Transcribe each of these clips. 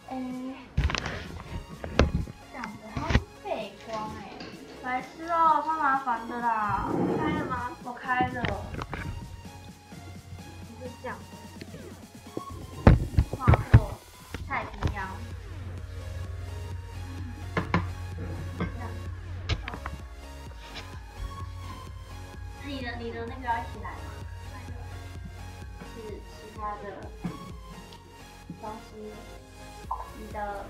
这样子好像背光白痴哦，超麻烦的啦。 开了吗？ 我开了。 是这样。 划过太平洋。你的那个要一起来吗？是其他的东西。你的，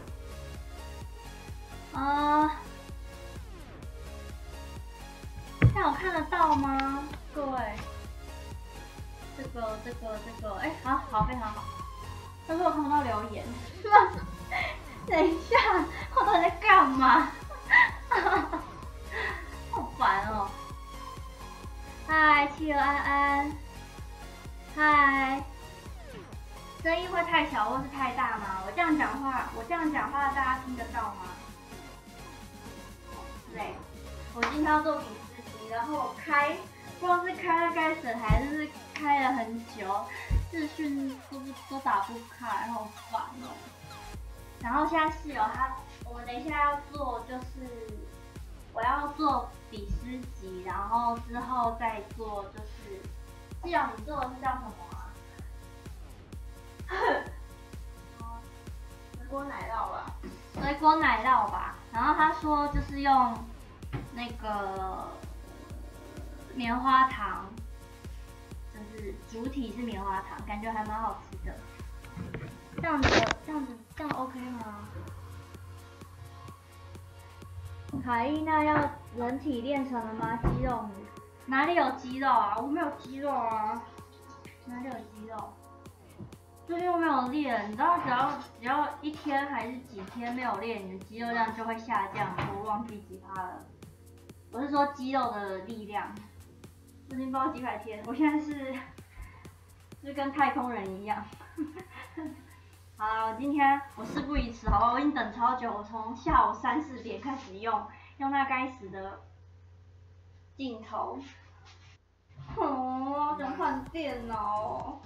这样我看得到吗？各位，这个，好，非常好。但是我看不到留言。等一下，我到底在干嘛？好烦哦。嗨，企鹅安安。嗨。声音会太小或是太大吗？我这样讲话，大家听得到吗？对，我今天要做笔试题，然后我光是开那该审还是开了很久，视讯都打不开，好烦哦。然后现在室友我们等一下要做，就是我要做笔试集，然后之后再做就是室友你做的是叫什么？ 水果奶酪吧。 水果奶酪吧。然后他说就是用那个棉花糖，就是主体是棉花糖，感觉还蛮好吃的。这样 OK 吗？卡伊娜要人体练成了吗？肌肉女哪里有肌肉啊？我没有肌肉啊，哪里有肌肉？最近又没有练，你知道只要一天还是几天没有练，你的肌肉量就会下降。我忘记几趴了。我是说肌肉的力量。最近不知道几百天，我现在是跟太空人一样。好了，我今天事不宜迟，好吧？我已经等超久，我从下午3、4点开始用那该死的镜头。想换电脑。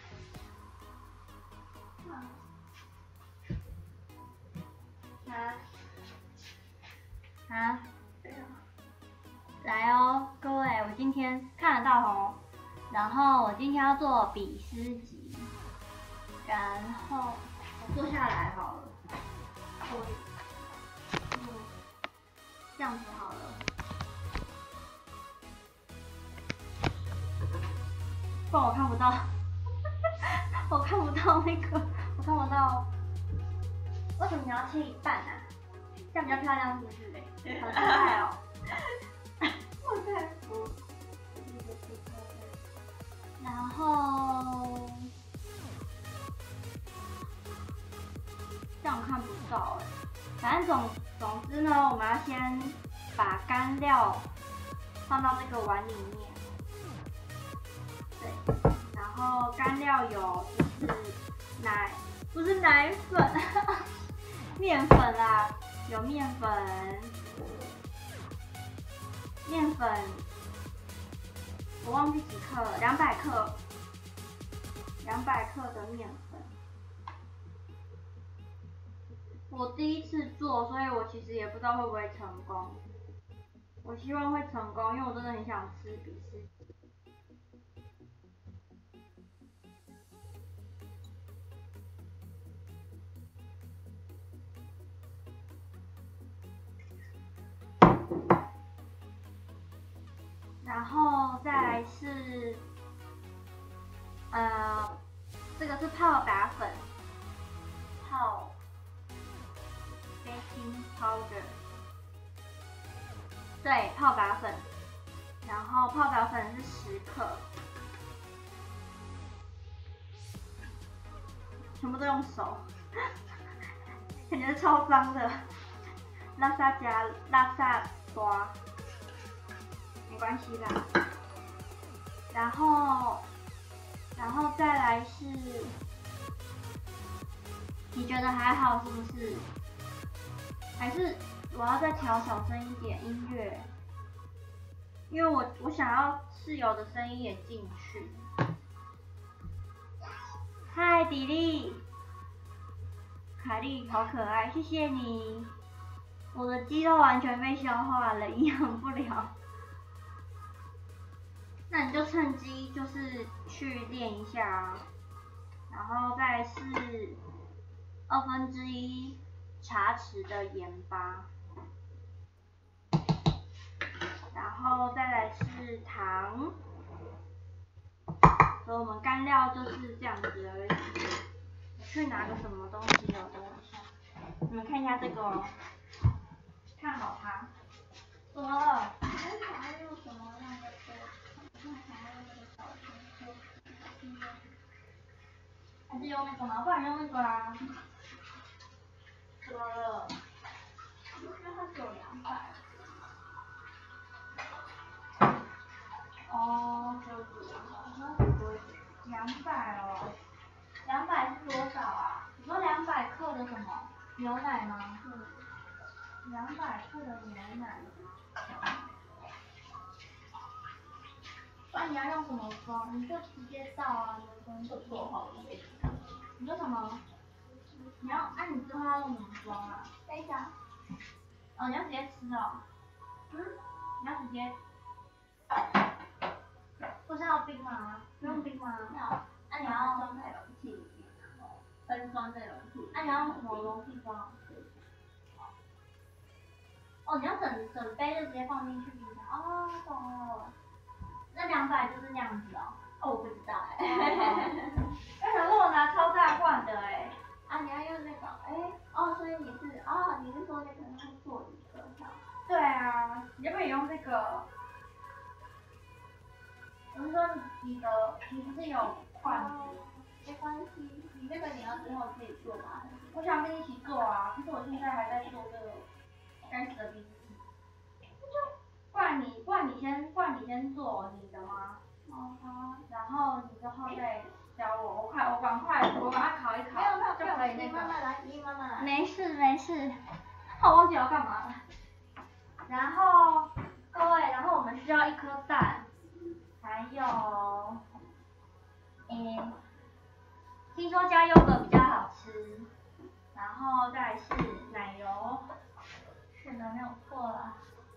来哦，各位，我今天看得到哦。然后我今天要做笔试集，然后我坐下来好了，这样子好了。不然我看不到，我看不到那个，我看不到。为什么你要切一半啊？这样比较漂亮，是不是？好厉害哦！ 我在然后这样看不到反正总之呢，我们要先把干料放到这个碗里面。对，然后干料有就是不是奶粉，面粉啦，有面粉，我忘记几克了，200克的面粉。我第一次做，所以我其实也不知道会不会成功。我希望会成功，因为我真的很想吃笔试集。然后再来是，这个是泡打粉，泡 baking powder， 对，泡打粉，然后泡打粉是10克，全部都用手，感觉超脏的，拉萨多。没关系啦，然后再来是，你觉得还好是不是？还是我要再调小声一点音乐，因为我想要室友的声音也进去。嗨，迪丽， 凯莉好可爱，谢谢你。我的鸡肉完全被消化了，营养不良。那你就趁机就是去练一下啊，然后再是1/2茶匙的盐巴，然后再来是糖。所以我们干料就是这样子而已。我去拿个什么东西哦，等我一下。你们看一下这个哦，看好它。怎么了？ 我想要用什么样的锅？我想要用那个小铜锅。 还是用那个吗？不然用那个啊。怎么了？ 因为它只有200。 哦，就是200哦。200是多少啊？你说200克的什么？牛奶吗？200克的牛奶。不然你要用什么装？你就直接倒啊， 就做好了。 你说什么？你要你之后要用什么装啊？ 等一下。 哦，你要直接吃哦。你要直接。不是要冰吗？不用冰吗？ 要。 你要装在容器里面，然后分装在容器。 你要用什么容器装？哦，你要整杯就直接放进去冰箱。哦，懂了。那200就是那样子哦。 哦，我不知道哎。 可是我拿超大罐的哎。 你要用那个所以你是说那个会做一个这样？ 对啊，你要不要也用这个？我是说你不是有罐子？ 没关系，你那个你要之后自己做吗？ 我想跟你一起做啊，可是我现在还在做这个该死的冰淇淋。不然你先做你的吗？ 哦好。 然后你之后再教我，我赶快烤一烤。 没有， 就可以那个。 慢慢来，你慢慢来。 没事。我忘记要干嘛了。然后各位，然后我们需要1颗蛋，还有听说加优格比较好吃，然后再来是奶油，选的没有错啦。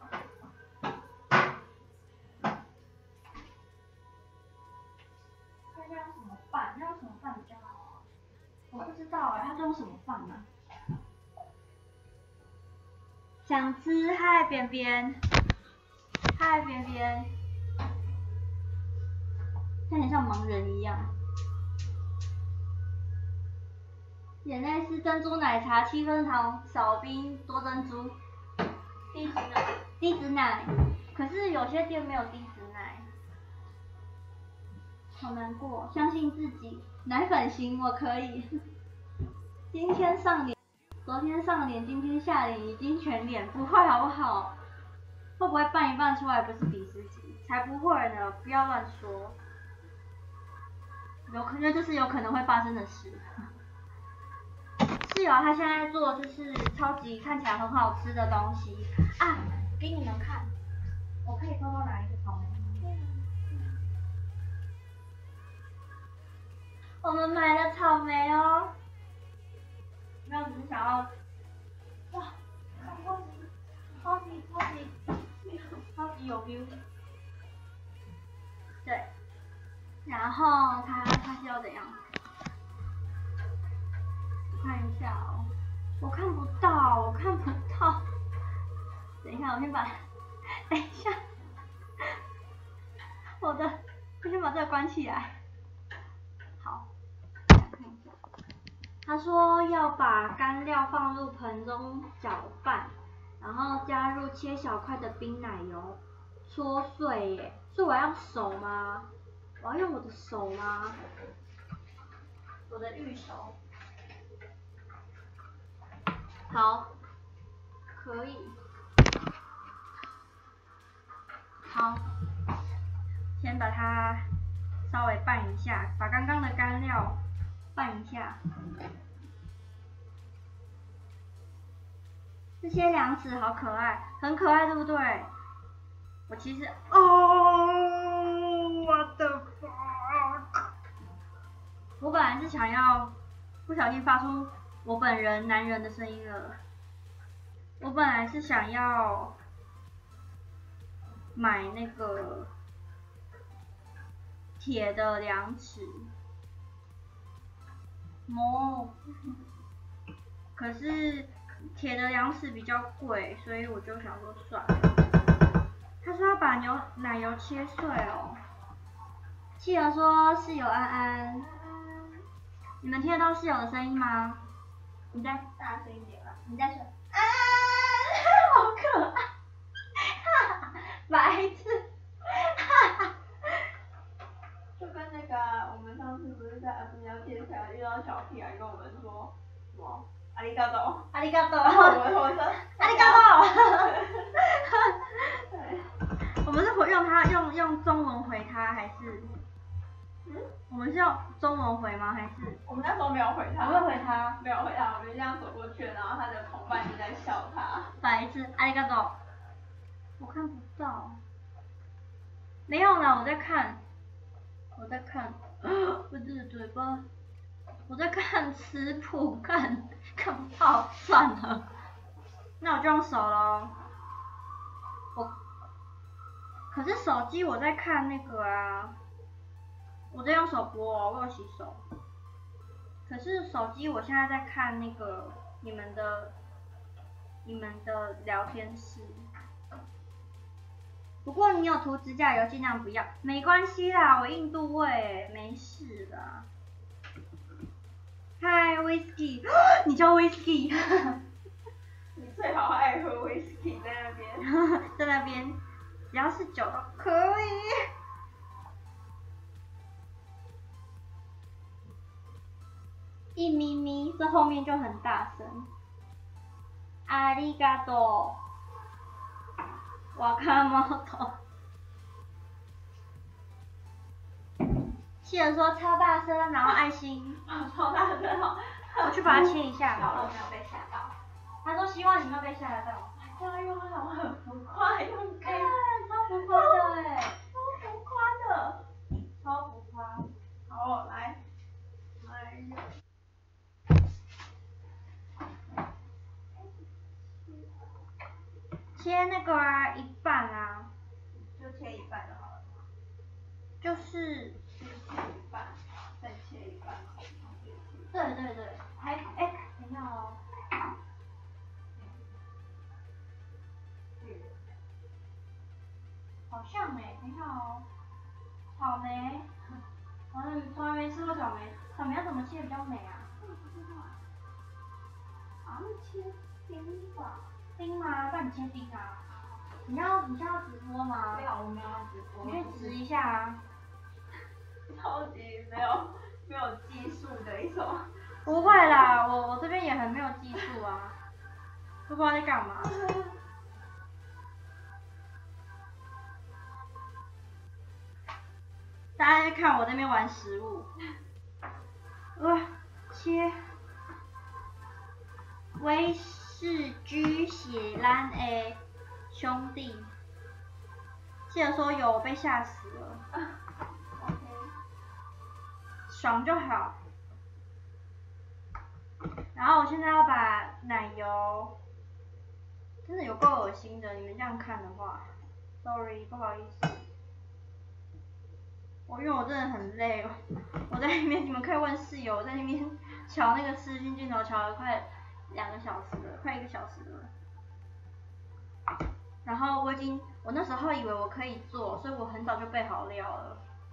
那要用什么饭？要用什么饭比较好？我不知道它是用什么饭呢？想吃，嗨边边，像很像盲人一样。眼泪是珍珠奶茶7分糖少冰多珍珠。低脂奶，可是有些店没有低脂奶，好难过。相信自己，奶粉型我可以。今天上脸，昨天上脸，今天下脸，已经全脸，不会好不好？会不会拌一拌出来不是比斯吉？才不会呢，不要乱说。有可能会发生的事。室友他现在做的就是超级看起来很好吃的东西啊，给你们看，我可以偷偷拿一个草莓。我们买了草莓哦，没有只是想要，哇，超级有 feel。对，然后它是要怎样？看一下哦，我看不到。等一下，等一下，我先把这个关起来。好，看一下。他说要把干料放入盆中搅拌，然后加入切小块的冰奶油，搓碎耶。所以我要手吗？我要用我的手吗？我的玉手。好，可以。好，先把它稍微拌一下，把刚刚的干料拌一下。这些粮食好可爱，很可爱，对不对？我其实what the fuck！ 我本来是想要不小心发出我本人男人的声音了。我本来是想要买那个铁的量尺，可是铁的量尺比较贵，所以我就想说算了。他说要把奶油切碎哦。企鹅说室友安安，你们听得到室友的声音吗？你再大声一点吧。 你再说， 安安，好可爱，哈哈，白痴，哈哈。就跟那个我们上次不是在阿布鸟街上遇到小屁孩跟我们说什么阿里嘎多， 阿里嘎多， 然后我说阿里嘎多， 对， 我们是用中文回他还是？我们是用中文回吗？还是？ 我们那时候没有回他。 我们回他。 没有回他，我们这样走过去，然后他的同伴就在笑他。 白痴，阿里嘎多。我看不到。没有啦，我在看。我的嘴巴。我在看词谱，看不到，算了。那我就用手咯。可是手机我在看那个啊。我在用手播哦，我有洗手。可是手机我现在在看那个你们的聊天室。不过你有涂指甲油，尽量不要，没关系啦，我印度味，没事啦。嗨 ，Whisky， 你叫 Whisky？ 你最好爱喝 Whisky 在那边。 在那边，只要是酒都可以。一咪咪，这后面就很大声。阿里嘎多，瓦卡莫多。企鹅说超大声，然后爱心。 超大声哦。 我去把它切一下。 小龙没有被吓到。 他说希望你没有被吓到。 这样用那种很浮夸，用超浮夸的哎。 超浮夸的。 超浮夸。 好，来。 切那个啊，一半啊。 就切一半就好了。 就是切一半，再切一半。 对，等一下哦。好像等一下哦。草莓，从来没吃过草莓，草莓要怎么切比较美啊？ 好像切丁吧。 丁吗？那你切丁啊。你要直播吗？ 没有，我们要直播。 你可以直一下啊。 超级没有技术的一种。 不会啦，我这边也很没有技术啊，都不知道在干嘛。大家在看我那边玩食物。切。威士居血蓝 A 兄弟。记得说有，我被吓死了。 OK。 爽就好。然后我现在要把奶油，真的有够恶心的，你们这样看的话 ，sorry 不好意思。因为我真的很累哦，我在那边，你们可以问室友，我在那边瞧那个视讯镜头瞧了快2个小时了，快1个小时了。然后我那时候以为我可以做，所以我很早就备好料了。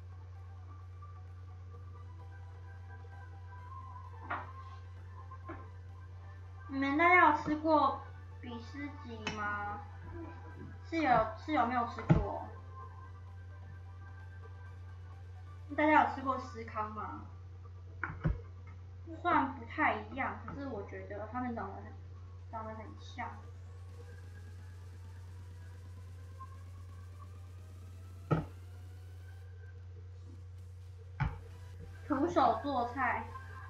你们大家有吃过比斯吉吗？室友没有吃过。大家有吃过司康吗？虽然不太一样，可是我觉得他们长得很像。徒手做菜。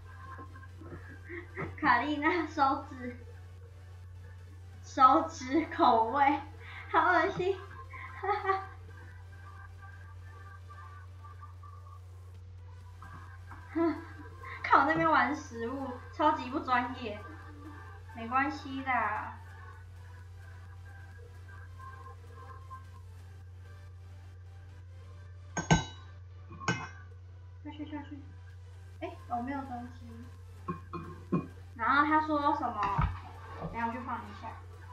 卡丽娜手指口味，好恶心，哈哈。看我那边玩食物， 超级不专业，没关系的。下去。哎，有没有东西？然后他说什么？等下我去放一下。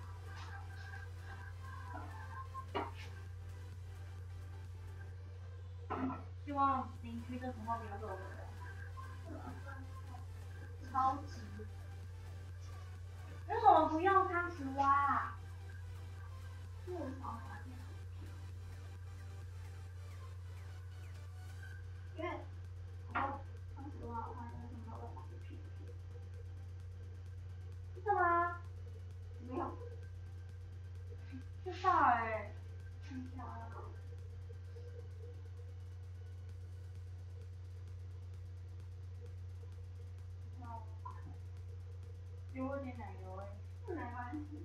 希望邻居这时候不要走人。超级。为什么不用汤匙挖啊？因为我想玩。因为汤匙挖的话，应该是没有办法去皮。真的吗？没有。不知道哎。看一下啊。给我点奶油哎。没关系。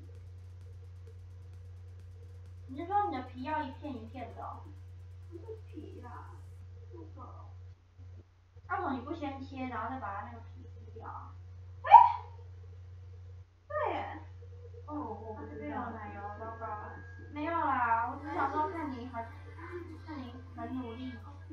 你是说你的皮要一片一片的哦？不是皮啦，这个。为什么你不先切，然后再把它那个皮撕掉啊？哎，对耶。哦，我不知道。这边有奶油，糟糕。没有啦，我只想说看你很努力。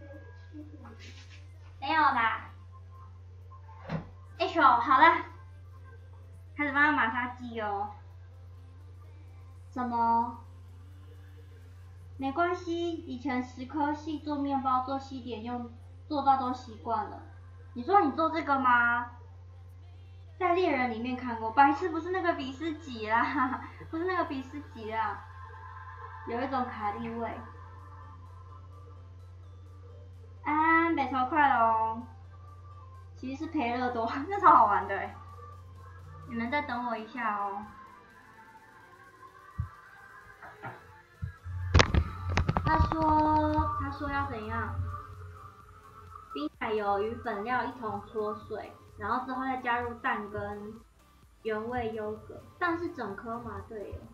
没有啦。H 好了，开始帮他马杀鸡哦。什么？没关系，以前10颗细做面包做西点用做到都习惯了。你说你做这个吗？在猎人里面看过，白痴不是那个比斯吉啦，不是那个比斯吉啦，有一种卡利味。安，北超快喽！其实是培乐多，那超好玩的哎。你们再等我一下哦。他说要怎样？冰奶油与粉料一同搓碎，然后之后再加入蛋跟原味优格。蛋是整颗吗？对耶。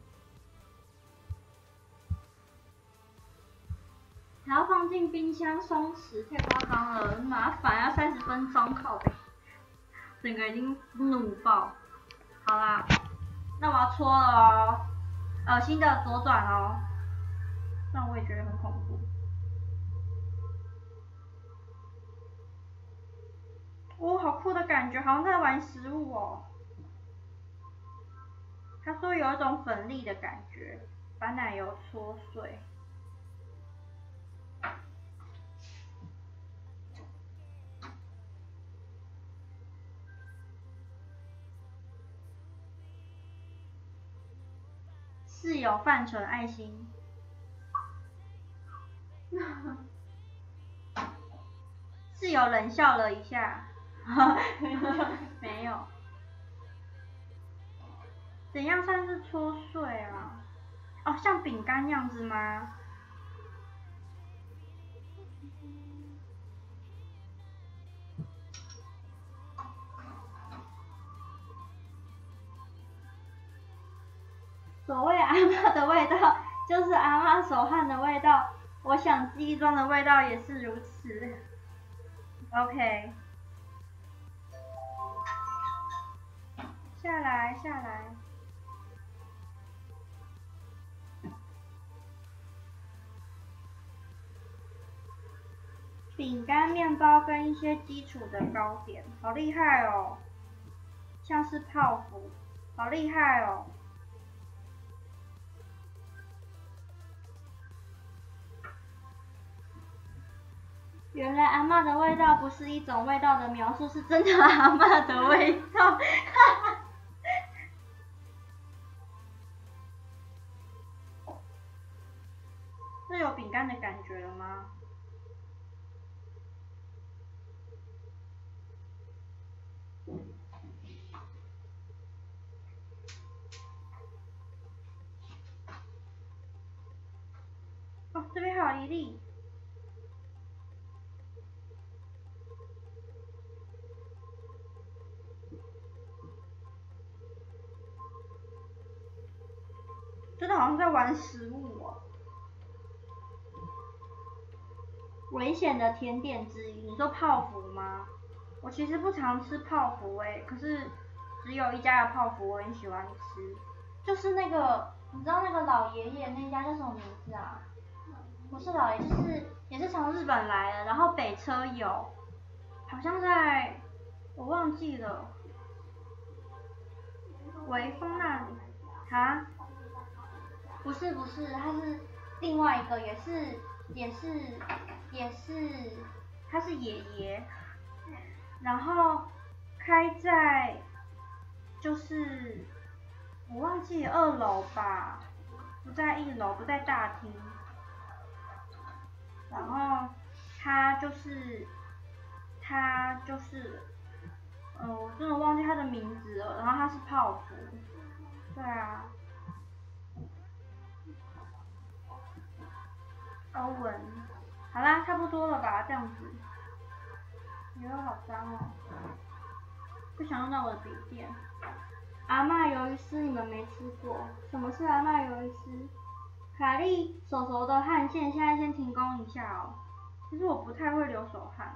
还要放进冰箱松弛，太夸张了，很麻烦，要30分钟靠北，整个已经怒爆。好啦，那我要搓了哦，恶心的左转哦，但我也觉得很恐怖。哦，好酷的感觉，好像在玩食物哦。他说有一种粉粒的感觉，把奶油搓碎。室友范纯爱心。室友冷笑了一下，没有。怎样算是搓碎啊？哦，像饼干样子吗？所谓阿嬷的味道，就是阿嬷手汗的味道。我想记忆中的味道也是如此。OK。下来。饼干、面包跟一些基础的糕点，好厉害哦！像是泡芙，好厉害哦！原来阿嬷的味道不是一种味道的描述，是真的阿嬷的味道。这有饼干的感觉了吗？哦，这边还有一粒。真的好像在玩食物哦。危险的甜点之一，你说泡芙吗？ 我其实不常吃泡芙可是只有一家的泡芙我很喜欢吃，就是那个你知道那个老爷爷那家叫什么名字啊？不是老爷，就是也是从日本来的，然后北车有，好像在我忘记了，微风那里啊？不是，它是另外一个，也是，他是爷爷，然后开在就是我忘记2楼吧，不在1楼，不在大厅，然后他就是我真的忘记他的名字了，然后他是泡芙，对啊。欧文，好啦，差不多了吧，这样子。油好脏哦，不想用到我的笔电。阿嬷鱿鱼丝你们没吃过？什么是阿嬷鱿鱼丝？卡莉手手的汗腺现在先停工一下哦。其实我不太会流手汗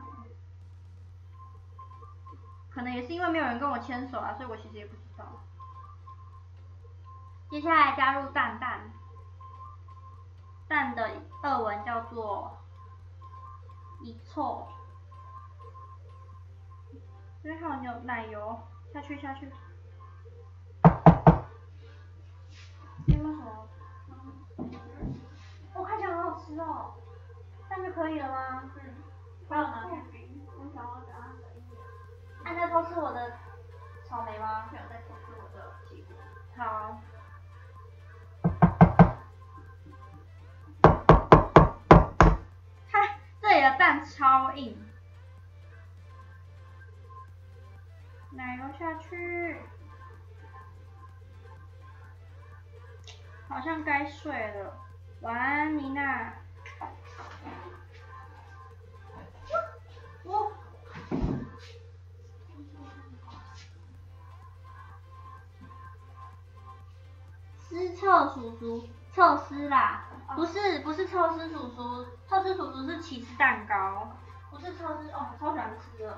可能也是因为没有人跟我牵手啊，所以我其实也不知道。接下来加入蛋的2文叫做一凑，这边还有奶油，下去。有没有什么？看起来好好吃哦，这样就可以了吗？ 不要拿去冰，我想要给它冷一点。 在偷吃我的草莓吗？ 没有在偷吃我的奇果。 好。这里的蛋超硬，奶油下去，好像该睡了，晚安，妮娜。湿臭叔叔，臭丝啦，不是臭丝叔叔，臭丝叔叔是起司蛋糕，不是臭丝哦，超喜欢吃的。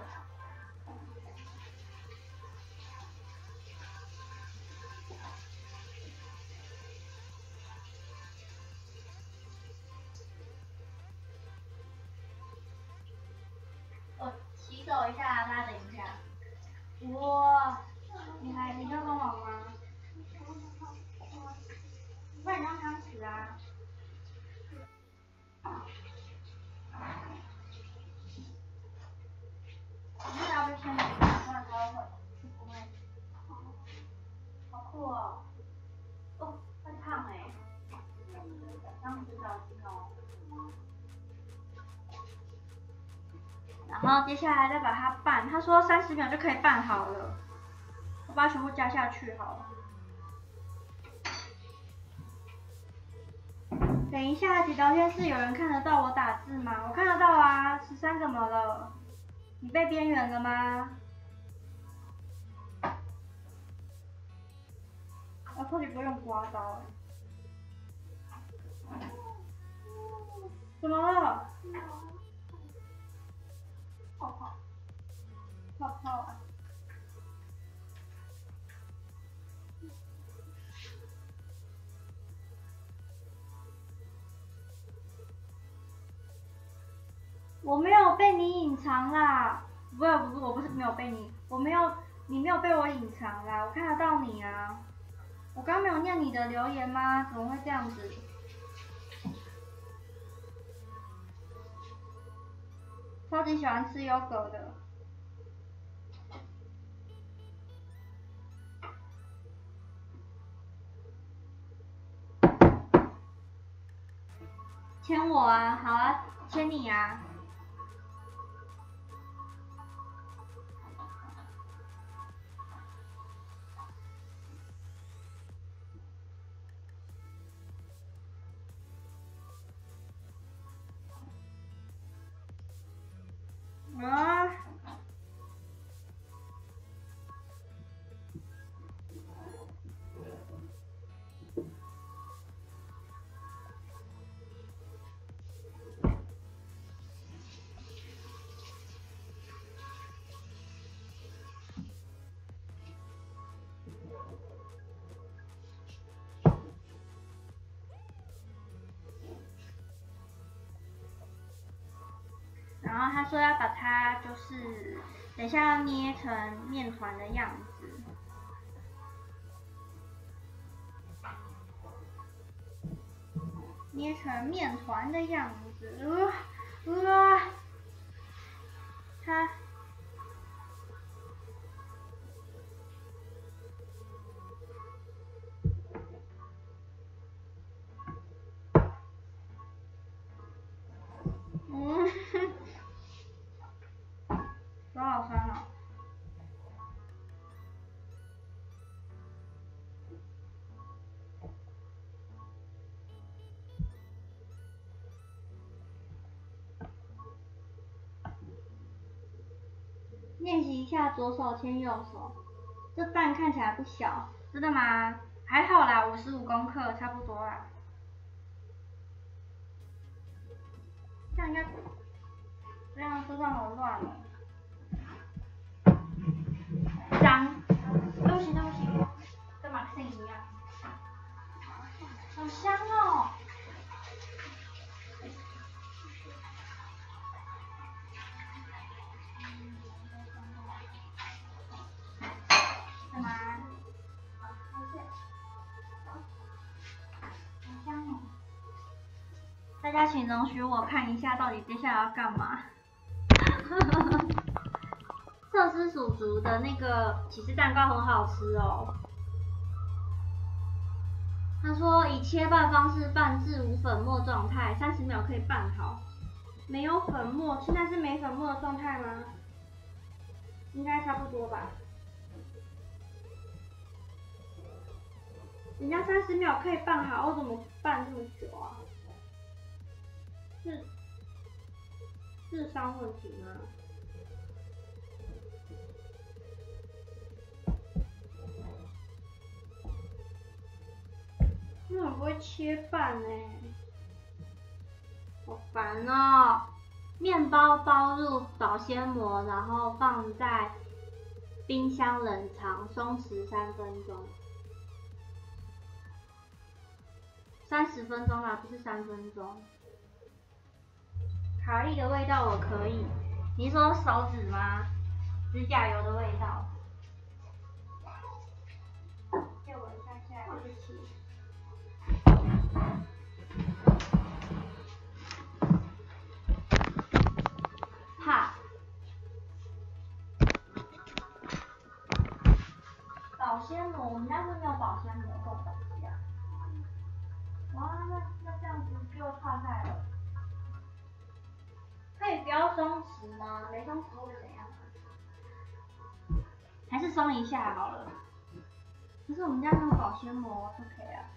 我洗手一下，大家等一下。哇，你要帮忙吗？不然你用汤匙啊。你那要不先不然它会不会？好酷哦！会烫当指导机哦。然后接下来再把它拌，他说30秒就可以拌好了，我把它全部加下去好了。等一下，姐聊天室有人看得到我打字吗？我看得到啊，13怎么了？你被边缘了吗？我超级不会用刮刀怎么了？泡泡啊！我没有被你隐藏啦，不是，我不是没有被你，你没有被我隐藏啦，我看得到你啊。我刚没有念你的留言吗？怎么会这样子？超级喜欢吃优格的。牵我啊，好啊，牵你啊。啊！ 然后他说要把它就是等一下要捏成面团的样子。捏成面团的样子，它，手好酸哦。练习一下左手牵右手，这蛋看起来不小，真的吗？还好啦，55公克，差不多啦。这样应该，这样桌上好乱哦。脏，对不起，跟马克信一样。好香哦。干嘛？好，谢谢。好香哦。大家请容许我看一下，到底接下来要干嘛？测试鼠族的那个起司蛋糕很好吃哦。他说以切拌方式拌至无粉末状态，30秒可以拌好。没有粉末，现在是没粉末的状态吗？应该差不多吧。人家30秒可以拌好，我怎么拌这么久啊？是智商问题吗？因为我不会切拌欸，好烦哦。面包包入保鲜膜，然后放在冰箱冷藏，松弛3分钟。30分钟啦，不是3分钟。卡莉的味道我可以，你说手指吗？指甲油的味道。借我一下下，对不起。哈。保鲜膜，我们家是没有保鲜膜这种东西啊。哇，那这样子就差太了。可以不要松弛吗？没松弛会怎样啊？还是松一下好了。可是我们家那个保鲜膜不可以啊。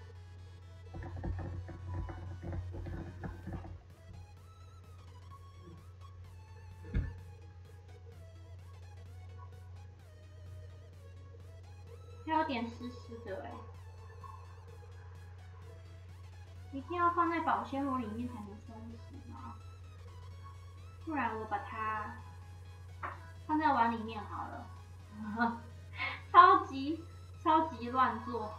还有点湿湿的哎。一定要放在保鲜膜里面才能松弛吗？不然我把它放在碗里面好了。超级乱做。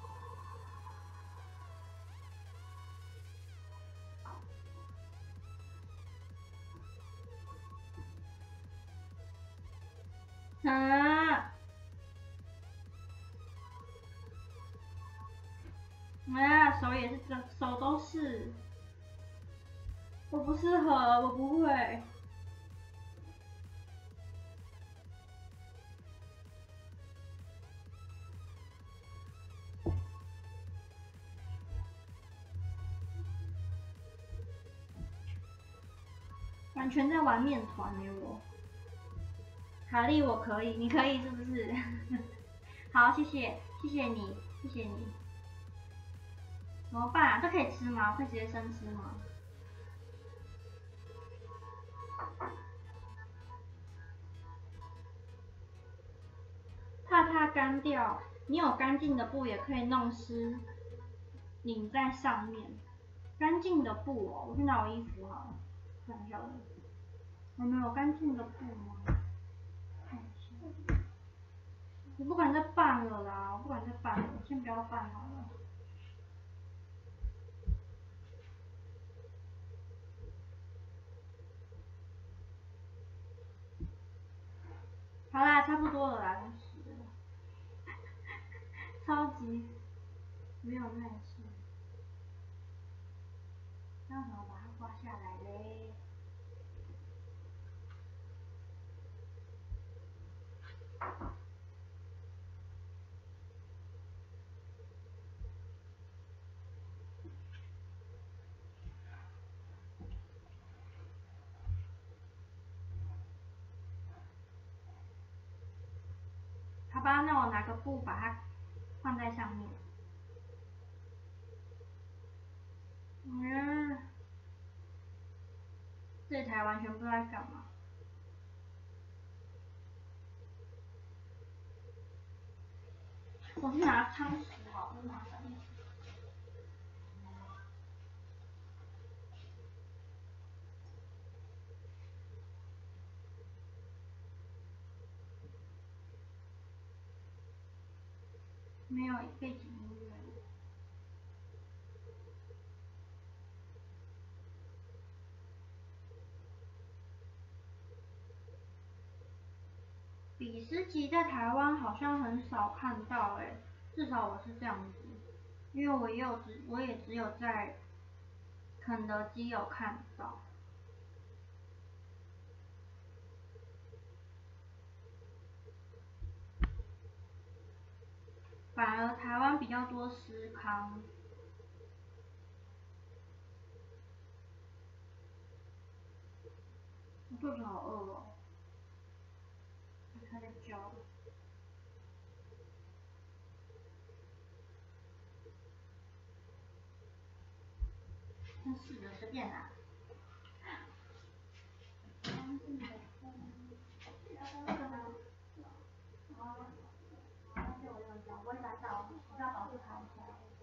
手也是手都是。我不适合，我不会。完全在玩面团欸我。卡莉我可以，你可以是不是？好，谢谢你。怎么办啊？这可以吃吗？我可以直接生吃吗？怕它干掉，你有干净的布也可以弄湿，拧在上面。干净的布哦，我去拿我衣服好了，看一下我们有干净的布吗？看一下。我不敢再拌了啦，先不要拌好了。 好啦，差不多了啦，超级没有耐心。那怎么把它刮下来嘞？好吧，那我拿个布把它放在上面。这台完全不知道在干嘛。我是拿汤匙好，不是拿粉。没有背景音乐。比斯吉在台湾好像很少看到欸，至少我是这样子，因为我也只有在肯德基有看到。反而台湾比较多司康。我肚子好饿哦，它在叫。真是的，随便啦。我会打扫，我要保护它一下。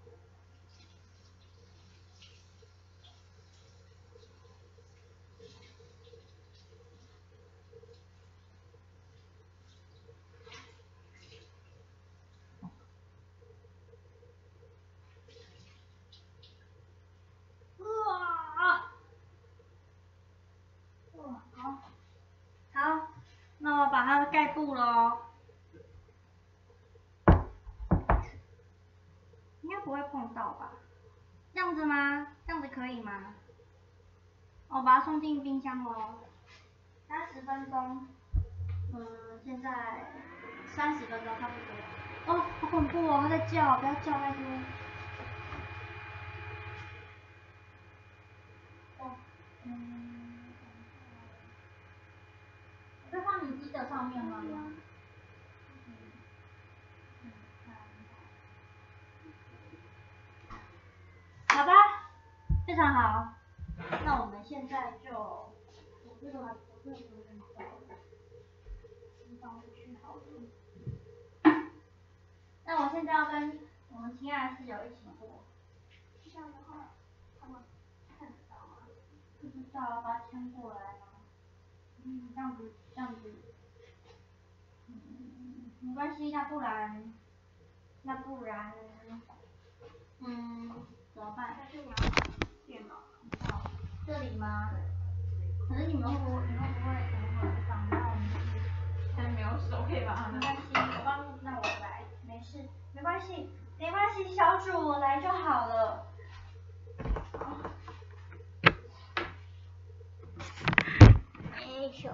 好，那我把它盖布咯。应该不会碰到吧？这样子吗？这样子可以吗？我把它送进冰箱咯。30分钟。现在30分钟差不多。哦，好恐怖哦，它在叫，不要叫拜托。在放你机的上面吗？好吧，非常好。那我们现在就，我这个有点小了，放回去好了。那我现在要跟我们亲爱的室友一起过。这样的话，他们看得到吗？不知道，把它牵过来吗？这样子。没关系，那不然，怎么办？那就拿电脑。这里吗？可是你们会不会挡到我们去？还没有手可以把它。没关系，那我来，没事，没关系，小主我来就好了。哎呦。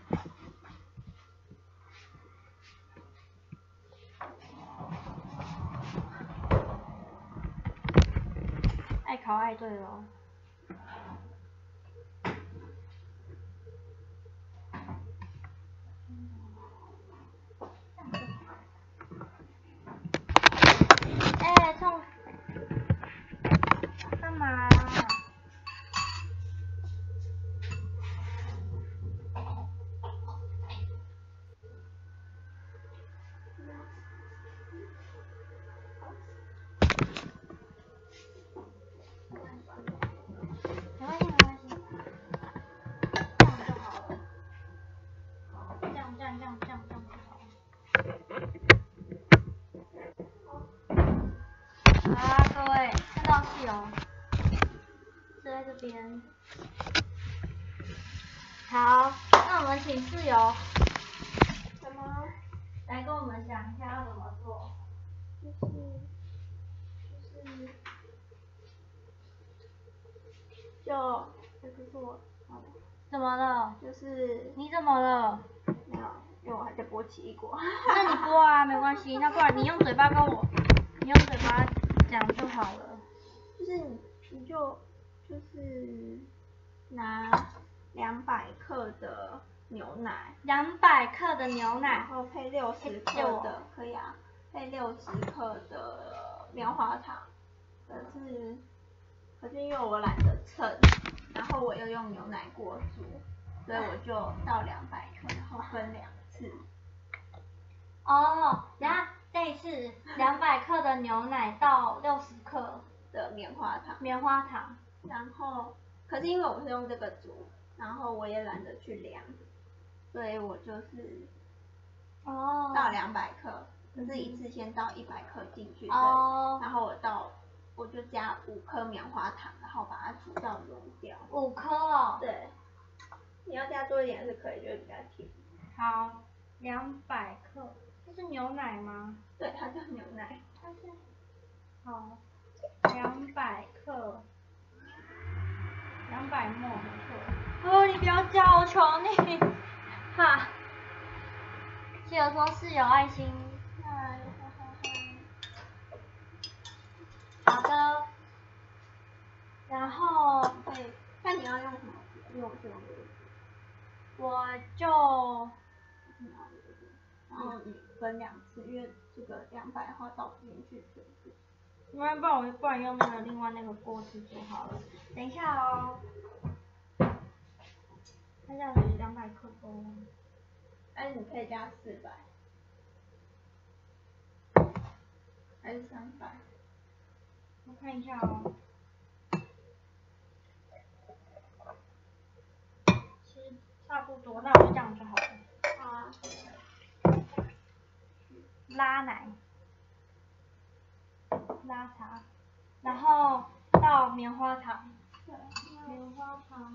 爱考爱对咯。干嘛？没关系，这样就好了。这样就好了。好啊，各位，看到室友是在这边。好，那我们请室友。什么？ 我们想一下要怎么做。 这是我怎么了？ 就是你怎么了？ 没有，因为我还在剥奇异果。 那你剥啊，没关系。那不然你用嘴巴讲就好了。 就是你就是拿200克的牛奶 ，200克的牛奶， 然后配60克的，可以啊，配60克的棉花糖。可是因为我懒得称，然后我又用牛奶锅煮，所以我就倒200克，然后分2次。 哦，等下这一次200克的牛奶倒60克的棉花糖。 然后，可是因为我是用这个煮，然后我也懒得去量，所以我就是倒200克，可是一次先倒100克进去，然后我就加5颗棉花糖，然后把它煮到溶掉。 5颗哦。 对，你要加多一点是可以，就会比较甜。 好，200克，这是牛奶吗？ 对，它叫牛奶。 好，200克，200ml克。哦，你不要叫，我求你。哈。记得说室友爱心。好的。然后， 看你要用什么，因为我是用这个。 我就， 然后你分2次，因为这个200的话倒不进去水。 不然用另外那个锅子煮好了。等一下哦。它这样子200克多。 但是你可以加400。还是300？ 我看一下哦。其实差不多，那我就这样就好了。 好啊。 拉奶。拉茶，然后倒棉花糖。棉花糖。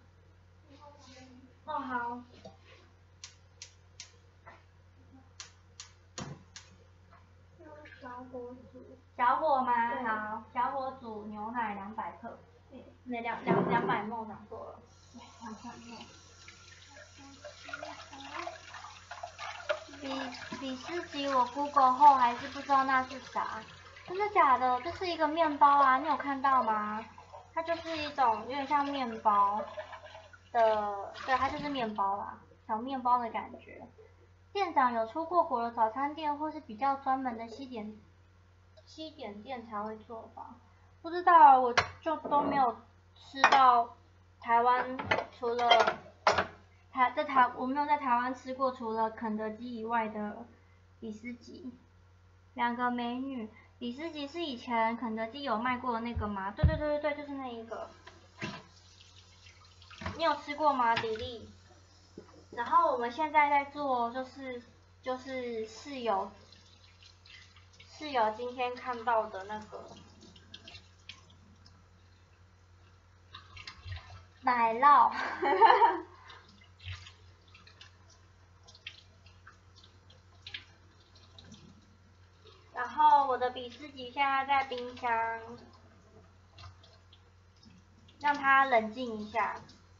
哦好。小火吗？好，小火煮牛奶200克。那200ml讲错了。比斯吉我 Google 后还是不知道那是啥。真的假的？这是一个面包啊，你有看到吗？它就是一种有点像面包的，对，它就是面包啦，小面包的感觉。店长有出过国的早餐店或是比较专门的西点店才会做吧？不知道，我就都没有吃到台湾，除了我没有在台湾吃过除了肯德基以外的比斯吉。2个美女，比斯吉是以前肯德基有卖过的那个吗？对，就是那一个。你有吃过吗，迪丽？然后我们现在在做就是室友今天看到的那个奶酪。然后我的比斯吉现在在冰箱，让它冷静一下。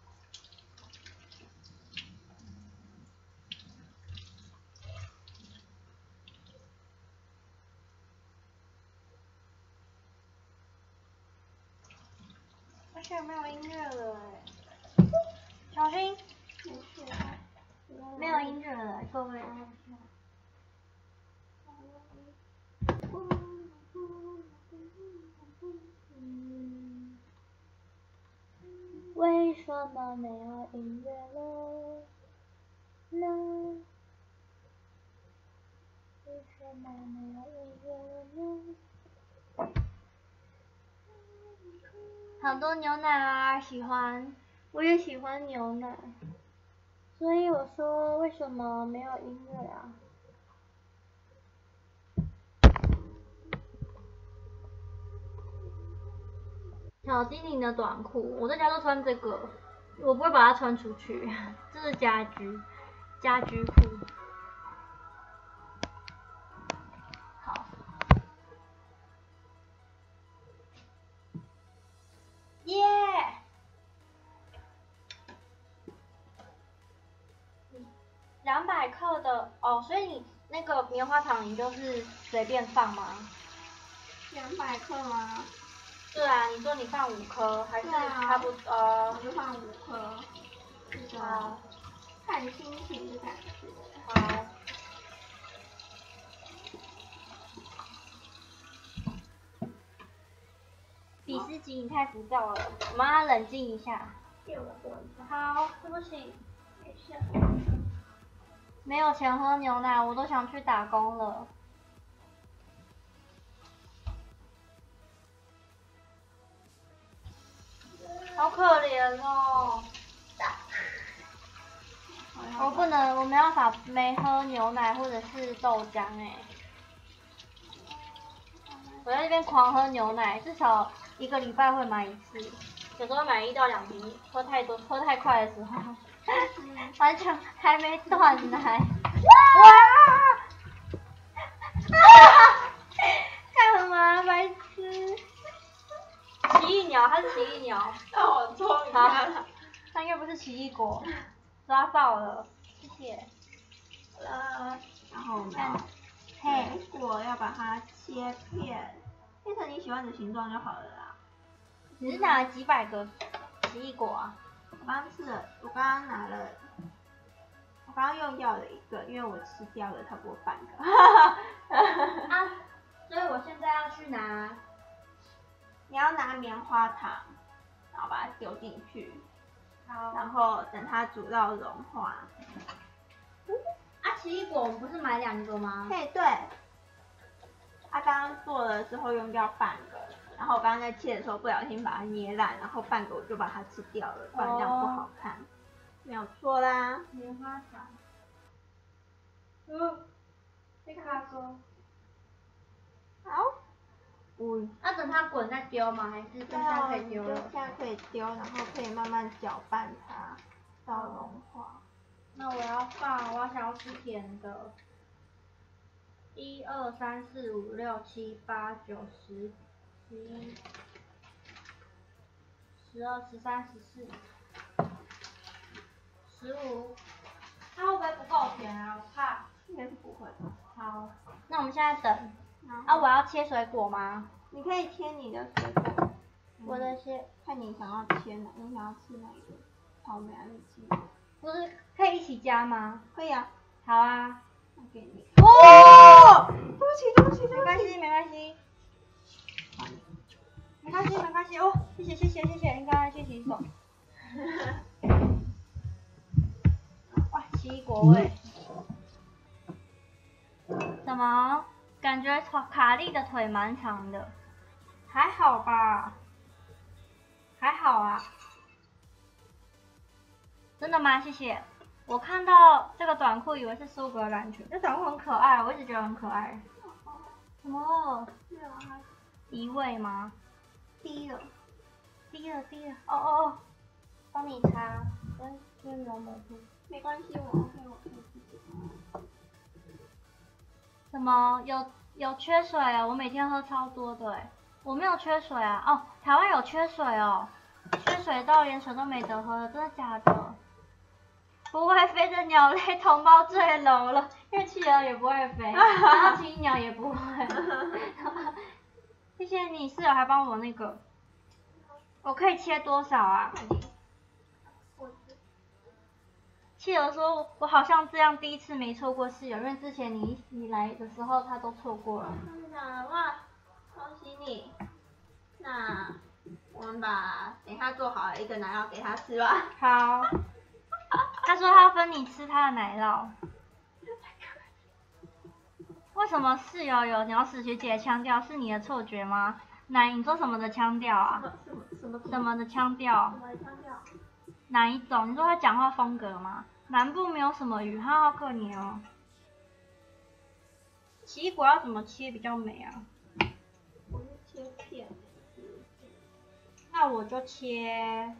而且没有音乐了哎，小心！没有音乐了，各位。为什么没有音乐了？为什么没有音乐了？好多牛奶啊，喜欢，我也喜欢牛奶，所以我说为什么没有音乐啊？小精灵的短裤，我在家都穿这个，我不会把它穿出去，这是家居裤。 克的哦，所以你那个棉花糖你就是随便放吗 ？200克吗？ 对啊，你说你放5颗，还是差不多？ 我就放5颗，这个看心情的感觉。 好。比斯吉，你太浮躁了，我们要冷静一下。 借我过一下。 好，对不起。 没事。 没有钱喝牛奶，我都想去打工了。好可怜哦。我不能，我没办法没喝牛奶或者是豆浆哎。我在这边狂喝牛奶，至少1个礼拜会买1次，有时候买1到2瓶，喝太多、喝太快的时候，完全还没断奶。哇！干什么？白痴！奇异鸟，它是奇异鸟。 让我搓一下。 它应该不是奇异果。抓到了，谢谢。 好了，然后我们水果要把它切片，切成你喜欢的形状就好了啦。 你是拿了几百个奇异果啊？ 我刚刚用掉了1个，因为我吃掉了差不多半个。 啊，所以我现在要去拿。 你要拿棉花糖，然后把它丢进去。 好。 然后等它煮到融化。 奇异果我们不是买2个吗？ 对。刚刚做了之后用掉半个，然后我刚刚在切的时候不小心把它捏烂，然后半个我就把它吃掉了，不然这样不好看。没有错啦。 棉花糖。被卡住。 好。 那等它滚再丢吗？还是现在可以丢了？ 现在可以丢，然后可以慢慢搅拌它到融化。 那我想要吃甜的。1、2、3、4、5、6、7、8、9、10、11、12、13、14、15。它会不会不够甜啊？我怕。 应该是不会。 好，那我们现在等。啊，我要切水果吗？ 你可以切你的水果。 我的切， 看你想要切哪，你想要吃哪一个？草莓还是奇异果？ 不是可以一起加吗？ 可以啊。 好啊。 我给你。哦！对不起。 没关系。没关系哦，谢谢，应该去洗手。哇，奇异果味。怎么？感觉卡莉的腿蛮长的。还好吧。还好啊。真的吗？谢谢。我看到这个短裤以为是苏格兰裙，这短裤很可爱，我一直觉得很可爱。什么？ 没有啊。 移位吗？ 低了。 哦，帮你擦，跟没有抹布。 没关系，我可以自己。 什么？有缺水啊？我每天喝超多的我没有缺水啊。哦，台湾有缺水哦，缺水到连水都没得喝了，真的假的？不会飞的鸟类同胞坠楼了，因为企鹅也不会飞，然后青鸟也不会。谢谢你，室友还帮我那个。我可以切多少啊？企鹅说：“我好像这样第一次没错过室友，因为之前你来的时候他都错过了。” 真的哇，恭喜你！那我们等一下做好了一个奶酪给他吃吧。 好。他说他要分你吃他的奶酪。为什么室友有鸟屎学姐的腔调？是你的错觉吗？你说什么的腔调啊？什么的腔调？哪一种？你说他讲话风格吗？南部没有什么语，他好可怜哦。奇异果要怎么切比较美啊？ 我是切片。 那我就切。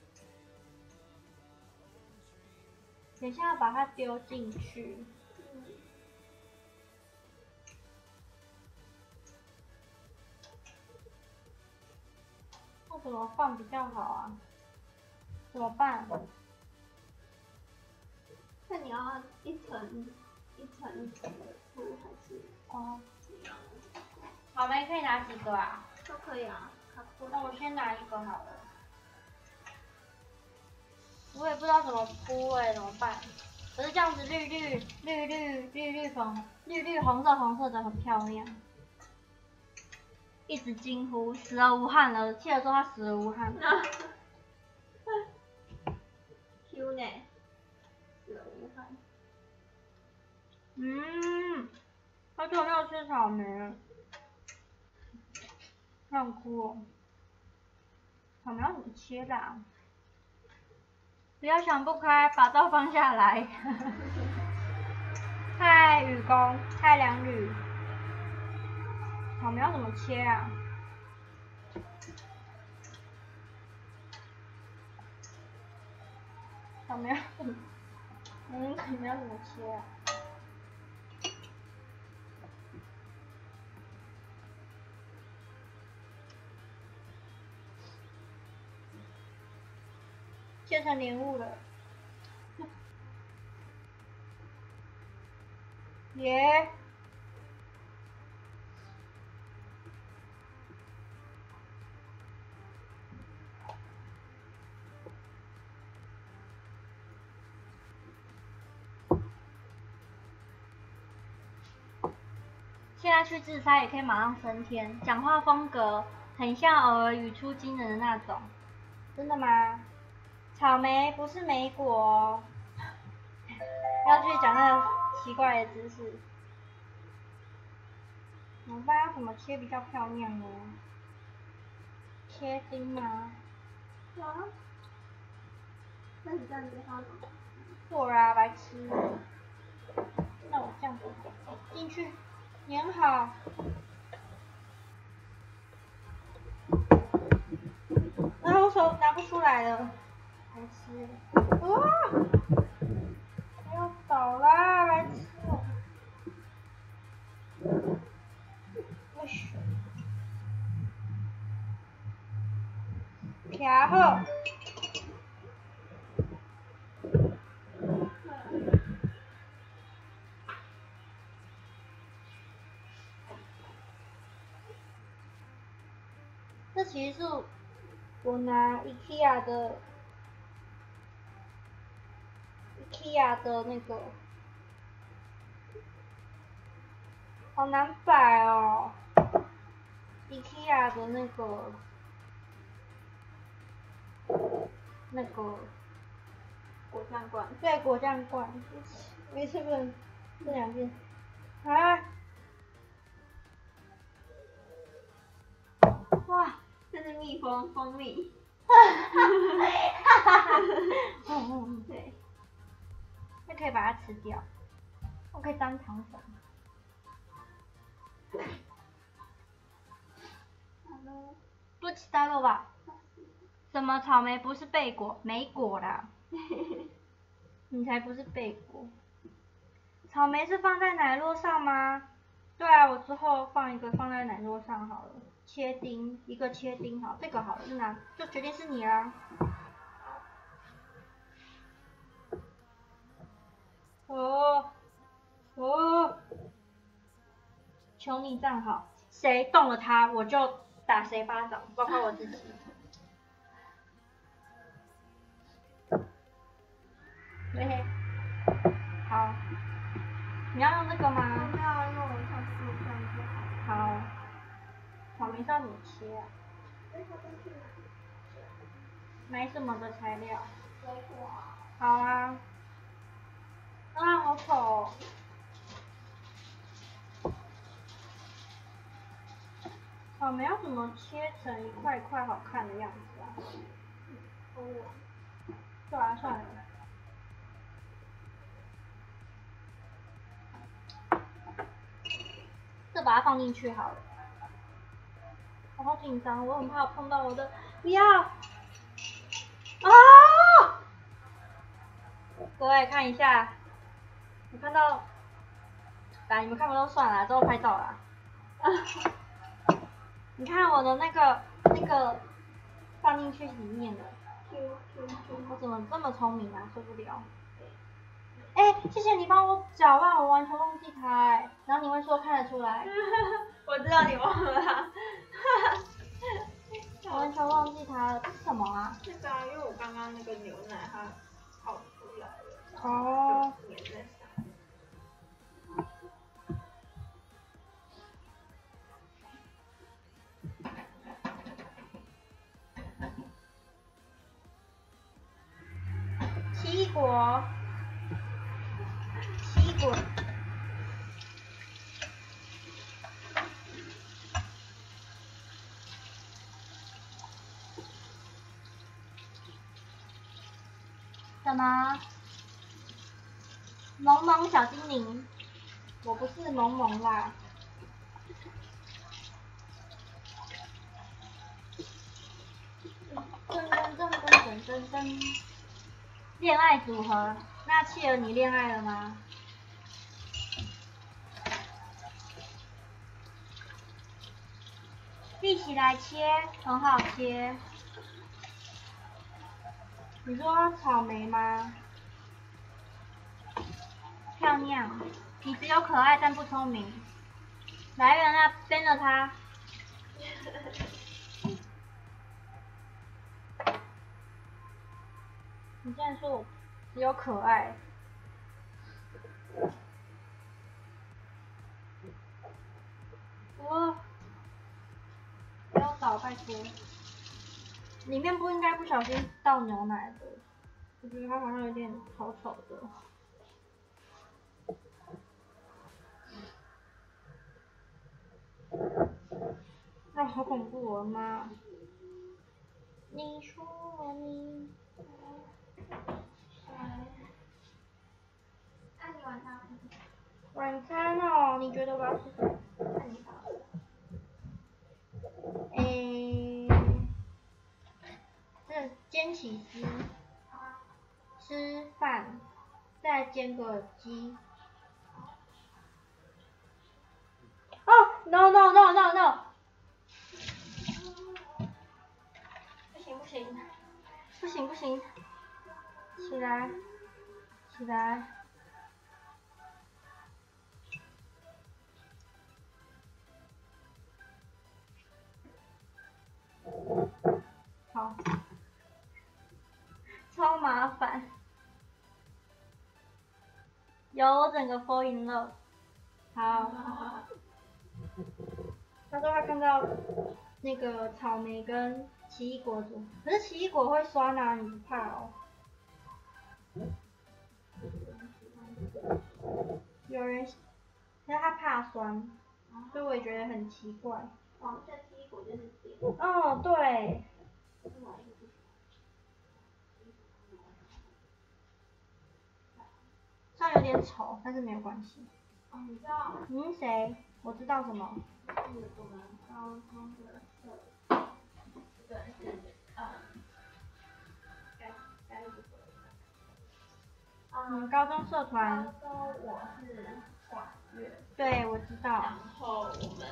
等一下要把它丢进去。那怎么放比较好啊？怎么办？ 看你你要一层一层一层的铺还是？ 哦。草莓可以拿几个啊？ 都可以啊。 那我先拿一个好了。我也不知道怎么铺怎么办？可是这样子绿红色的很漂亮。一直惊呼，死而无憾了。切的时候他死而无憾。 Q 呢？死而无憾。 好久没有吃草莓了，好想哭哦。草莓要怎么切的啊？不要想不开，把刀放下来。嗨，雨公，嗨，良吕。草莓要怎么切啊？草莓要怎么？草莓要怎么切啊？切成莲雾了。耶！现在去自杀也可以马上升天，讲话风格很像偶尔语出惊人的那种。真的吗？草莓不是莓果哦。要去讲那个奇怪的知识。怎么办？要怎么切比较漂亮呢？切丁吗？ 啊？那你这样子好吗？ 错啊，白痴。那我这样子进去粘好。我手拿不出来了，白痴。不要倒啦，白痴哦。徛好。这其实是我拿 IKEA 的那个，好难摆哦。IKEA 的那个果酱罐。 对，果酱罐。没事，不能这两件。啊！哇， 这是蜜蜂蜜。对。 那可以把它吃掉，我可以当糖粉。不知道了吧？什么草莓不是贝果？莓果啦。你才不是贝果。草莓是放在奶酪上吗？对啊，我之后放一个放在奶酪上好了。切丁，一个切丁好，这个好了，就决定是你啦。求你站好，谁动了他，我就打谁巴掌，包括我自己。嘿嘿，好，你要用这个吗？ 我没有用，我上次这样就好。 好，草莓要怎么切啊？买什么的材料？ 水果。 好啊。好丑哦。草莓要怎么切成一块一块好看的样子啊？算了。这把它放进去好了。我好紧张，我很怕碰到我的，不要！啊！各位看一下，我看到，你们看不到算了，之后拍照啦。你看我的那个放进去里面了。我怎么这么聪明啊？受不了。 谢谢你帮我搅拌，我完全忘记它哎。然后你会说看得出来。 我知道你忘了啦。 我完全忘记它了，这是什么啊？ 是啊，因为我刚刚那个牛奶它泡出来了， 哦。 就粘在上面。 奇异果，奇异果。什么？萌萌小精灵？我不是萌萌啦。噔噔噔噔噔噔噔。恋爱组合，那企鹅你恋爱了吗？一起来切，很好切。你说草莓吗？漂亮，你只有可爱但不聪明。来人啊，编了他。你竟然说我只有可爱。不要倒，拜托。里面不应该不小心倒牛奶的，我觉得它好像有点丑丑的。啊，好恐怖哦，妈！你说你…… 那你晚上？ 晚餐哦，你觉得我要吃什么？ 看你好。 这煎起司，吃饭，再煎个鸡。哦 ，no no no no no！ 不行不行，不行不行，起来，起来。好，超麻烦。有，我整个 fall in love。好。他说他看到那个草莓跟奇异果组，可是奇异果会酸啊，你不怕哦？有人，可是他怕酸，所以我也觉得很奇怪。 黄色奇异果就是甜。 哦，对。虽然有点丑，但是没有关系。 哦，你知道？ 谁？我知道什么？ 是我们高中的社，对，是该不会。 高中社团。 高中我是管乐。 对，我知道。 然后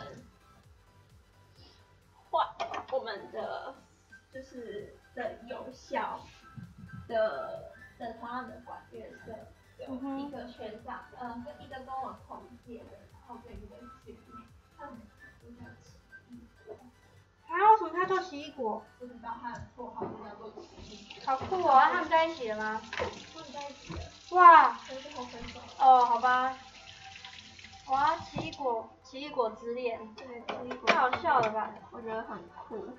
我们的就是有效的同样的管乐社有一个学长，跟一个跟我同届的，然后跟一个学妹，他们都叫奇异果。 为什么他叫奇异果？ 不知道他的绰号就叫做奇异果。 好酷哦！他们在一起了吗？ 他们在一起了。 哇。 最后分手了。 哦，好吧。哇，奇异果之恋。 对，奇异果。 太好笑了吧？ 我觉得很酷。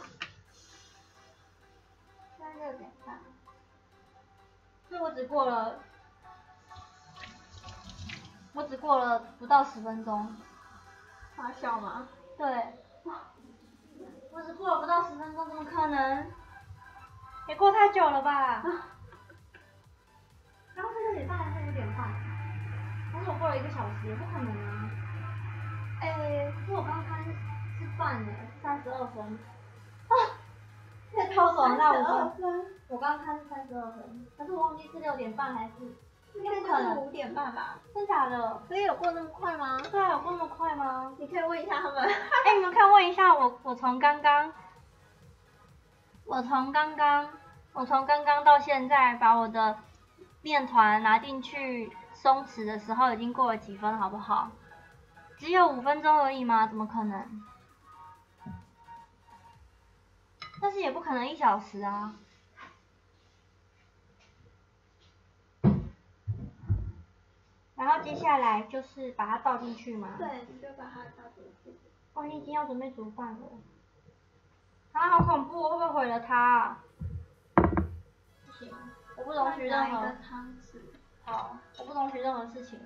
现在6点半。 所以我只过了不到10分钟。 发酵吗？ 对。我只过了不到10分钟，怎么可能？也过太久了吧？刚刚是6点半还是5点半？但是我过了1个小时，也不可能啊。可是我刚开是半32分。啊！这超短，那我刚看是32分，但是我忘记是6点半还是。 应该是5点半吧？ 真假的？ 所以有过那么快吗？ 对啊，有过那么快吗？ 你可以问一下他们。 你们可以问一下我从刚刚到现在把我的面团拿进去松弛的时候已经过了几分，好不好？只有5分钟而已吗？怎么可能？但是也不可能1小时啊。然后接下来就是把它倒进去嘛。 对，你就把它倒进去。 哦，你已经要准备煮饭了。啊，好恐怖！会不会毁了它啊？不行，我不容许任何。 汤匙。 好，我不容许任何事情。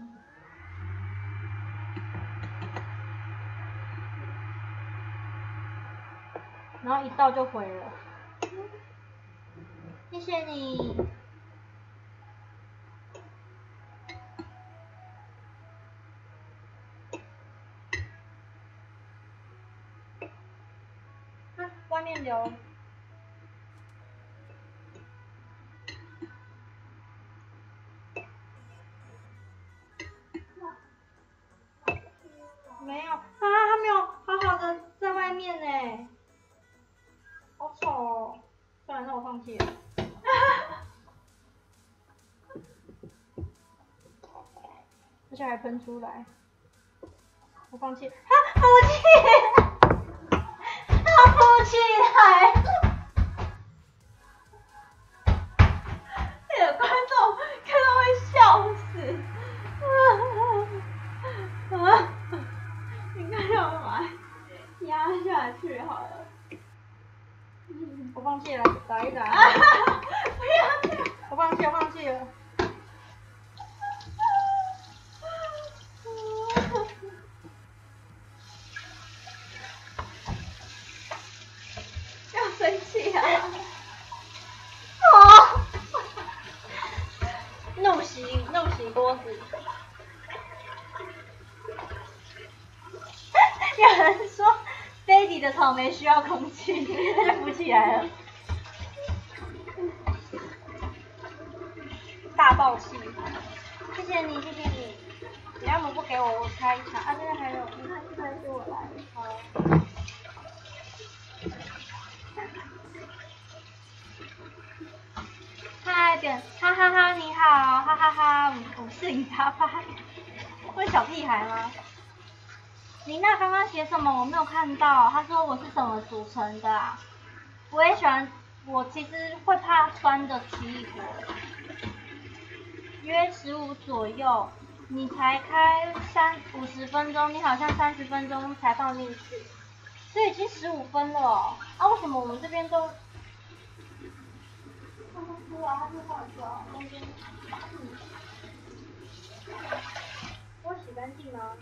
然后一倒就毁了。谢谢你。啊，外面流。没有啊，它没有好好的在外面呢，好丑哦。算了，那我放弃了。而且还喷出来，我放弃。啊，服气，他浮起来。 那个观众看到会笑死。你看要把它压下去好了。 我放弃了，打一打。 不要这样。 我放弃了。 要生气啊！ 哦！怒洗锅子。有人说飞迪的草莓需要空气，它就浮起来了。大爆气！谢谢你。你要么不给我拆一场啊！这边还有， 你看，这是我来。 好。嗨，哈哈哈，你好，哈哈哈，我是李爸爸。会小屁孩吗？琳娜刚刚写什么？我没有看到。她说我是怎么组成的啊？我也喜欢，我其实会怕酸的奇异果。约15左右，你才开50分钟，你好像30分钟才放进去，所以已经15分了哦。啊，为什么我们这边都？看不出啊，它是画胶，中间。我洗干净吗？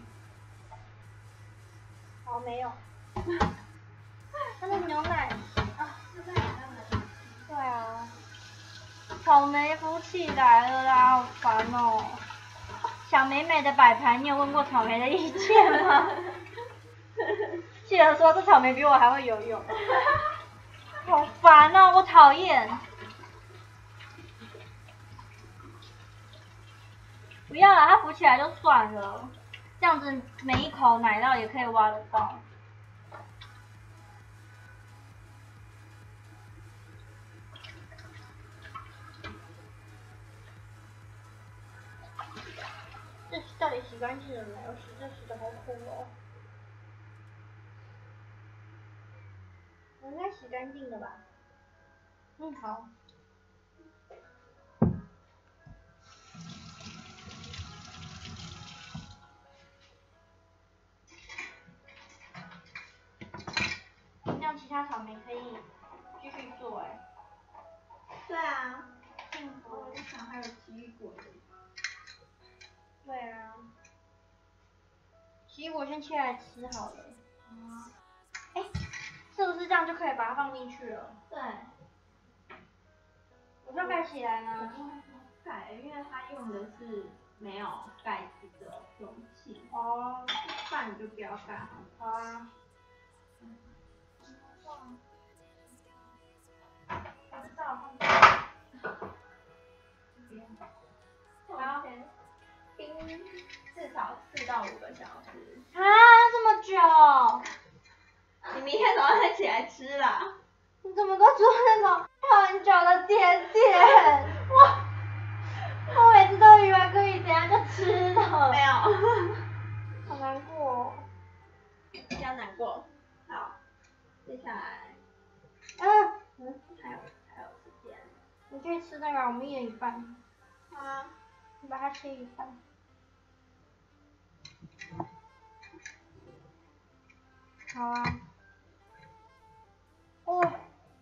好，没有。它的牛奶啊，是在你那里。对啊。草莓浮起来了啦，好烦哦。小美美的摆盘，你有问过草莓的意见吗？记得说这草莓比我还会游泳。好烦哦，我讨厌。不要啦，它浮起来就算了，这样子每一口奶酪也可以挖得到。这到底洗干净了没有？这洗的好苦哦。我应该洗干净了吧？好。这样其他草莓可以继续做哎。 对啊。 幸福。 我就想还有奇异果的。 对啊。奇异果先切来吃好了。哎，是不是这样就可以把它放进去了？ 对。 我就盖起来呢。 盖，因为它用的是没有盖子的容器。 哦。 不然你就不要盖。 好啊。我知道。 然后先冰至少4到5个小时。 啊，这么久？ 你明天早上再起来吃啦。 你怎么都做那种很久的甜点？ 我每次都以为可以等下就吃了。 没有， 好难过哦。 不要难过。好，接下来， 还有时间。 你可以吃那个，我们一人一半。 啊。 你把它切一半。好啊。哦。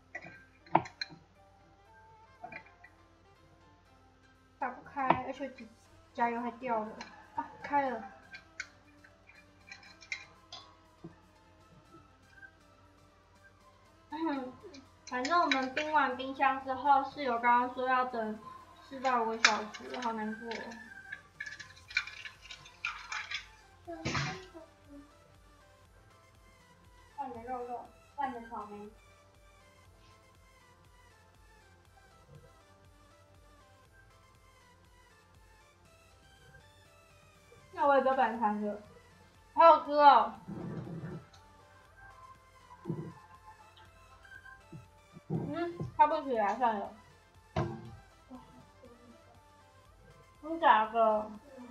打不开，而且加油还掉了。啊，开了。反正我们冰完冰箱之后，室友刚刚说要等4到5个小时，好难过。换的肉肉，换的草莓。那我也不要摆盘了，好好吃哦。开不起来，算了。真假的？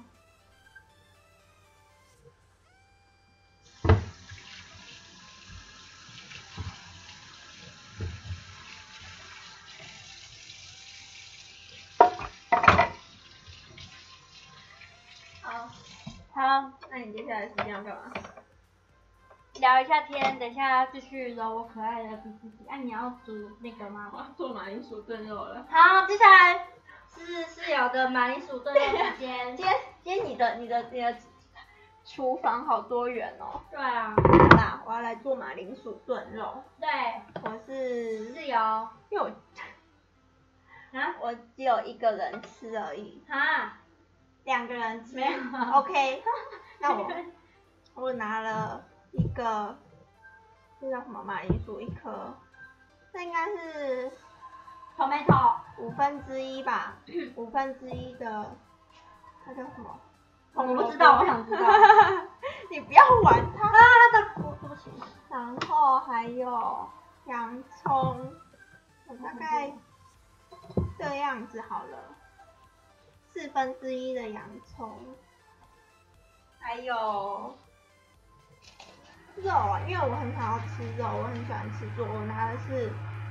好， 那你接下来时间要干嘛？ 聊一下天，等一下继续揉我可爱的鼻子底。你要煮那个吗？ 我要做马铃薯炖肉了。 好，接下来是室友的马铃薯炖肉时间。 今天你的厨房好多元哦。 对啊。 好啦，我要来做马铃薯炖肉。 对。 我是室友。 因为我只有1个人吃而已。2个人吃。 没有。 OK。那我拿了一个，这叫什么马铃薯1颗，这应该是 tomato 1/5吧，1/5的，那叫什么？ 我不知道，我想知道。 你不要玩它。 对不起。 然后还有洋葱，我大概这样子好了，1/4的洋葱。还有肉啊，因为我很想要吃肉，我很喜欢吃猪，我拿的是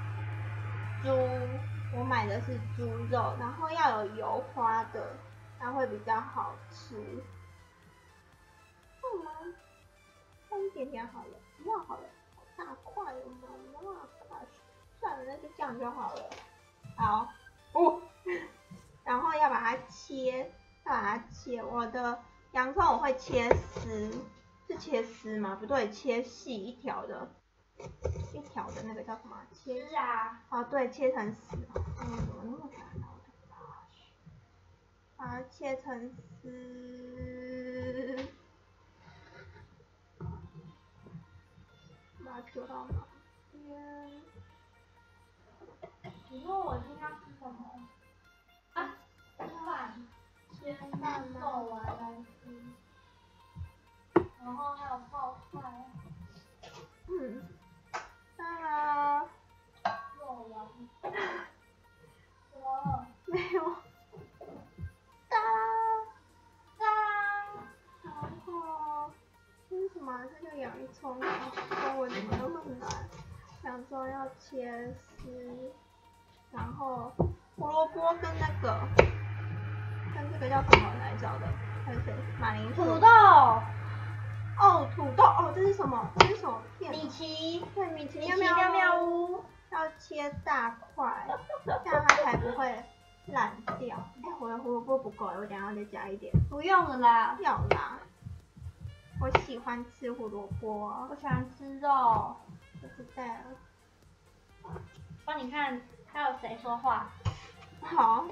我买的是猪肉，然后要有油花的，它会比较好吃。吗？放一点点好了，不要好了，好大块哦，妈妈，算了，那就这样就好了。好，然后要把它切，我的洋葱我会切丝，是切丝吗？不对，切细一条的那个叫什么？切丝啊。 对，切成丝。怎么那么烦啊！把它切成丝，把它丢到哪边？ 你说我今天要吃什么？饭。先做完来吃。然后还有泡菜。 当然。 做完。什么？ 没有。当。然后这是什么？这个洋葱，中文怎么那么难？洋葱要切丝，然后胡萝卜跟这个叫什么来着的？还有谁？马铃薯。 土豆。 土豆这是什么？这是什么片？ 米奇。 对，米奇妙妙屋。 要切大块，这样它才不会烂掉。我的胡萝卜不够，我等下要再加一点。 不用了啦。 要啦。我喜欢吃胡萝卜。 我喜欢吃肉。 我知道了。 帮你看，还有谁说话？ 好。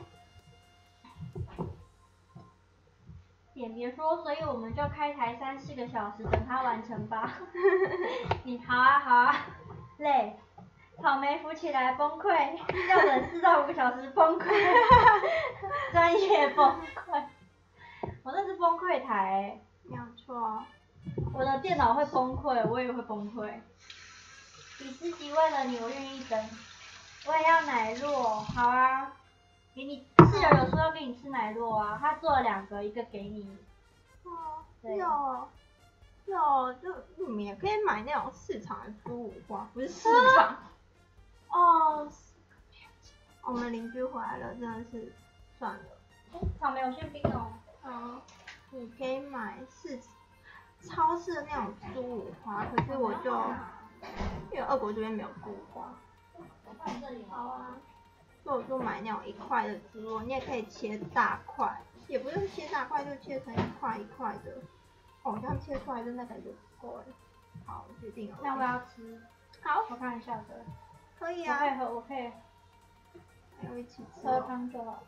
也别说，所以我们就开台3、4个小时等它完成吧。你好啊，累，草莓浮起来崩溃，要等4到5个小时崩溃，专业崩溃。我那是崩溃台。 没有错。 我的电脑会崩溃，我也会崩溃。李思琪为了你，我愿意等。我也要奶酪，好啊。 给你室友有说要给你吃奶酪啊，他做了2个，一个给你。 哦， 对就你们也可以买那种市场的猪五花，不是市场。哦，我们邻居回来了，真的是算了。 草莓有馅冰哦。 你可以买超市的那种猪五花，可是我就因为俄国这边没有猪五花。好啊，所以我就买那种1块的猪肉，你也可以切大块，也不用切大块，就切成1块1块的。哦，这样切出来的那感觉不够哎。好，决定了。 那我要吃。 好， 我看一下的。 可以啊。 我可以。 还有一起吃。 喝汤就好。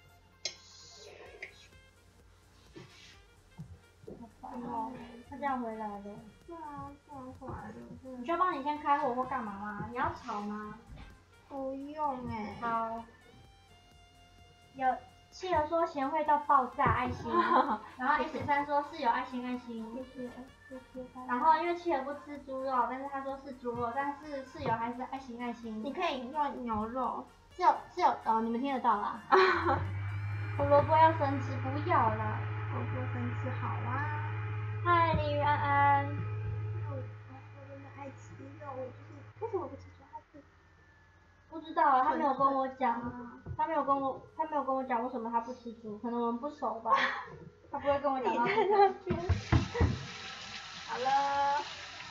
哦，他这样回来了。 对啊，这样回来了。 你需要帮你先开火或干嘛吗？你要炒吗？ 不用哎。好。 有企鹅说贤惠到爆炸爱心，然后 S3 说是有爱心爱心。谢谢。然后因为企鹅不吃猪肉，但是他说是猪肉，但是室友还是爱心爱心。 你可以用牛肉。 是有哦，你们听得到啦。胡萝卜要生吃，不要啦。 胡萝卜生吃好啊。 嗨，李雨安安。 我真的爱吃肉，为什么不吃猪还是？ 不知道啊，他没有跟我讲，他没有跟我讲为什么他不吃猪，可能我们不熟吧。他不会跟我讲到。你在那边。 好了。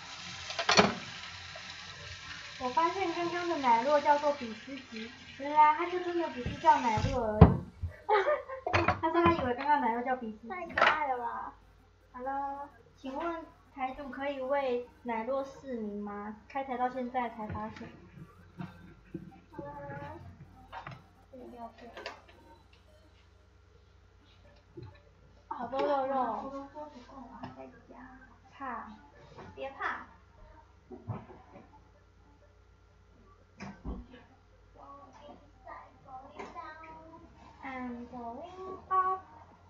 我发现刚刚的奶酪叫做比斯吉，原来他就真的只是叫奶酪而已。他说他以为刚刚奶酪叫比斯吉。 太可爱了吧。 好了，请问台主可以为奶酪市民吗？开台到现在才发现。 好了。 好多肉肉。 胡萝卜不够啊，再加。 怕。 别怕。 I'm going up。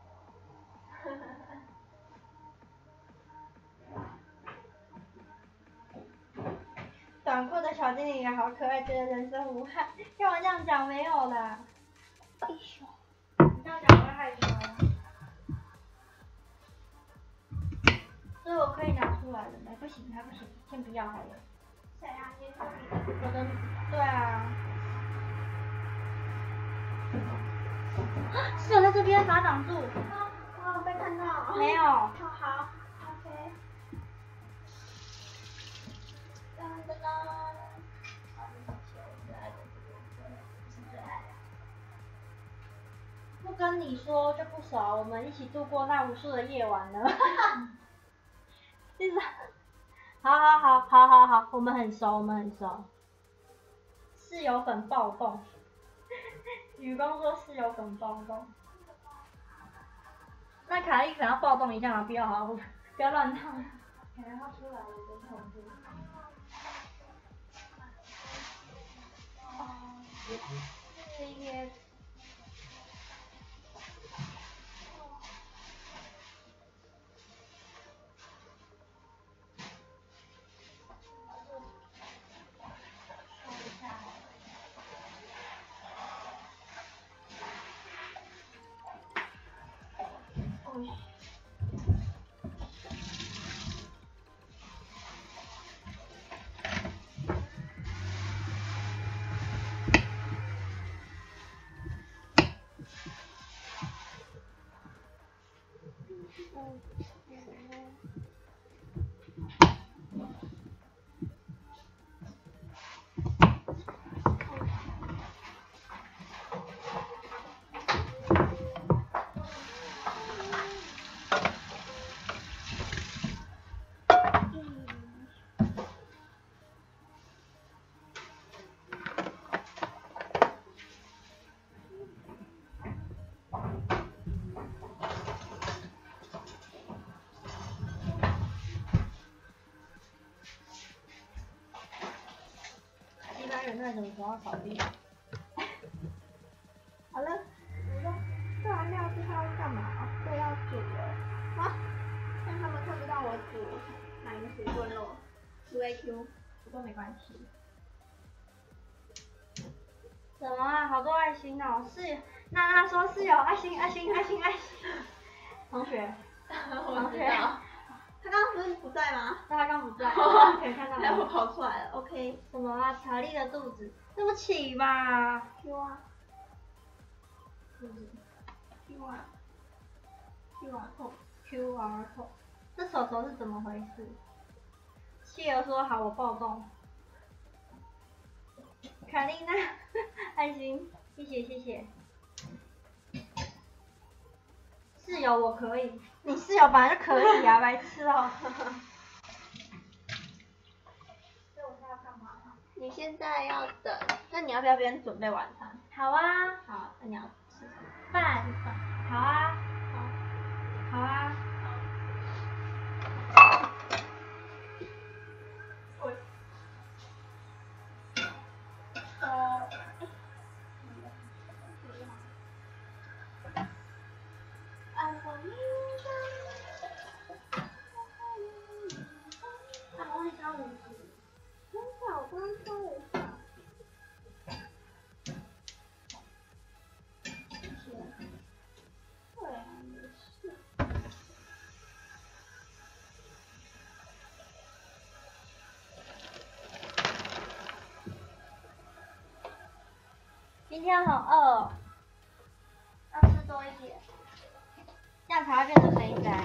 短裤的小精灵也好可爱，觉得人生无憾。干嘛这样讲？没有啦。你这样讲会害羞。所以我可以拿出来了没？不行，还不行，先不要好了。 谁啊？你我的，对啊。室友在这边，把它挡住。 我没看到。 没有。 好 ，OK。噔噔噔。 不跟你说就不熟，我们一起度过那无数的夜晚了。就是好，我们很熟。室友粉暴动。雨光说室友粉暴动。那卡莉粉要暴动一下吗？不要好，不要乱烫。可能要出来了，真恐怖。也。那什么时候扫地？ 好了，我说做完料之后要干嘛？对，要煮了。好，让他们看不到我煮哪一个水炖肉，煮 AQ，不过没关系。 什么啊？好多爱心哦！娜娜说室友爱心。同学， 我知道。他刚刚不是不在吗？ 他刚不在，可以看到。 他我跑出来了 ，OK。 什么啊？巧克力的肚子，对不起吧。 Q 啊。QR code。 这手手是怎么回事？企鹅说好，我暴动。卡丽娜，爱心，谢谢。室友我可以，你室友本来就可以啊，白痴哦。所以我现在要干嘛？ 你现在要等，那你要不要边准备晚餐？ 好啊。 好，那你要吃什么？ 饭。好啊。好啊。今天很饿，要吃多一点，这样才会变成肥宅。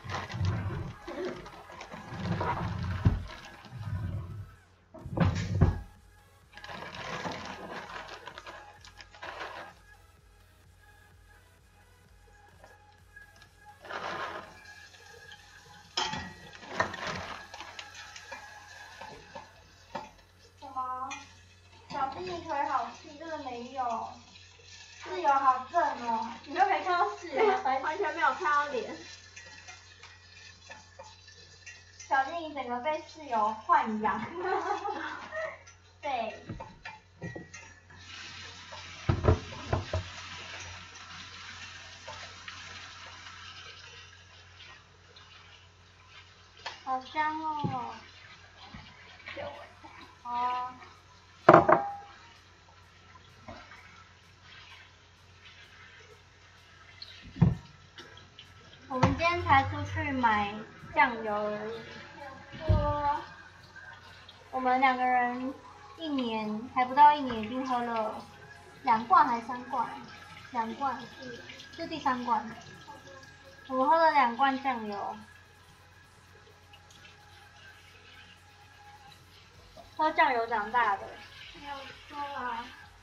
什么？小弟你腿好细，这个没有。室友好正哦，你都没看到室友， 完全没有看到脸。 小弟你整个被室友豢养。对。好香哦。哦。我们今天才出去买酱油而已。我们2个人还不到1年，已经喝了2罐还是3罐？2罐，是第3罐。我们喝了2罐酱油。喝酱油长大的。 没有错啦。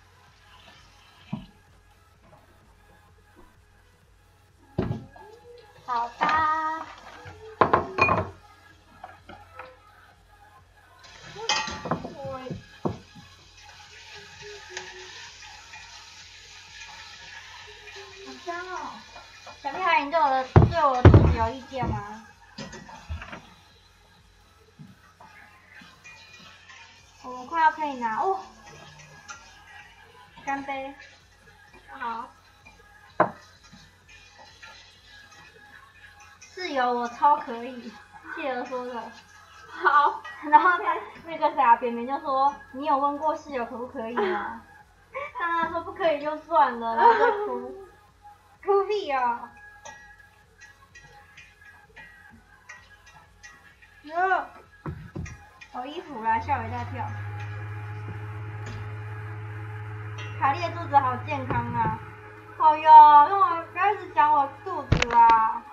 好吧。好香哦。小屁孩，你对我的肚子有意见吗？我们快要可以拿哦。干杯。 好。 室友我超可以，企鹅说的。 好。 然后那个啥，扁扁就说，你有问过室友可不可以吗？他说不可以就算了，然后就哭。哭屁啊！有衣服啦，吓我一大跳。卡莉的肚子好健康啊！好哟，那我不要一直讲我肚子啦。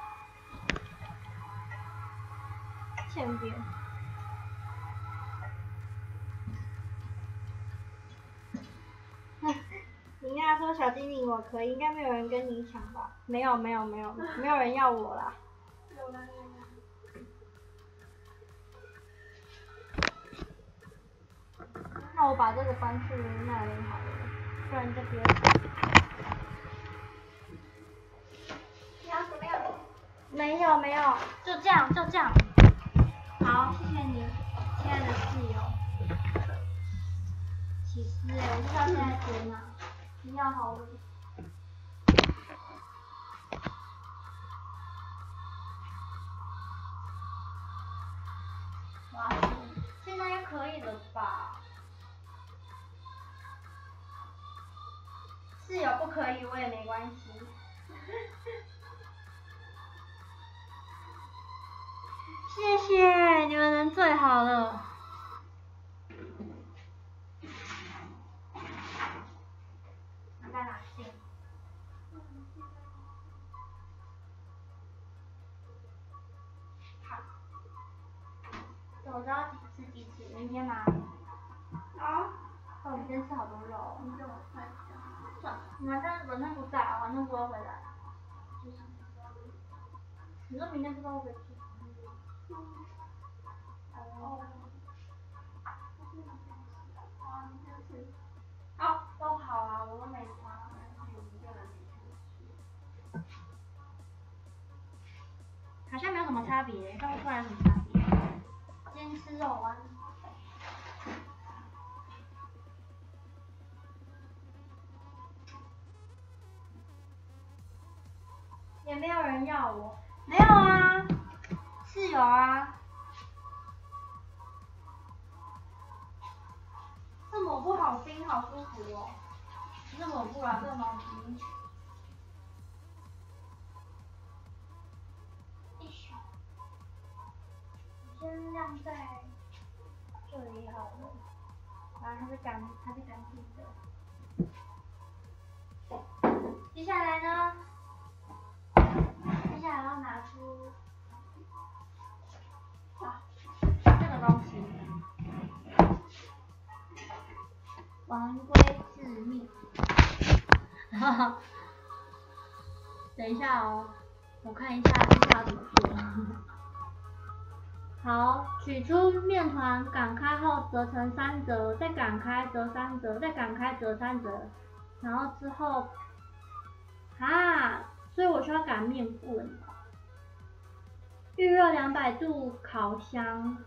欠扁。你跟他说小精灵我可以，应该没有人跟你抢吧？没有人要我啦。 有啦。 那我把这个搬去那里好了，不然这边。 你要怎么样？ 没有，就这样。好，谢谢你，亲爱的室友。起司我不知道现在点哪，你要好了。哇，现在应该可以了吧？ 室友不可以，我也没关系。谢谢，你们人最好了。在哪进？好，我知道吃鸡翅，明天吗？好。我们今天吃好多肉。你给我看一下。算了，晚上不在，晚上不会回来。你说明天不知道会不会去？哦。好，都好啊，我都没差。好像没有什么差别，看不出来有什么差别。今天吃肉啊。也没有人要我。没有啊，室友啊。这抹布好冰，好舒服哦。不是抹布啦，这个毛巾。先晾在这里好了，然后它是干净的。接下来呢？接下来要拿出这个东西，王龟致命。哈哈，等一下哦，我看一下这要怎么做。好，取出面团，擀开后折成3折，再擀开折3折，再擀开折3折，然后之后，所以我需要擀面棍。预热200度烤箱。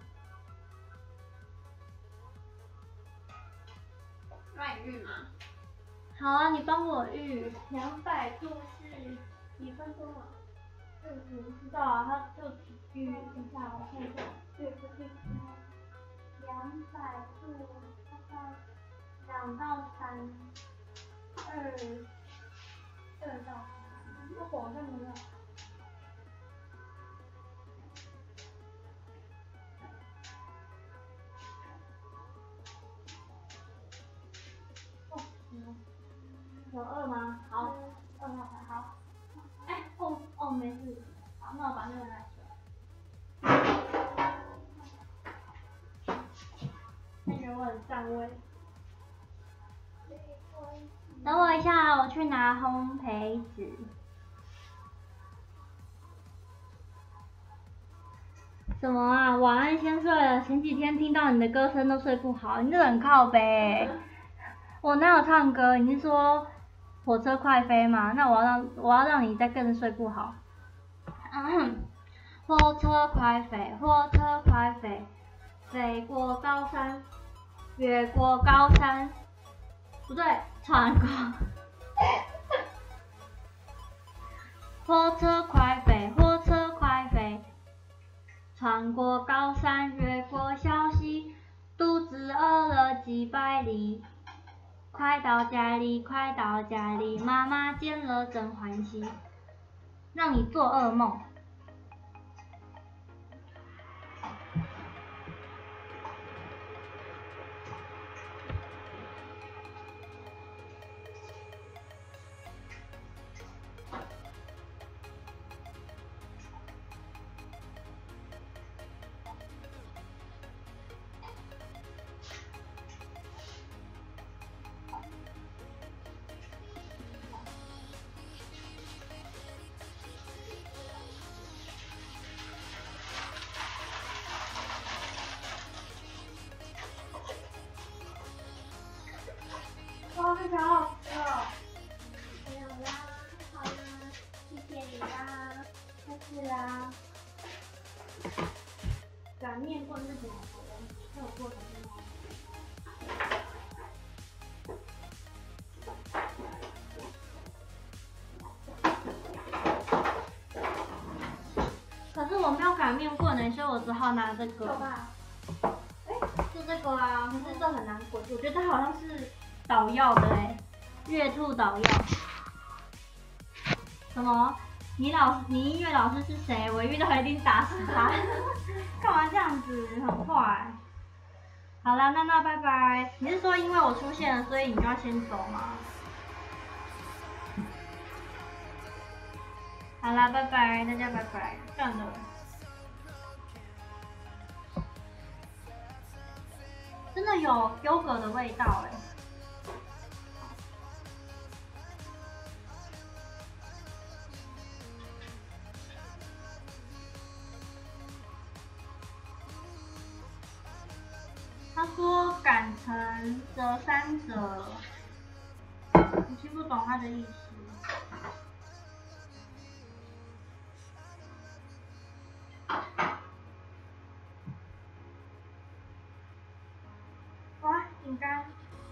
让你预吗？ 好啊，你帮我预。200度是几分钟啊？我不知道啊，它就预。等一下，我看一下。对，200度大概2到3，2到3。这火好像没有。有2吗？好，2号牌好。没事。好，那我把那个拿起来。感觉我很上位。等我一下，我去拿烘焙纸。什么啊？晚安，先睡了。前几天听到你的歌声都睡不好，你这很靠北。我哪有唱歌？你是说火车快飞吗？那我要让你再更睡不好。火车快飞，火车快飞，飞过高山，越过高山，不对，穿过。火车快飞，火车快飞，穿过高山，越过小溪，肚子饿了几百里。快到家里，快到家里，妈妈见了真欢喜，让你做噩梦。哇，这条好吃哦！没有啦，好啦，谢谢你啦，下次啦。擀面棍是什么东西？那我做成什么？可是我没有擀面棍所以我只好拿这个。有吧？就这个啊，可是这很难滚，我觉得它好像是捣药的月兔捣药。什么？你音乐老师是谁？我遇到一定打死他。干嘛这样子？很坏。好啦，娜拜拜。你是说因为我出现了，所以你就要先走吗？好啦，拜拜，大家拜拜。算了。真的有优格的味道哎。他说改成折3折，我听不懂他的意思。哇，饼干。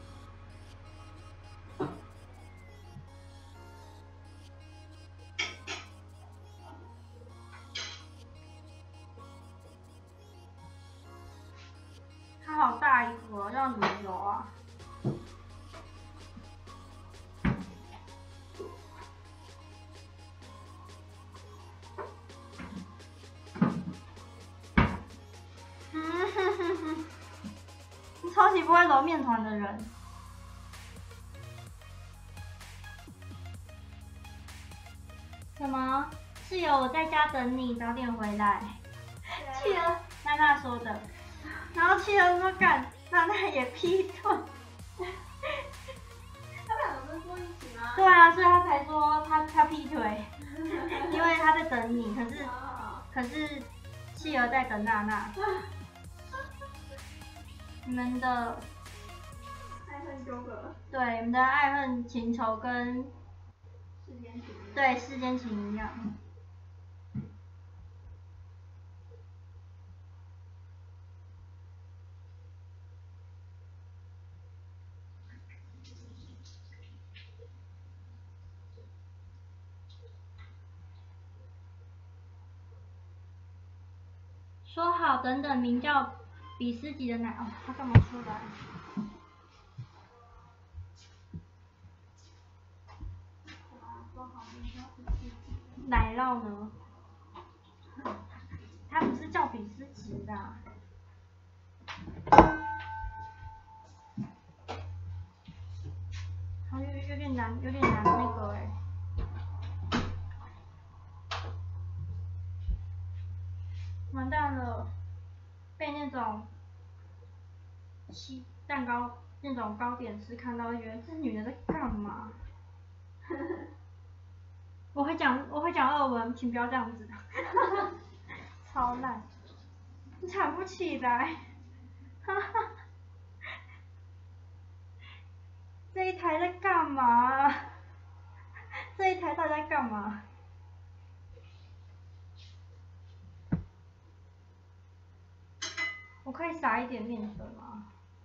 它好大一盒，要怎么揉啊？你超级不会揉面团的人。什么？室友，我在家等你，早点回来。企鹅，娜娜说的。然后企鹅说干，娜娜也劈腿。 他们两个不是住一起吗？ 对啊，所以他才说他劈腿，因为他在等你，可是企鹅在等娜娜。你们的爱恨纠葛。 对，你们的爱恨情仇跟世间情。 对世间情一样。说好等等名叫比斯吉的奶哦，他干嘛出来？奶酪呢？他不是叫比斯吉的、啊。他有点难那个哎、完蛋了，被那种蛋糕那种糕点师看到，觉得这女的在干嘛？我会讲俄文，请不要这样子。超烂，喘不起来。这一台在干嘛？这一台到底在干嘛？我可以撒一点面粉吗？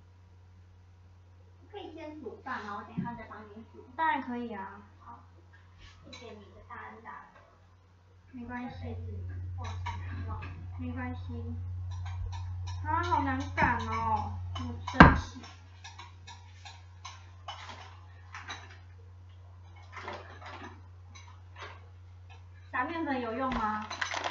可以先煮饭，然后等一下再帮你煮。 当然可以啊。 好，谢谢你的大恩大德。 没关系。 没关系。 啊，好难赶哦，我生气。撒面粉有用吗？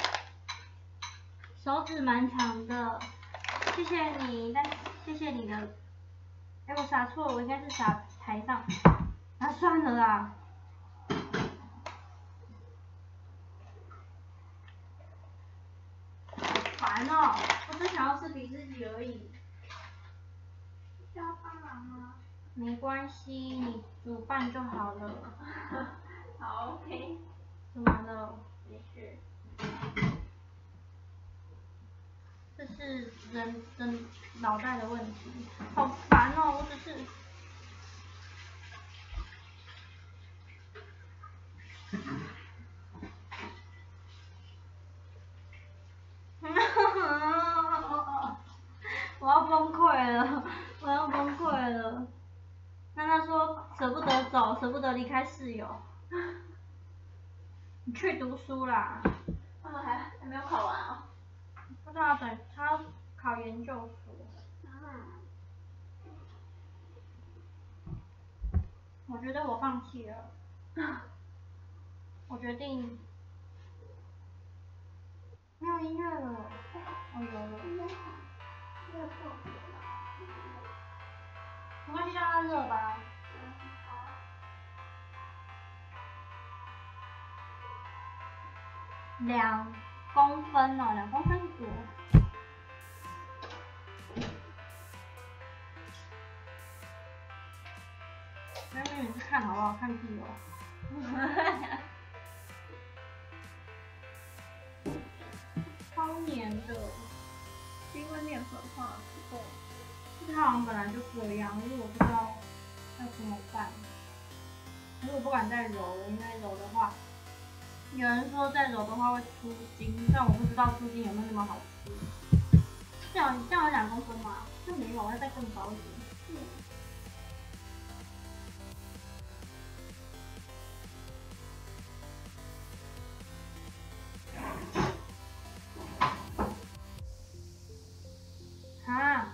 手指蛮长的，谢谢你，但谢谢你的。哎，我撒错了，我应该是撒台上。啊，算了啦。烦哦，我只想要吃比斯吉而已。 需要帮忙吗？ 没关系，你煮饭就好了。 好 ，OK。 怎么了？ 没事。 这是人脑袋的问题，好烦哦！我只是。我要崩溃了，我要崩溃了。那他说舍不得走，舍不得离开室友。你去读书啦。 他们还没有考完啊？ 不知道他要考研究所。 我觉得我放弃了，我决定没有音乐了。哦，有了。没关系，让它热吧。2公分哦，2公分多。没有，你去看好不好？看屁哦。超黏的， 是因为面粉化不够。 它好像本来就这样，因为我不知道要怎么办。可是我不敢再揉了，因为揉的话，有人说再揉的话会出筋，但我不知道出筋有没有那么好吃。这样有2公分吗？这没有，要再更薄一点。啊！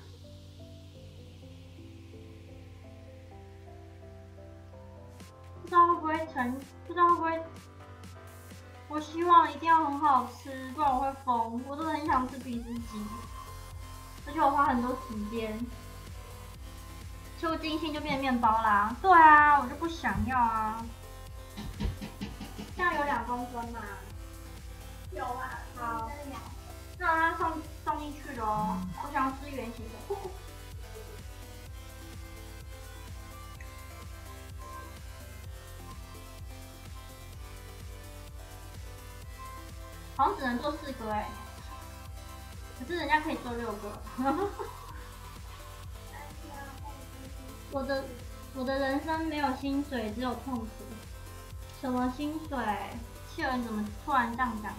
不知道会不会不知道会不会。我希望一定要很好吃，不然我会疯。我真的很想吃比斯鸡，而且我花很多时间。出精心就变面包啦。对啊，我就不想要啊。这样有2公分吗？ 有啊。 好，那它放进去了哦。我想要吃圆形的。好像只能做4个哎，可是人家可以做6个。我的人生没有薪水，只有痛苦。什么薪水？气人怎么突然这样讲？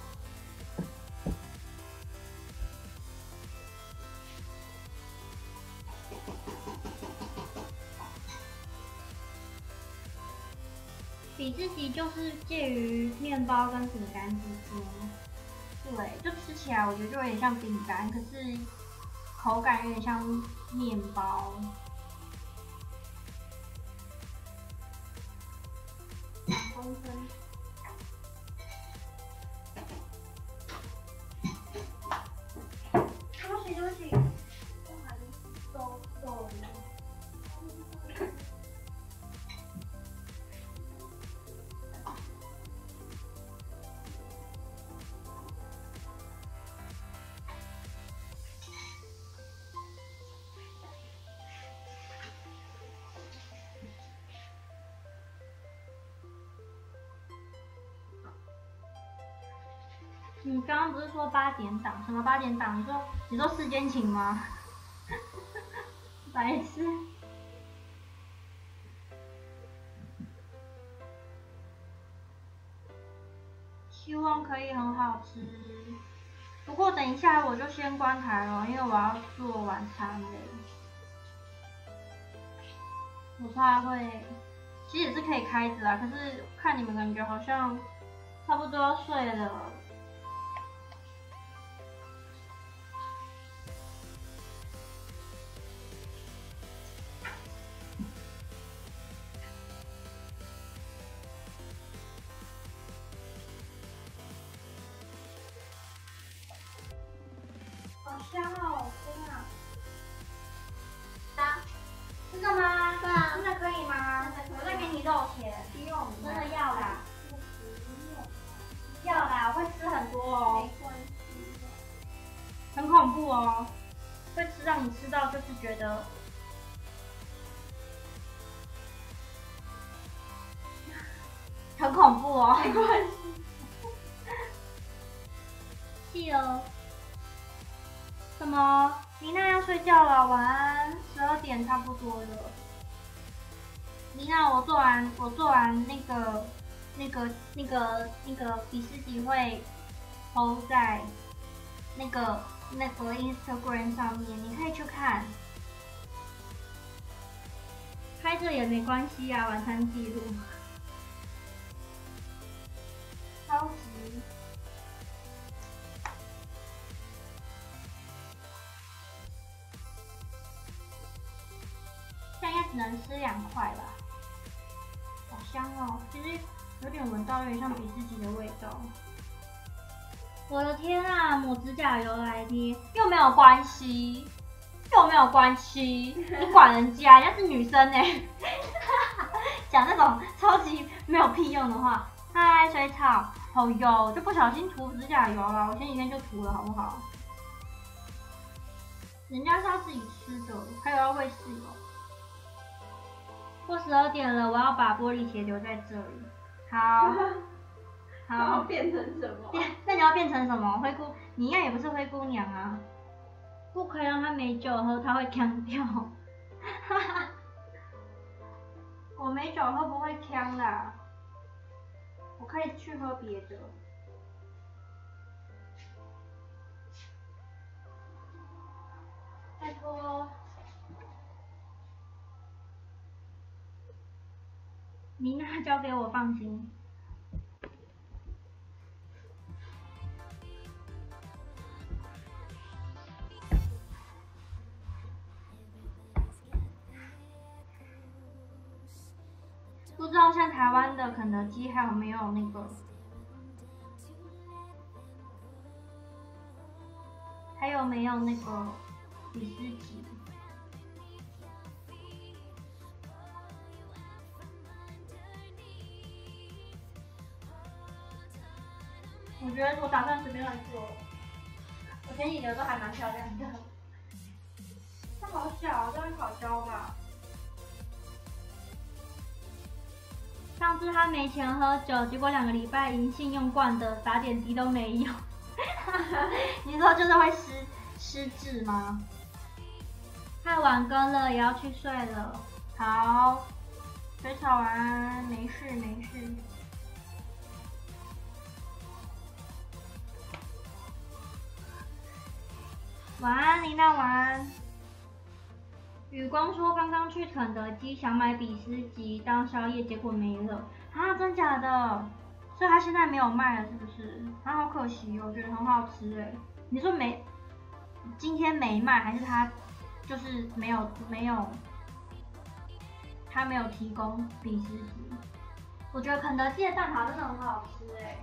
比自己就是介于面包跟饼干之间，对，就吃起来我觉得就有点像饼干，可是口感有点像面包。2公分。对不起，我还都了。你刚刚不是说8点档？什么8点档？你说世间情吗？白痴。希望可以很好吃。不过等一下我就先关台了，因为我要做晚餐了。我怕会，其实也是可以开着啊，可是看你们感觉好像差不多要睡了。好香哦，天啊！真的吗？ 对啊。 真的可以吗？我再给你肉钱。 不用。 真的要啦。要啦，我会吃很多哦。 没关系。 很恐怖哦，会让你吃到就是觉得。很恐怖哦。 没关系。 记了。什么？妮娜要睡觉了，晚安。12点差不多了。妮娜，我做完那个比斯吉会 PO 在那个 Instagram 上面，你可以去看。拍着也没关系啊，晚餐记录。超级。现在应该只能吃2块吧。 好香哦，其实有点闻到有点像比斯吉的味道。我的天啊，抹指甲油来贴又没有关系，又没有关系，你管人家，人家是女生欸。讲那种超级没有屁用的话。嗨，水草，好油，就不小心涂指甲油了，我前几天就涂了，好不好？人家是要自己吃的，还有要喂室友。过12点了，我要把玻璃鞋留在这里。好，好。 变成什么？ 那你要变成什么？灰姑，你应该也不是灰姑娘啊。不可以让他没酒喝，他会呛掉。我没酒喝不会呛的，我可以去喝别的。拜托。米娜交给我，放心。不知道像台湾的肯德基还有没有那个，还有没有那个比斯吉？我觉得我打算随便乱做，我前几年都还蛮漂亮的。它好小，这是烤焦吧？上次他没钱喝酒，结果2个礼拜银信用惯的，打点滴都没有。你说就是会失智吗？太晚更了，也要去睡了。好，水草晚安，没事没事。晚安，琳娜晚安。雨光说刚刚去肯德基想买比斯吉当宵夜，结果没了。啊，真假的？所以他现在没有卖了，是不是？啊，好可惜哦，我觉得很好吃哎。你说今天没卖，还是他就是没有，他没有提供比斯吉？我觉得肯德基的蛋挞真的很好吃哎。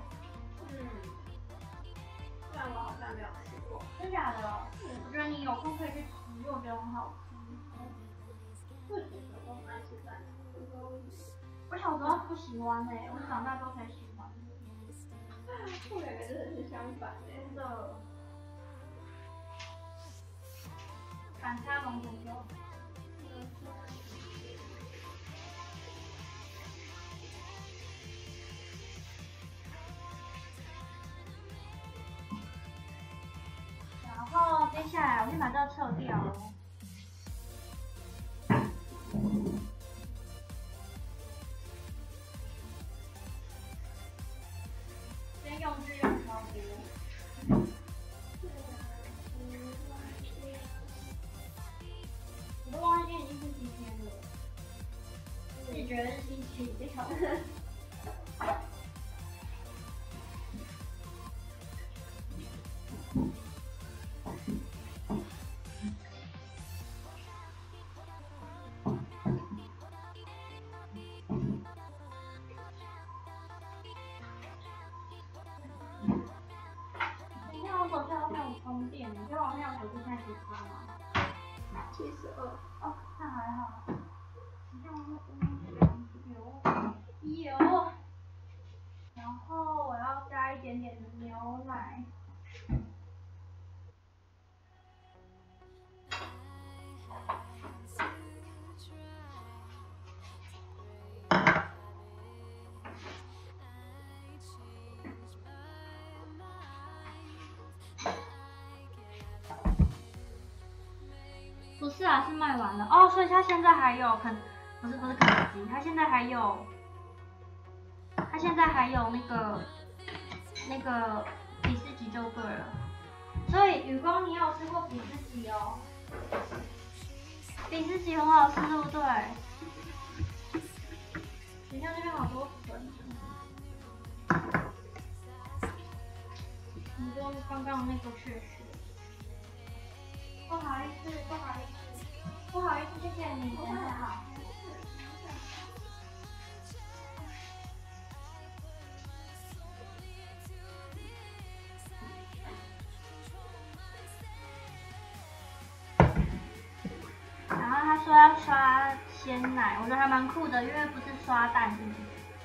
虽然我好像没有吃过。 真假的？我觉得你有空可以去吃，因为我觉得很好吃。 为什么我们爱吃蛋挞？ 我小时候不喜欢哎，我长大之后才喜欢。 我两个真的是相反哎。 真的。反差萌很多。然后接下来我先把这个撤掉哦。先用日用超多。我都忘记今天已经是几天了，自己觉得是星期六。手机好像有充电，你觉得我那样手机现在几趴吗 ？72。 哦，那还好。你看有。然后我要加一点点的牛奶。不是啊，是卖完了哦，所以他现在还有不是肯德基，他现在还有那个比斯吉就对了。所以雨光，你有吃过比斯吉哦？比斯吉很好吃，对不对？等一下这边好多粉。你跟刚刚那个确实。不好意思，谢谢你，真的好。 要刷鲜奶，我觉得还蛮酷的，因为不是刷蛋进去。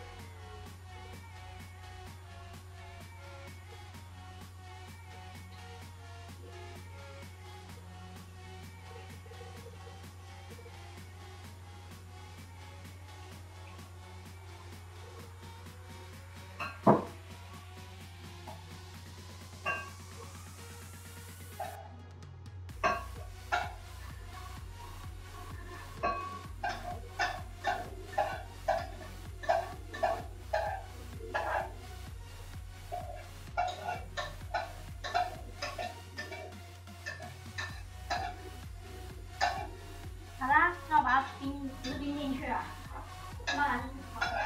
好啦，那我把它冰，不是冰进去啊，当然是好的。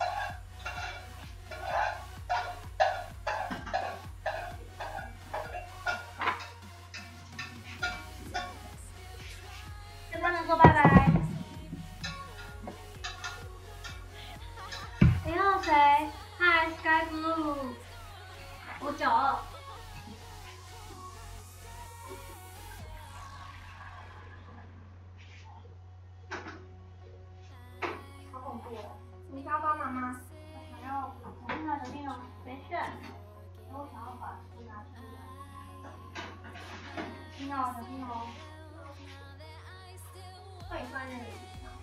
跟他们说拜拜。你要谁 ？Hi Sky Blue， 592。好恐怖哦！你想要帮忙吗？我想要，小心哦，小心哦，没事。我想要把书拿出来。小心哦，小心哦。会放在那里。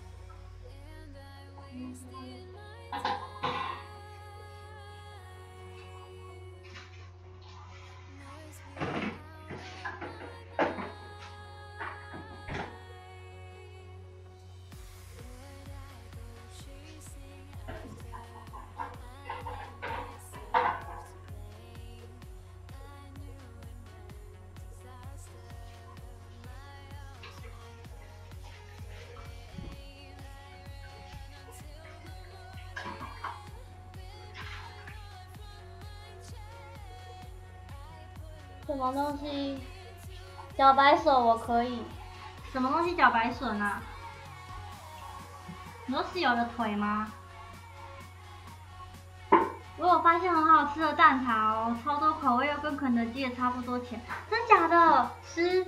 什么东西？茭白笋我可以。什么东西茭白笋啊？你说室友的腿吗？我有发现很好吃的蛋挞哦，超多口味，又跟肯德基也差不多钱，真假的？吃，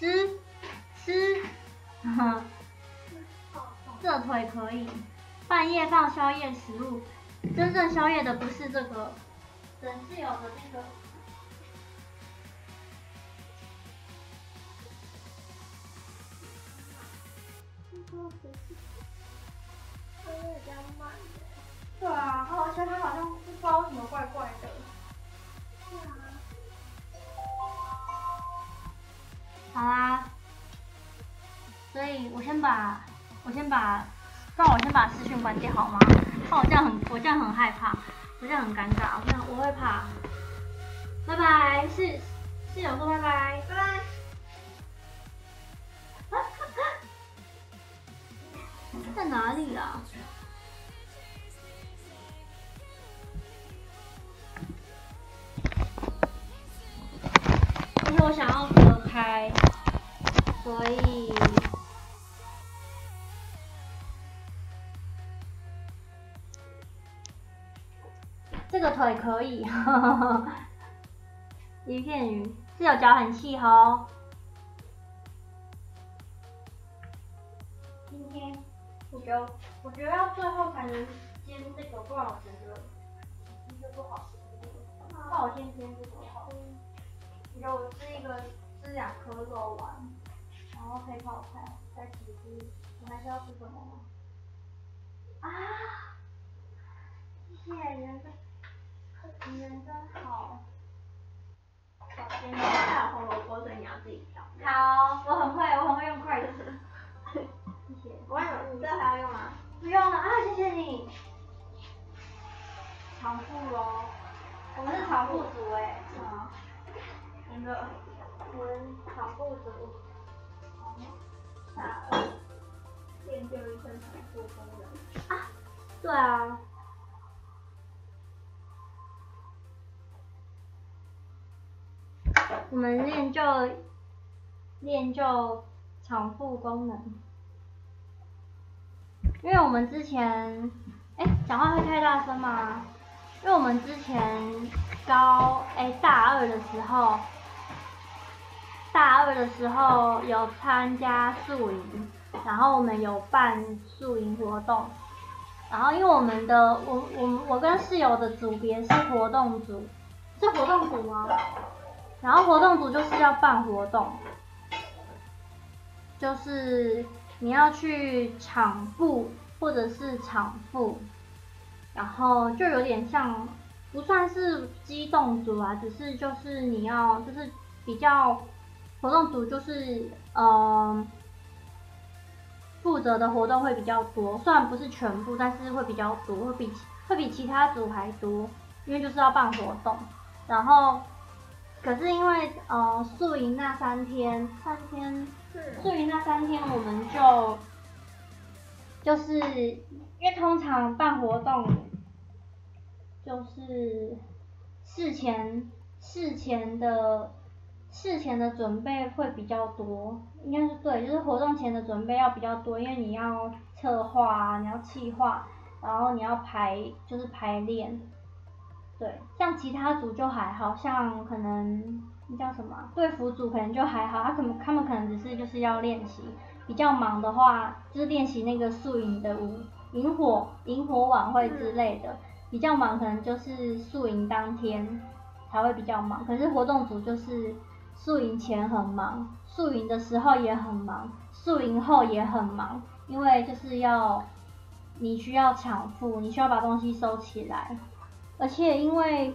这腿可以。半夜放宵夜食物，真正宵夜的不是这个，等室友的那个。对啊，而且它好像不知道为什么怪怪的。对啊。好啦，所以我先把，让我先把视讯关掉好吗？那我这样很害怕，我这样很尴尬，我会怕。拜拜，室友说拜拜。拜拜。在哪里啊？因为我想要隔开，所以这个腿可以，一片鱼是有脚很细哦。今天我觉得要最后才能煎这个，不然我觉得不好吃。那我先煎这个好了。我觉得我吃2颗肉丸，然后配泡菜，再起司。我还需要吃什么吗？啊！谢谢人真好。首先还有红萝卜，所以你要自己挑。好，我很会用筷子。谢谢。你这还要用吗？不用了啊，谢谢你。常富咯，我们是常富组哎。真的。我们常富组。大2练就一身常富功能。啊，对啊。我们练就常富功能，因为我们之前，讲话会太大声吗？因为我们之前大二的时候有参加宿营， 然后我们有办宿营活动，然后因为我跟室友的组别是活动组，是活动组吗？然后活动组就是要办活动，就是你要去场部或者是场副，然后就有点像不算是机动组啊，只是就是你要就是比较活动组就是负责的活动会比较多，虽然不是全部，但是会比较多，会比其他组还多，因为就是要办活动。然后，可是因为宿营那3天，宿营那3天我们就是因为通常办活动就是事前的准备会比较多，应该是对，就是活动前的准备要比较多，因为你要策划啊，你要企划，然后你要就是排练，对，像其他组就还好，像可能那叫什么队服组可能就还好，他们可能只是就是要练习，比较忙的话就是练习那个宿营的萤火晚会之类的，比较忙可能就是宿营当天才会比较忙，可是活动组就是宿营前很忙，宿营的时候也很忙，宿营后也很忙，因为就是你需要抢付，你需要把东西收起来，而且因为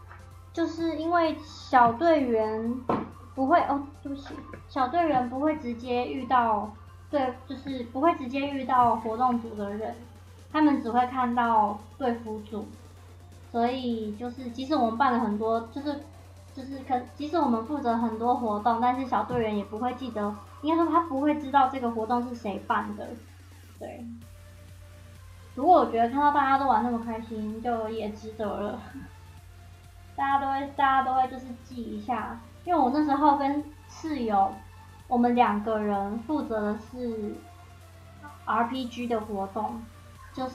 小队员不会对不起，小队员不会直接遇到就是不会直接遇到活动组的人，他们只会看到队服组，所以就是即使我们办了很多，即使我们负责很多活动，但是小队员也不会记得，应该说他不会知道这个活动是谁办的，对。不过我觉得看到大家都玩那么开心，就也值得了。大家都会就是记一下，因为我那时候跟室友，我们2个人负责的是 RPG 的活动，就是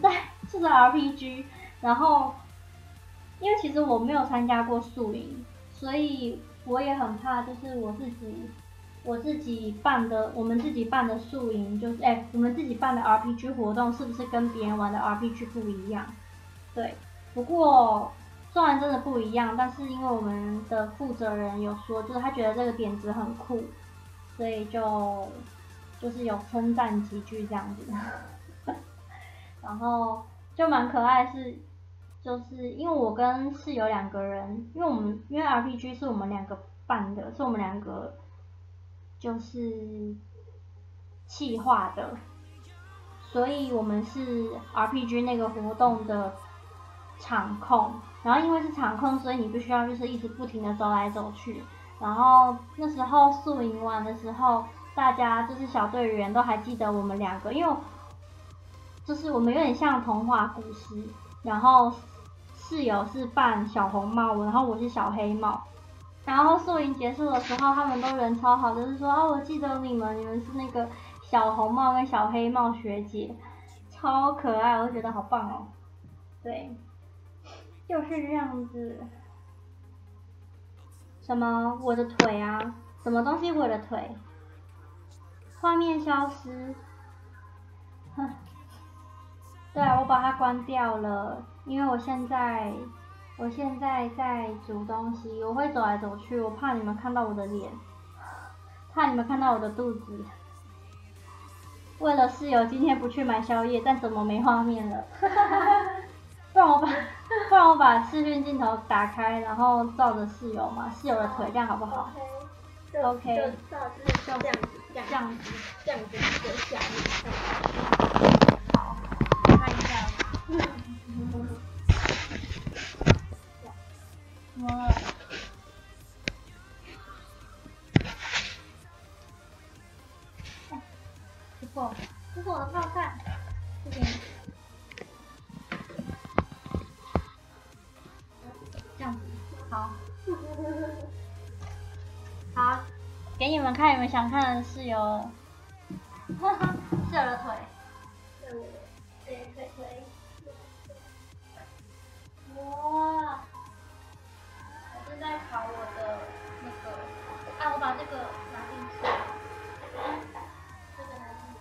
RPG， 然后因为其实我没有参加过宿营，所以我也很怕，就是我自己办的，我们自己办的宿营，就是我们自己办的 RPG 活动是不是跟别人玩的 RPG 不一样？对，不过虽然真的不一样，但是因为我们的负责人有说，就是他觉得这个点子很酷，所以就是有称赞几句这样子。然后就蛮可爱是，就是因为我跟室友2个人，因为 RPG 是我们2个办的，是我们2个就是企划的，所以我们是 RPG 那个活动的场控，然后因为是场控，所以你必须要就是一直不停的走来走去。然后那时候宿营完的时候，大家就是小队员都还记得我们2个，因为就是我们有点像童话故事。然后室友是扮小红帽，然后我是小黑帽。然后宿营结束的时候，他们都人超好，就是说我记得你们是那个小红帽跟小黑帽学姐，超可爱，我就觉得好棒哦。对，就是这样子。什么？我的腿啊？什么东西？我的腿？画面消失。哼。对啊，我把它关掉了，因为我现在在煮东西，我会走来走去，我怕你们看到我的脸，怕你们看到我的肚子。为了室友今天不去买宵夜，但怎么没画面了？不然我把视讯镜头打开，然后照着室友嘛，室友的腿，这样好不好 ？OK。 就照就是这样子，这样子就下面。 好，看一下。怎么了？不错，这是我的泡饭，谢谢你。这样子，好。好，给你们看你们想看的室友，室友的腿。腿。哇！我正在烤我的那个，我把这个拿进去，这个拿进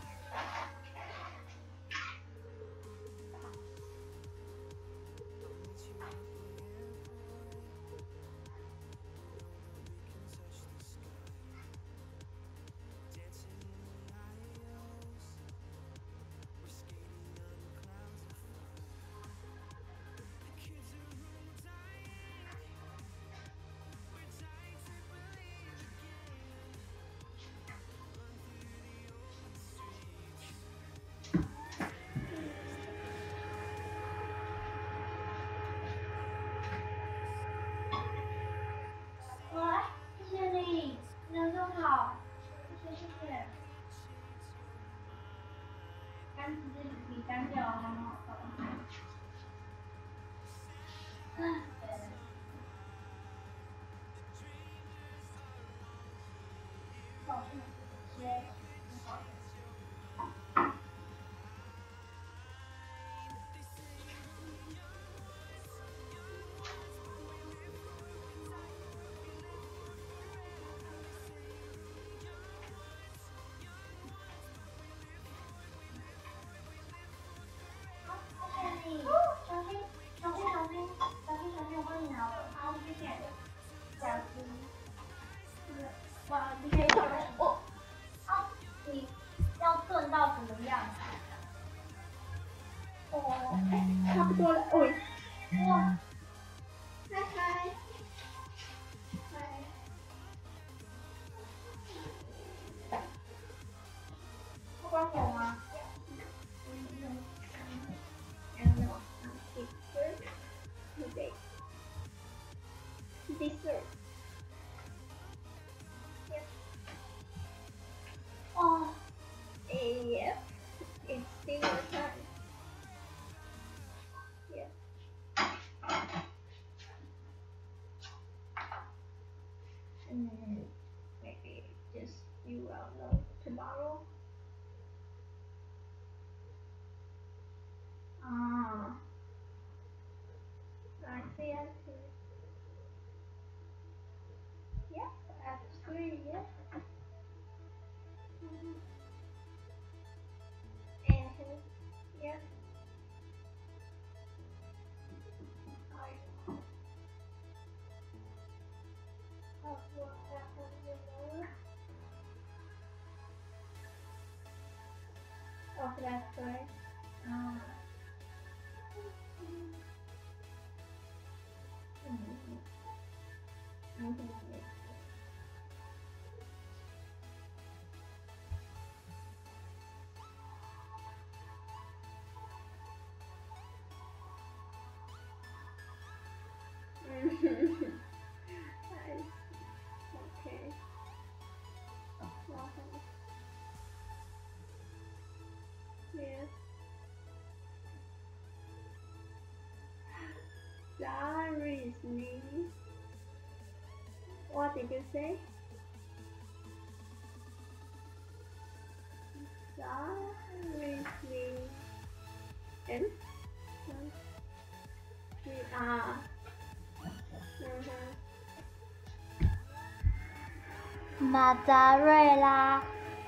干直接皮干掉，还蛮好看的。好，切。小心，我帮你拿了。好，谢谢。小心。哇，你可以小心哦。好，你要炖到什么样？哦， 差不多了。哦。 哇。 嗨嗨。 不关火吗？ Dessert. Yep. Oh. Yep. It's dinner time. Yep. Maybe just you will know tomorrow. Ah. I see. Yep, that's great, yeah. Yep. Oh, that's great. Okay. Yes. Sorry, me. What did you say? Sorry, me. And? 马扎瑞拉。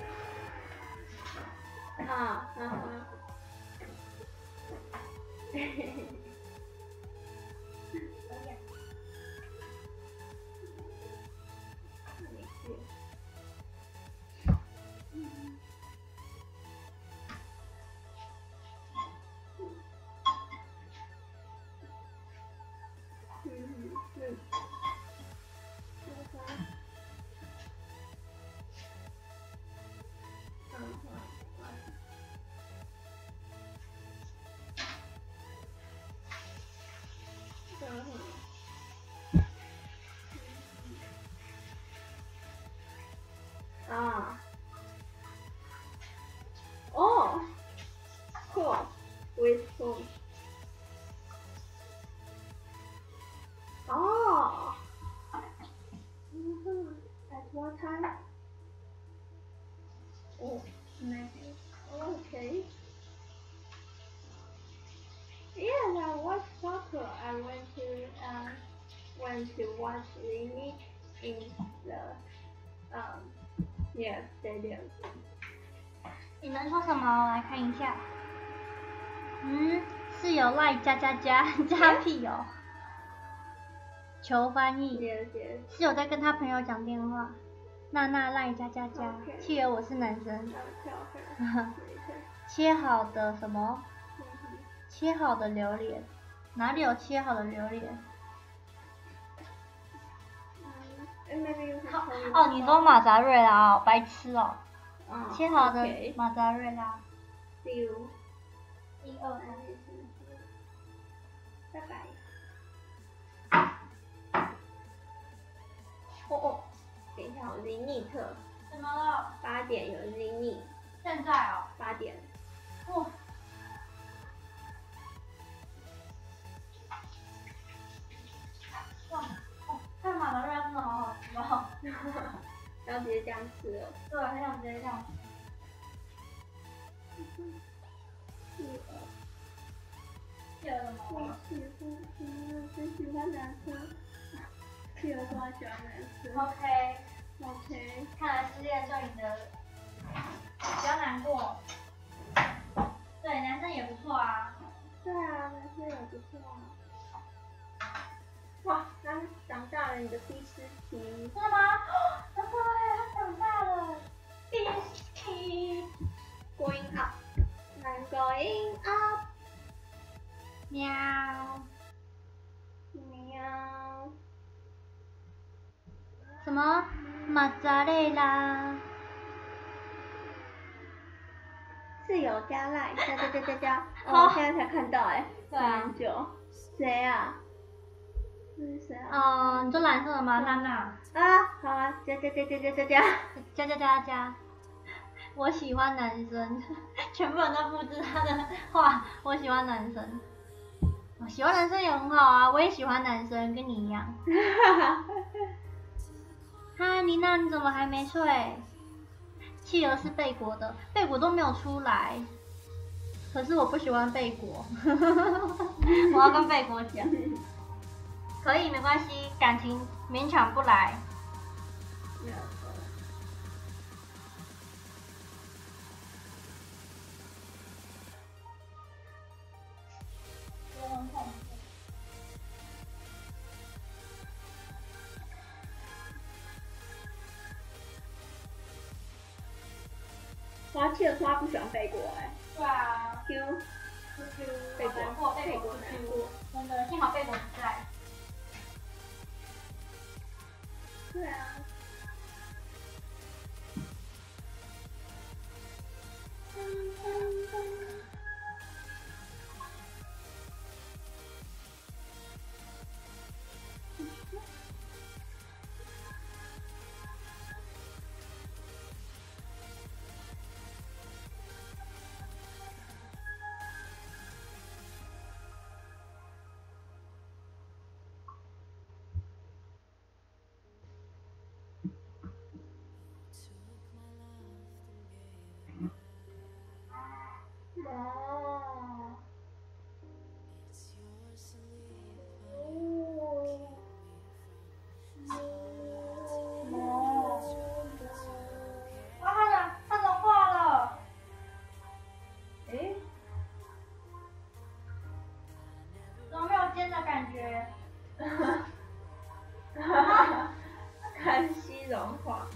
Oh, cool. With foam. Oh. At what time? Oh, maybe. Okay. Yeah, I watched soccer. I went to watch Lini in the stadium. 你能说什么？我来看一下。是有赖加屁哦。求翻译。是有在跟他朋友讲电话。娜赖加，契儿我是男生。切好的什么？切好的榴莲，哪里有切好的榴莲？哦，你说马扎瑞拉哦，白痴哦。切好的马扎瑞拉。 6、 1、2、3、4， 拜拜。哦，等一下，有林尼特。 怎么了？ 8点有林尼。 现在哦。 8点。 哇。 这样吃了。 对，很想直接这样吃。第二个吗？ 我真喜欢男生。第二个喜欢男生。OK。 看来失恋对你的比较难过。对，男生也不错啊。 对啊，男生也不错啊。哇，他长大了，你的第四题。 真的吗？对，他长大了。第四题。 Going up. I'm going up. 喵。 喵。 什么？马扎雷拉。 室友加赖，加。哦，现在才看到哎。 对啊。 很久。谁啊？这是谁啊？ 你说蓝色的吗？娜娜。 啊，好啊，加。 我喜欢男生，全部人都复制他的话。我喜欢男生，我喜欢男生也很好啊，我也喜欢男生，跟你一样。嗨，妮娜，你怎么还没睡？企鹅是贝果的，贝果都没有出来。可是我不喜欢贝果，我要跟贝果讲。可以，没关系，感情勉强不来。 没有错。花气的说他不喜欢贝果哎。 对啊。 Q。 贝果难过，贝果难过。真的，幸好贝果不在。 对啊。哦。 他融化了。 诶？ 怎么没有煎的感觉？ 干稀融化。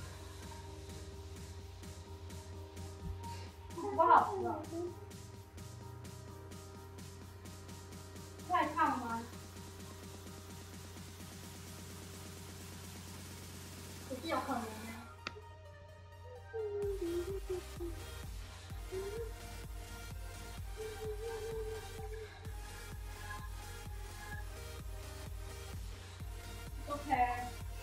不好吃哦。太烫吗？也是有可能的。OK。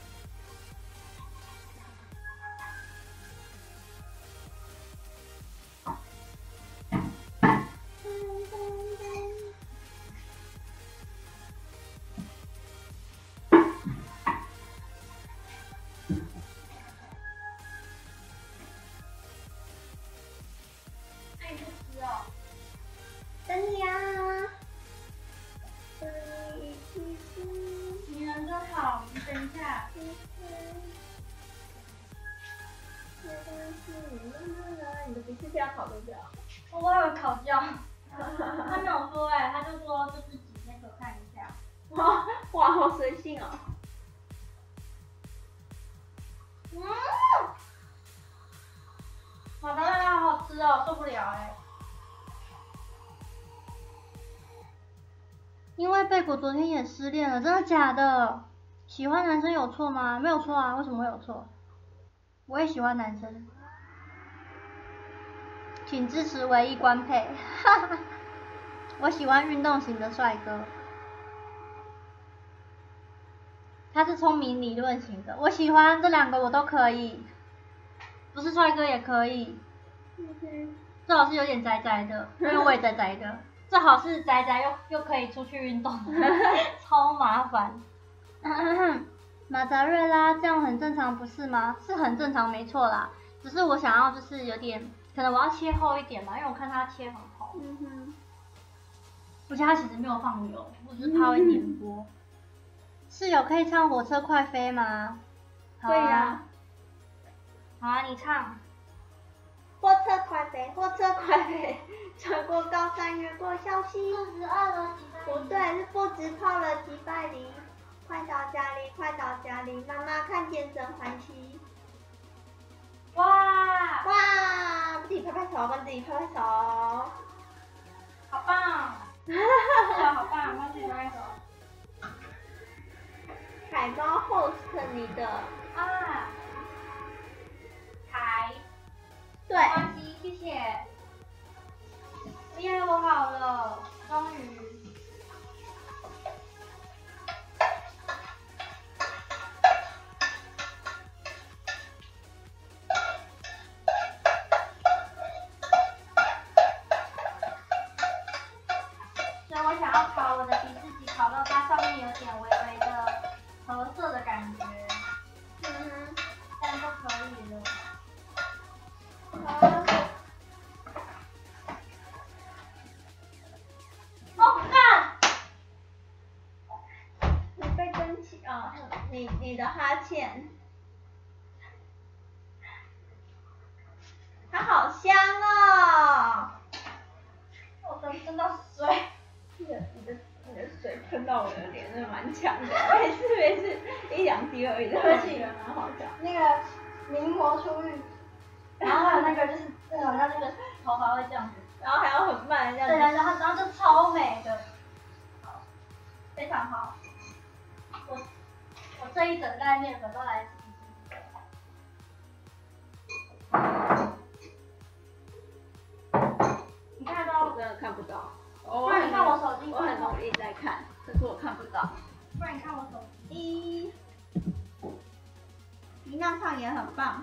等你啊！ 你人真好，你等一下。 你的鼻涕是要烤多久？ 我有烤焦。他没有说他就说就是几天可看一下。 哇，好随性哦。 马达拉拉好好吃哦，受不了因为贝果昨天也失恋了，真的假的？喜欢男生有错吗？没有错啊，为什么会有错？我也喜欢男生，请支持唯一官配。我喜欢运动型的帅哥，他是聪明理论型的，我喜欢这两个我都可以，不是帅哥也可以。最好是有点宅宅的，因为我也宅宅的。最好是宅宅又可以出去运动，超麻烦。 马扎瑞拉这样很正常不是吗？是很正常没错啦，只是我想要就是有点，可能我要切厚一点吧，因为我看它切很厚。 嗯哼。 而且它其实没有放油，我只是怕会粘锅。室友可以唱《火车快飞》吗？ 可以啊。 好啊，你唱。 火车快飞，火车快飞，穿过高山，越过小溪。 肚子饿了几百里。 不对，是不知跑了几百里。快到家里，快到家里，妈妈看见真欢喜。 哇！ 哇！自己拍拍手，帮自己拍拍手。 好棒！好棒，帮自己拍拍手。 海猫 host 你的啊。台。 对。 没关系，谢谢。耶，我好了，终于。所以我想要烤我的比斯吉，烤到它上面有点微微的褐色的感觉。这样就可以了。 你的哈欠，它好香哦！ 我真的水， 你的水喷到我的脸，真的蛮强的。没事，一两滴而已，但是也蛮好笑。 那个名模出浴，然后还有那个就是好像那个头发会这样子， 然后还要很慢这样子。 对，然后就超美的，非常好。我这一整袋面粉都来自于你看到？ 我真的看不到。 不然你看我手机。 我很努力在看，可是我看不到。 不然你看我手机。 妮娜唱也很棒。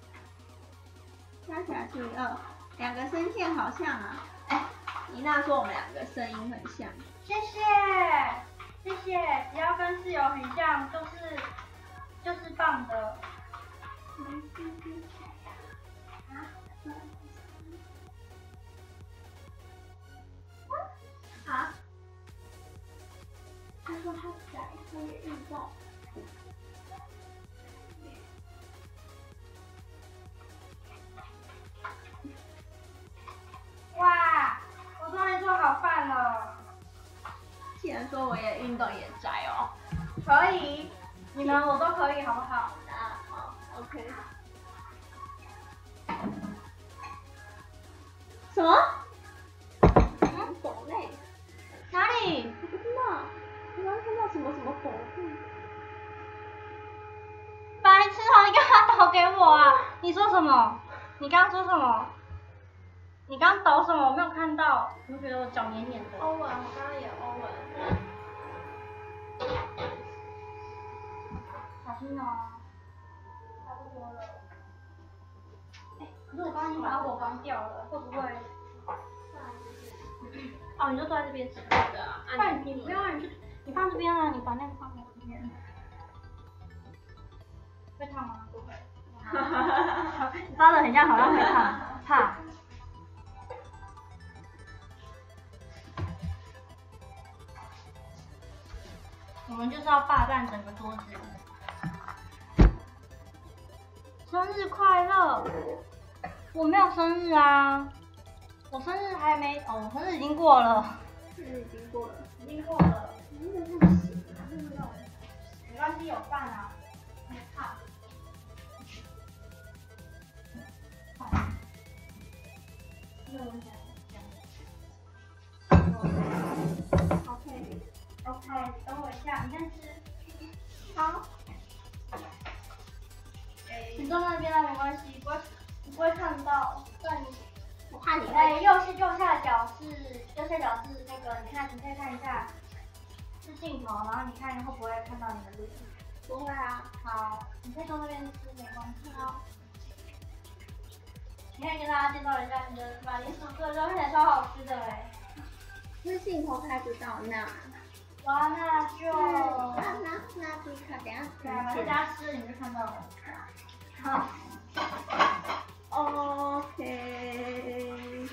加起来除以2，两个声线好像啊。哎，妮娜说我们两个声音很像。 谢谢。只要跟室友很像，就是棒的。 啊？他说他改，他也运动。 哇！我终于做好饭了。 既然说我也运动也宅哦。 可以，你们我都可以，好不好？ 啊，好 ，OK。什么？狗类？ 哪里？ 我不知道，我刚看到什么狗类。 白痴哦，你干嘛抖给我啊？你说什么？你刚刚说什么？你刚抖什么？我没有看到。我觉得我脚黏黏的。 欧文，我刚刚也欧文。 小心哦。差不多了。可是我刚刚已经把火关掉了，会不会？哦，你就坐在这边吃。 对啊。 那你不要，你放这边啊，你把那个放在这边。会烫吗？不会。你包的很像好像会烫，烫。我们就是要霸占整个桌子。生日快乐！我没有生日啊，我生日还没，我生日已经过了。 生日已经过了。 已经过了。 真的太行了， 没关系，有饭啊。没怕。OK， 等我一下，你先吃。 好。 你坐那边啊，没关系，你不会看到。对， 我怕你。 右下角是那个，你可以看一下，是镜头，然后你看会不会看到你的录影？ 不会啊。 好，你可以坐那边吃，没关系。好。你可以跟大家介绍一下你的马铃薯做的肉，看起来超好吃的哎。 那镜头拍不到那。 哇，那就那迪卡，等下对啊，在家吃你就看到了。好。 OK，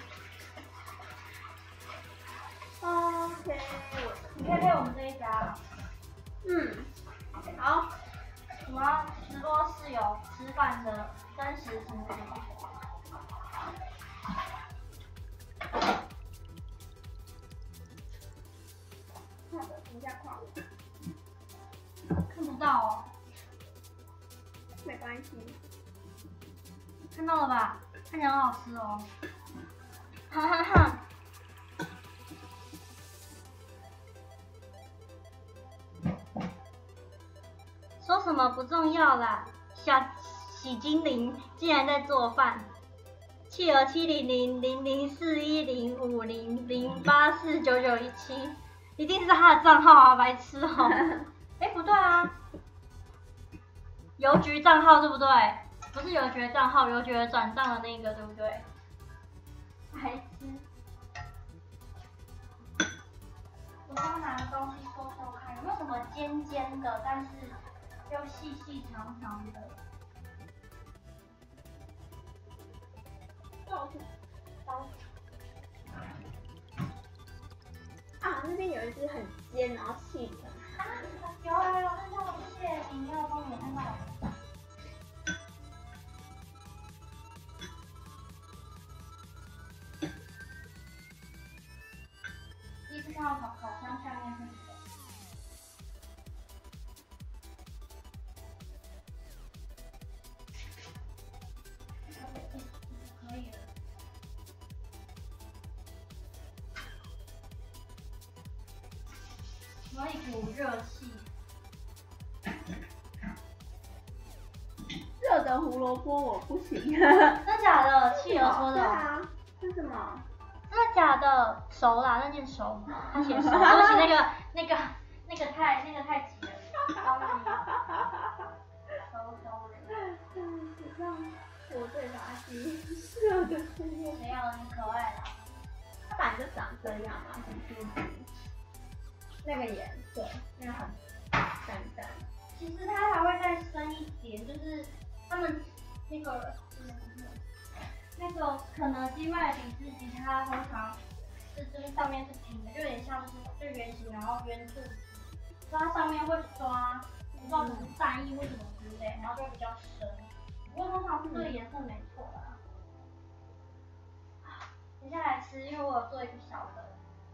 你可以配我们这一家。 好。 我要直播室友吃饭的真实情景。 等一下跨我。 看不到哦。 没关系。 看到了吧？看起来很好吃哦。哈哈哈。说什么不重要啦，小喜精灵竟然在做饭。企鹅70700041050084997，一定是他的账号啊，白痴哦。哎，不对啊，邮局账号对不对？不是邮局的账号，邮局的转账的那个对不对？白痴。我刚拿的东西说说看，有没有什么尖尖的，但是又细细长长的？ 啊，那边有一只很尖，然后细的。 有看到，谢谢饮料帮我看到。第一次看到烤箱下面是什么？可以了。我有一股热气。 热的胡萝卜我不行。 真的假的？企鹅说的。 对啊。是什么？ 真的假的？熟啦，那件熟。他写熟，对不起，那个太急了。 我对垃圾热的胡萝卜。 没有，很可爱啦。 它本来就长这样嘛，很舒服。那个颜色，那个很淡淡。 其实它还会再深一点，就是他们那个肯德基卖的比斯吉，它通常就是上面是平的，就有点像就圆形，然后圆柱子，所以它上面会抓，不知道什么蛋液或什么之类，然后就会比较深。不过通常是这个颜色没错啦。接下来吃，因为我有做一个小的。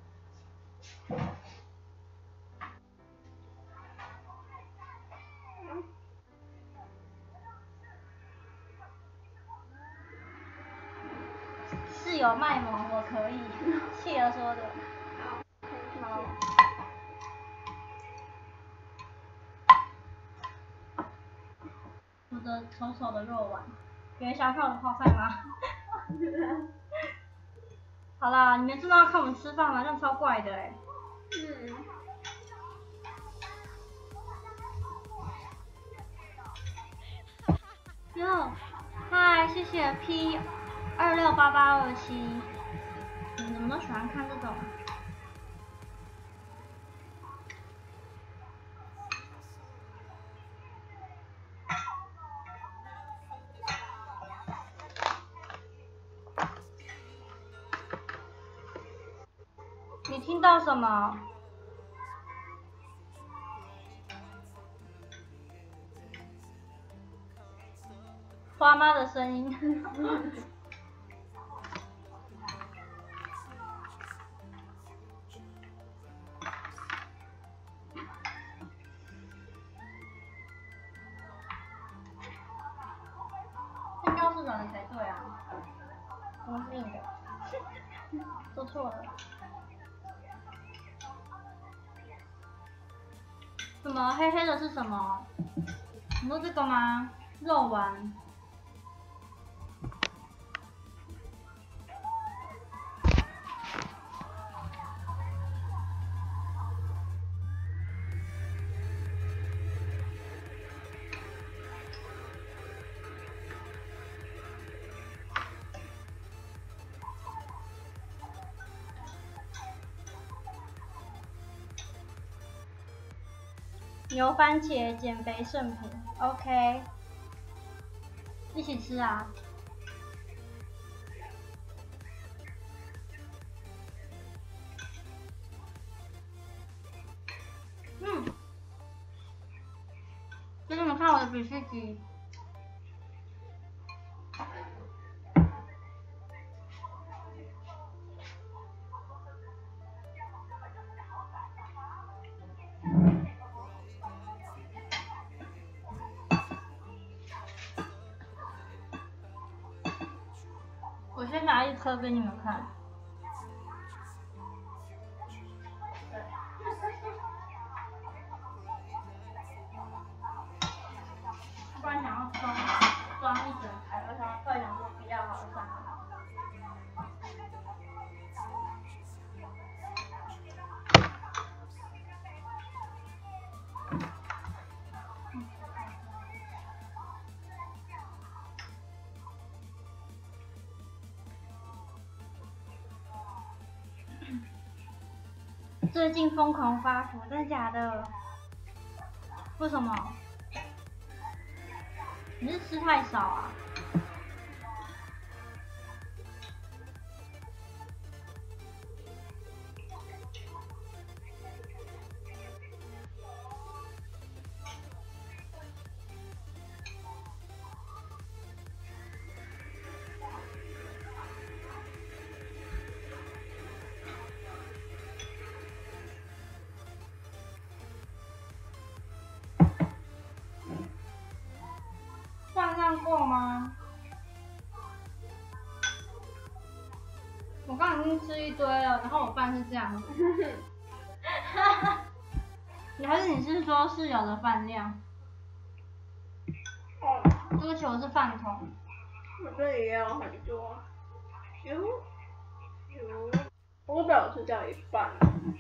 是有卖萌，我可以。企鹅说的。好。我的丑的肉丸，有人想要看我的泡菜吗？好啦，你们真的要看我们吃饭吗？这样超怪的哎。哟，嗨，谢谢 P268827。你们怎么都喜欢看这种？你听到什么？花妈的声音。应该是软的才对啊，我是硬的，做错了。什么黑黑的是什么？你说这个吗？肉丸。 牛番茄减肥圣品 ，OK， 一起吃啊。给你们看我的比视机。我先拿一颗给你们看。不然想要装一整排，我想快想说不要好了算了。最近疯狂发福，真的假的？为什么？你是吃太少啊？饭量够吗？我刚刚已经吃一堆了，然后我饭是这样子。还是你是说室友的饭量？ 哦， 对不起，我是饭桶。 我这里也有很多。我把我吃掉一半。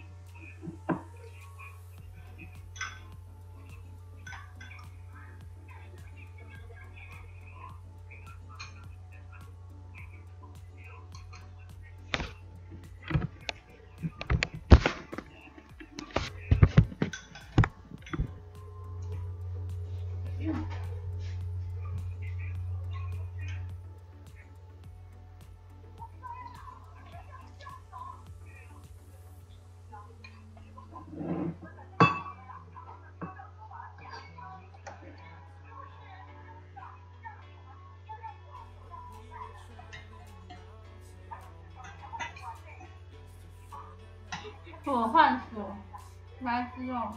我换锁，来吃哦。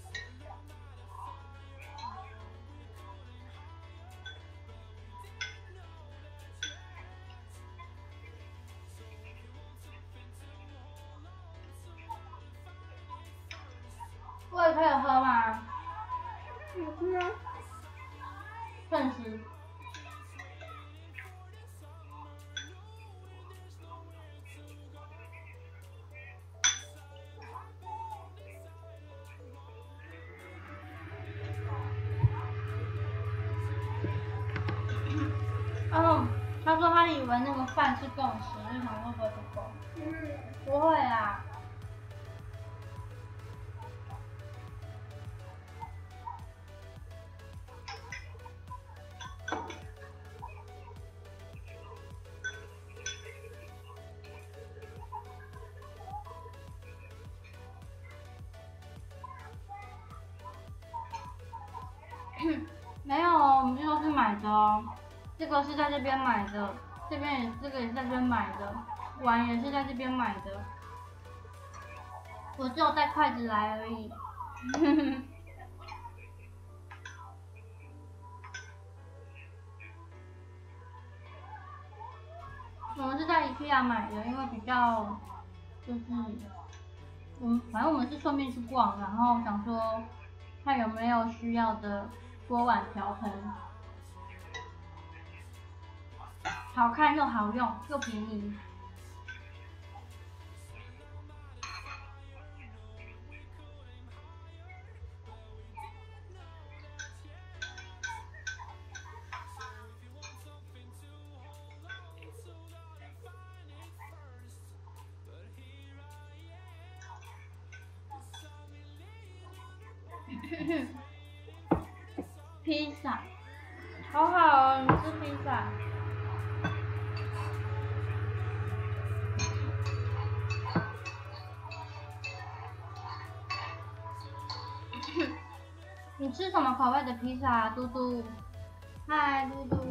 我也可以喝吗？ 是啊。 顿时。哦，他说他以为那个饭是共识，就想会不会不够？不会啦。没有哦，我们这都是买的哦。这个是在这边买的，这个也是在这边买的，碗也是在这边买的。我只有带筷子来而已。我们是在 IKEA 买的，因为比较就是反正我们是顺便去逛，然后想说看有没有需要的锅碗瓢盆，好看又好用又便宜。 披萨，好好哦，你吃披萨。你吃什么口味的披萨啊，嘟嘟？嗨，嘟嘟。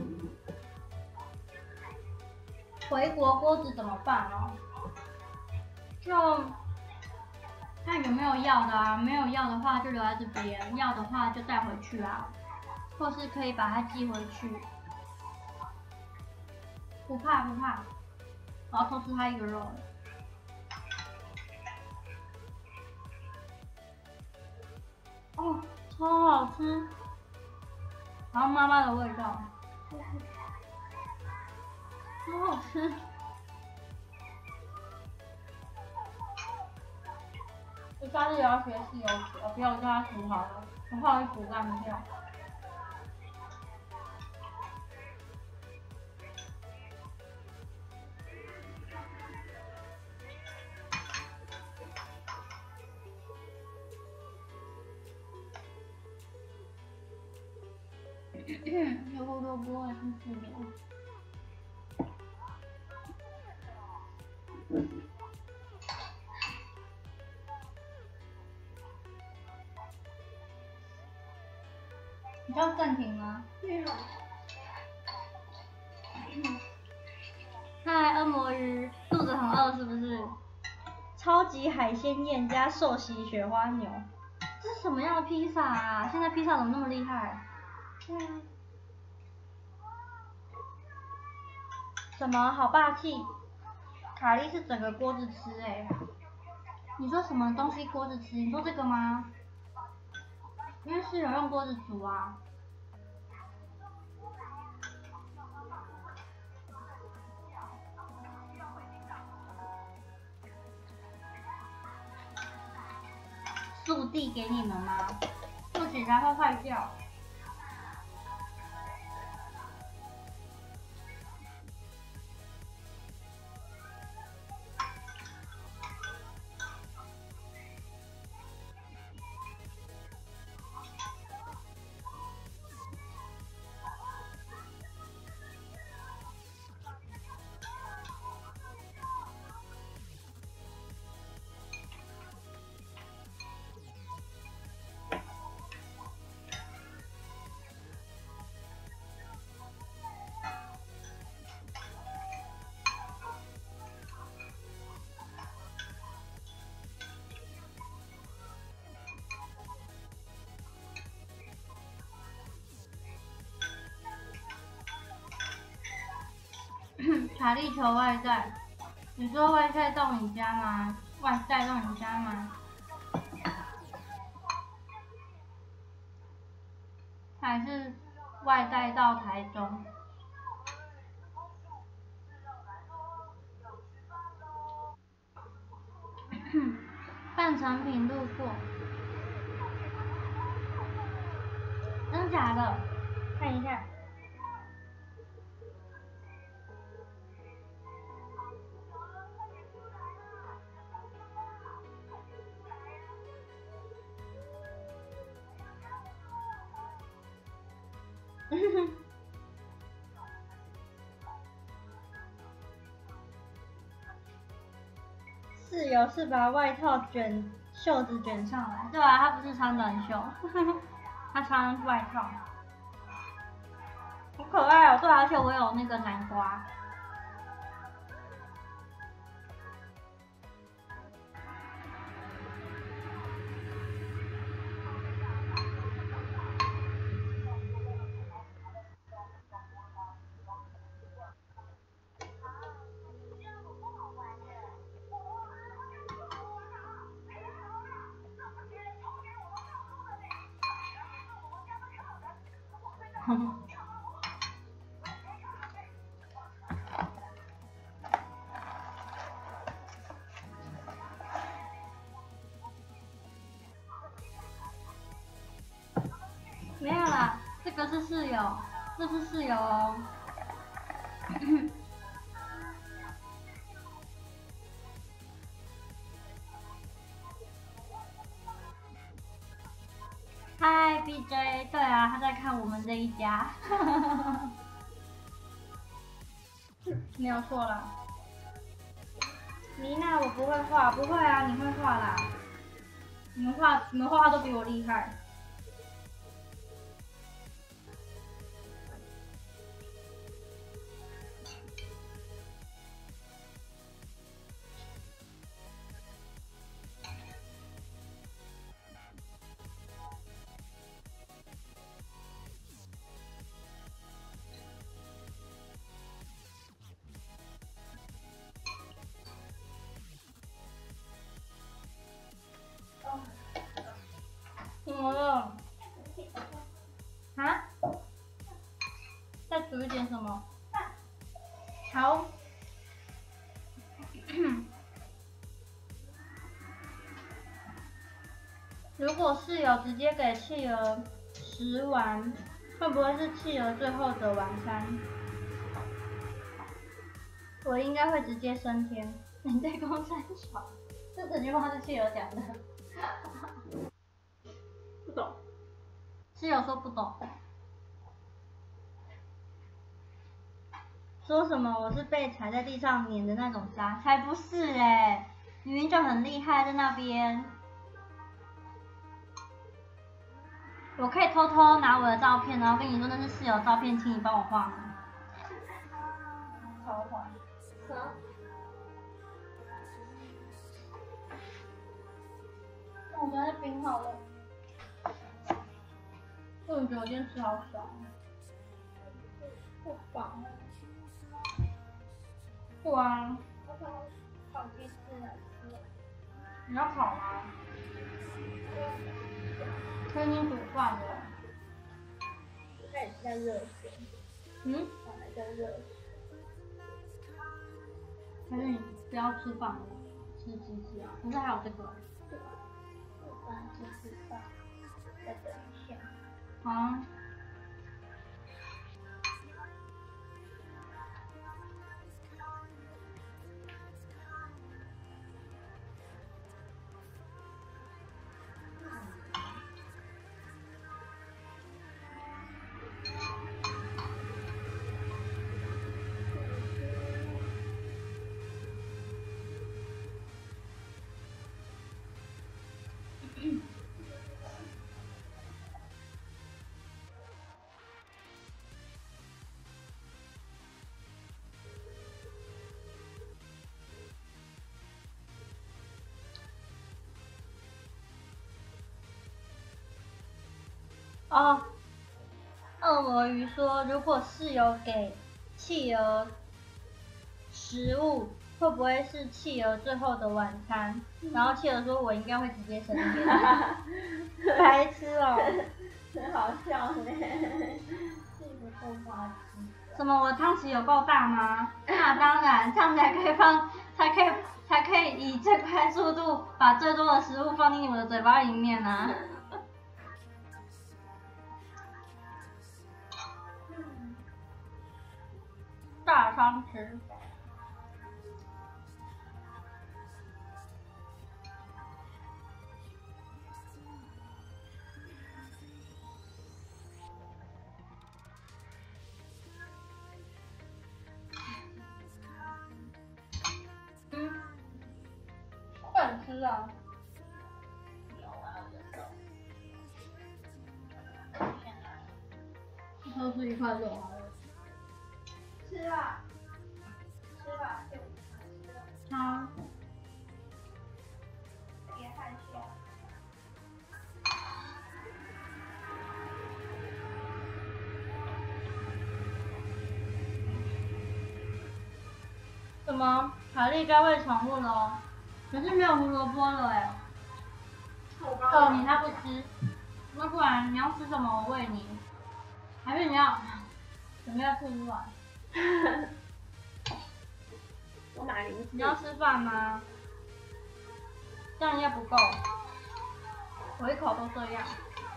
回国锅子怎么办哦？就看有没有要的啊，没有要的话就留在这边，要的话就带回去啊，或是可以把它寄回去。不怕不怕，我要偷吃它一个肉了。哦，超好吃，然后妈妈的味道，超好吃。我下次也要学豉油煮，不要叫它煮好了，我怕会煮烂掉。有胡萝卜也是吃的。你叫暂停吗？嗨，恶魔鱼，肚子很饿是不是？超级海鲜宴加寿喜雪花牛，这是什么样的披萨啊？现在披萨怎么那么厉害？对啊。什么好霸气？卡莉是整个锅子吃欸。你说什么东西锅子吃？你说这个吗？因为是有用锅子煮啊。速递给你们吗？不行，它会坏掉。卡莉求外带，你说外带到你家吗？外带到你家吗？还是外带到台中？半成品路过，真假的？看一下。室友是把外套袖子卷上来，对啊，他不是穿短袖，他穿外套，好可爱哦，对啊，而且我有那个南瓜。没有啦，这个是室友，这是室友哦。 CJ， 对啊，他在看我们这一家。没有错啦。妮娜，我不会画，不会啊，你会画啦。你们画画都比我厉害。怎么了？啊？再煮一点什么？好。如果室友直接给企鹅10碗，会不会是企鹅最后的晚餐？我应该会直接升天。你在公山小？这整句话是企鹅讲的。 不懂。 室友说不懂。说什么我是被踩在地上碾的那种渣？才不是哎，明明就很厉害在那边。我可以偷偷拿我的照片，然后跟你说那是室友照片，请你帮我画吗？超画。那我昨天冰好了。我觉得我今天吃好少。不饱。不啊。 我想烤鸡翅来吃。 你要烤吗？他已经煮饭了。 它也是在热水。 嗯？ 还在热水。 还是你不要吃饭了，吃鸡翅啊？可是还有这个。 我刚刚去吃饭，再等一下。 好啊。哦，恶魔鱼说，如果室友给企鹅食物，会不会是企鹅最后的晚餐？然后企鹅说，我应该会直接升天。白痴哦， 很好笑呢。这个够滑稽。 什么？我汤匙有够大吗？那当然，这样才可以以最快速度把最多的食物放进我的嘴巴里面啊。大汤匙。快点吃啊！都是一块肉好了。 吃吧，吃吧，就吃了。 好。 别害羞。 什么？凯莉该喂宠物了哦，可是没有胡萝卜了哎。哦，你他不吃，那不然你要吃什么？我喂你。还是你要准备要吐出来？ 我买零食。 你要吃饭吗？这样应该不够，我一口都这样。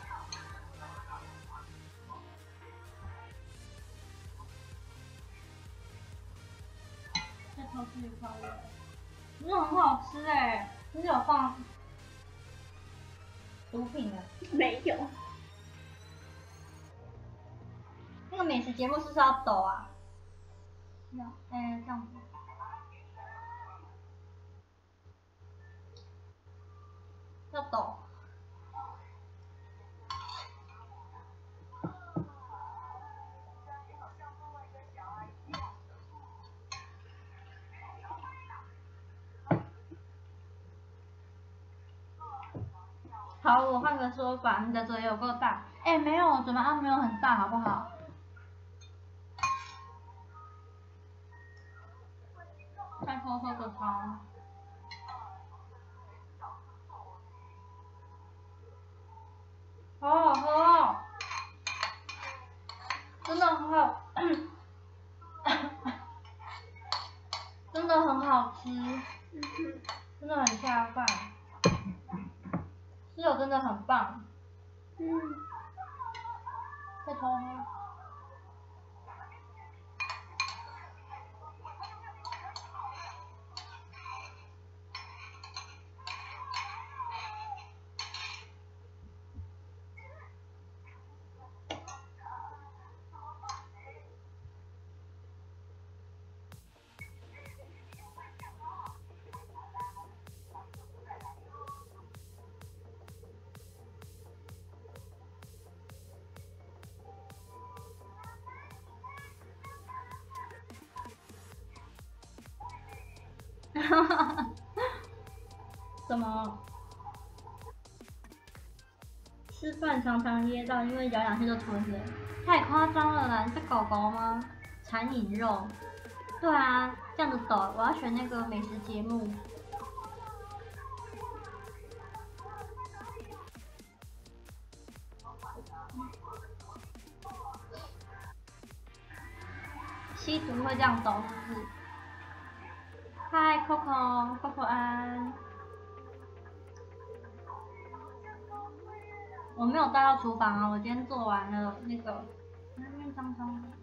再偷吃一块肉，真的很好吃哎！你有放毒品的？ 没有。 那个美食节目是不是要抖啊？这样，这样子。要抖。好，我换个说法，你的嘴有够大。没有，嘴巴没有很大，好不好？再喝个汤。好好喝哦，真的很好，真的很好吃，真的很下饭，室友真的很棒。再偷喝。什么？吃饭常常噎到，因为咬两下就吞了，太夸张了啦！你是狗狗吗？馋饮肉。对啊，这样子抖，我要选那个美食节目。吸毒会这样抖是不是？嗨，Coco 安。我没有带到厨房啊，我今天做完了那个，那边脏脏的。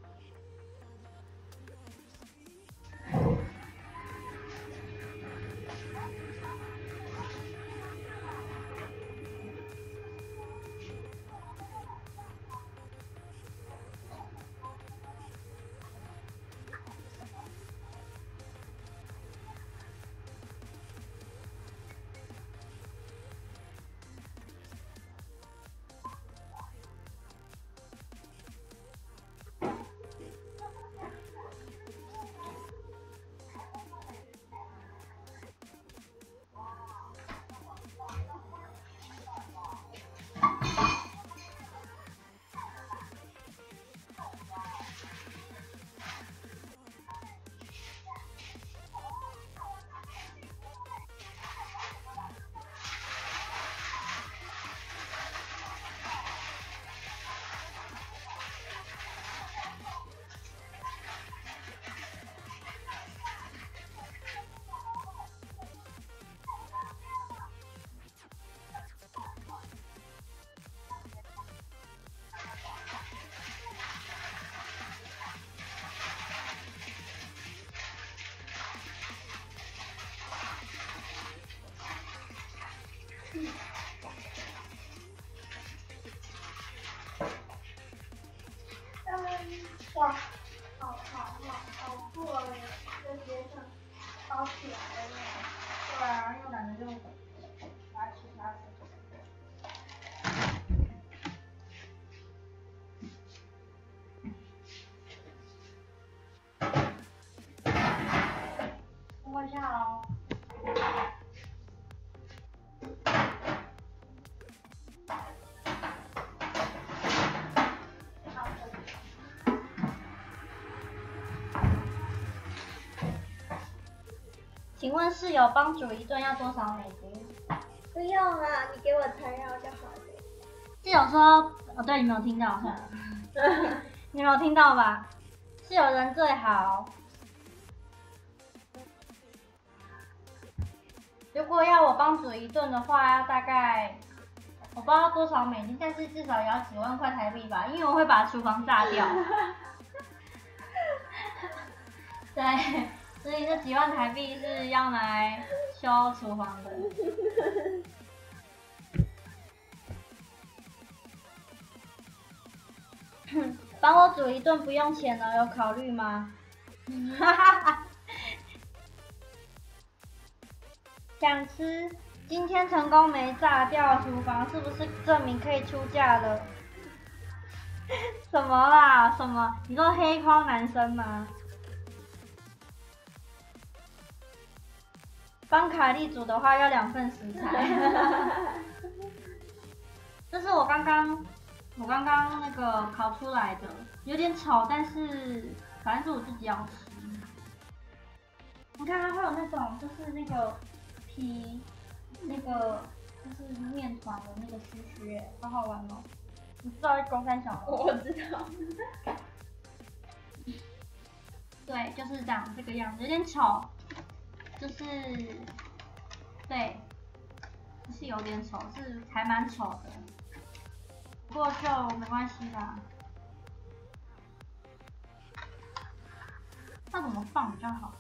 哇，好过耶，在街上包起来了耶。对啊，因为懒得就拿其他的。摸一下哦。请问室友帮煮一顿要多少美金？ 不用啦，你给我材料就好了。 室友说，对，你没有听到，你没有听到吧？室友人最好。如果要我帮煮一顿的话，要大概我不知道多少美金，但是至少也要几万块台币吧，因为我会把厨房炸掉。对。所以这几万台币是要来修厨房的。包帮我煮一顿不用钱的，有考虑吗？哈哈哈。想吃，今天成功没炸掉厨房，是不是证明可以出嫁了？什么啦？什么？你说黑框男生吗？帮凯莉煮的话要2份食材。这是我刚刚那个烤出来的，有点丑，但是反正是我自己要吃。你看它会有那种就是那个皮，那个就是面团的那个须须，好好玩哦。你知道中山小吗？ 我知道。 对，就是这样，这个样子，有点丑，就是对，是有点丑，是还蛮丑的，不过就没关系啦。那怎么放比较好？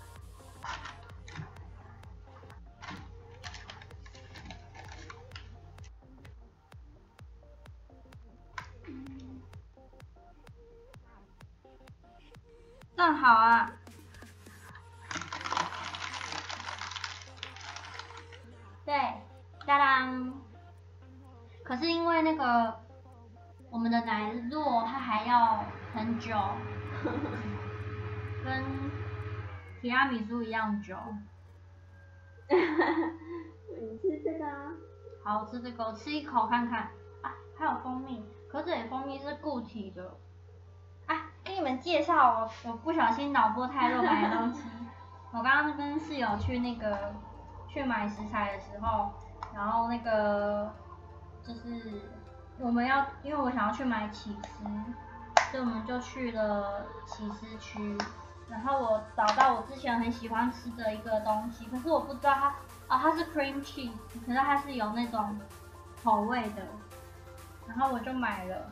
正好啊。对，当当。可是因为那个我们的奶酪它还要很久，跟提拉米苏一样久。 你吃这个啊？ 好，我吃这个，我吃一口看看。啊，还有蜂蜜，可是这里蜂蜜是固体的。啊，跟你们介绍我不小心脑波太弱买的东西。我刚刚跟室友去去买食材的时候，然后那个就是因为我想要去买起司，所以我们就去了起司区。然后我找到我之前很喜欢吃的一个东西，可是我不知道它是 cream cheese， 可是它是有那种口味的，然后我就买了。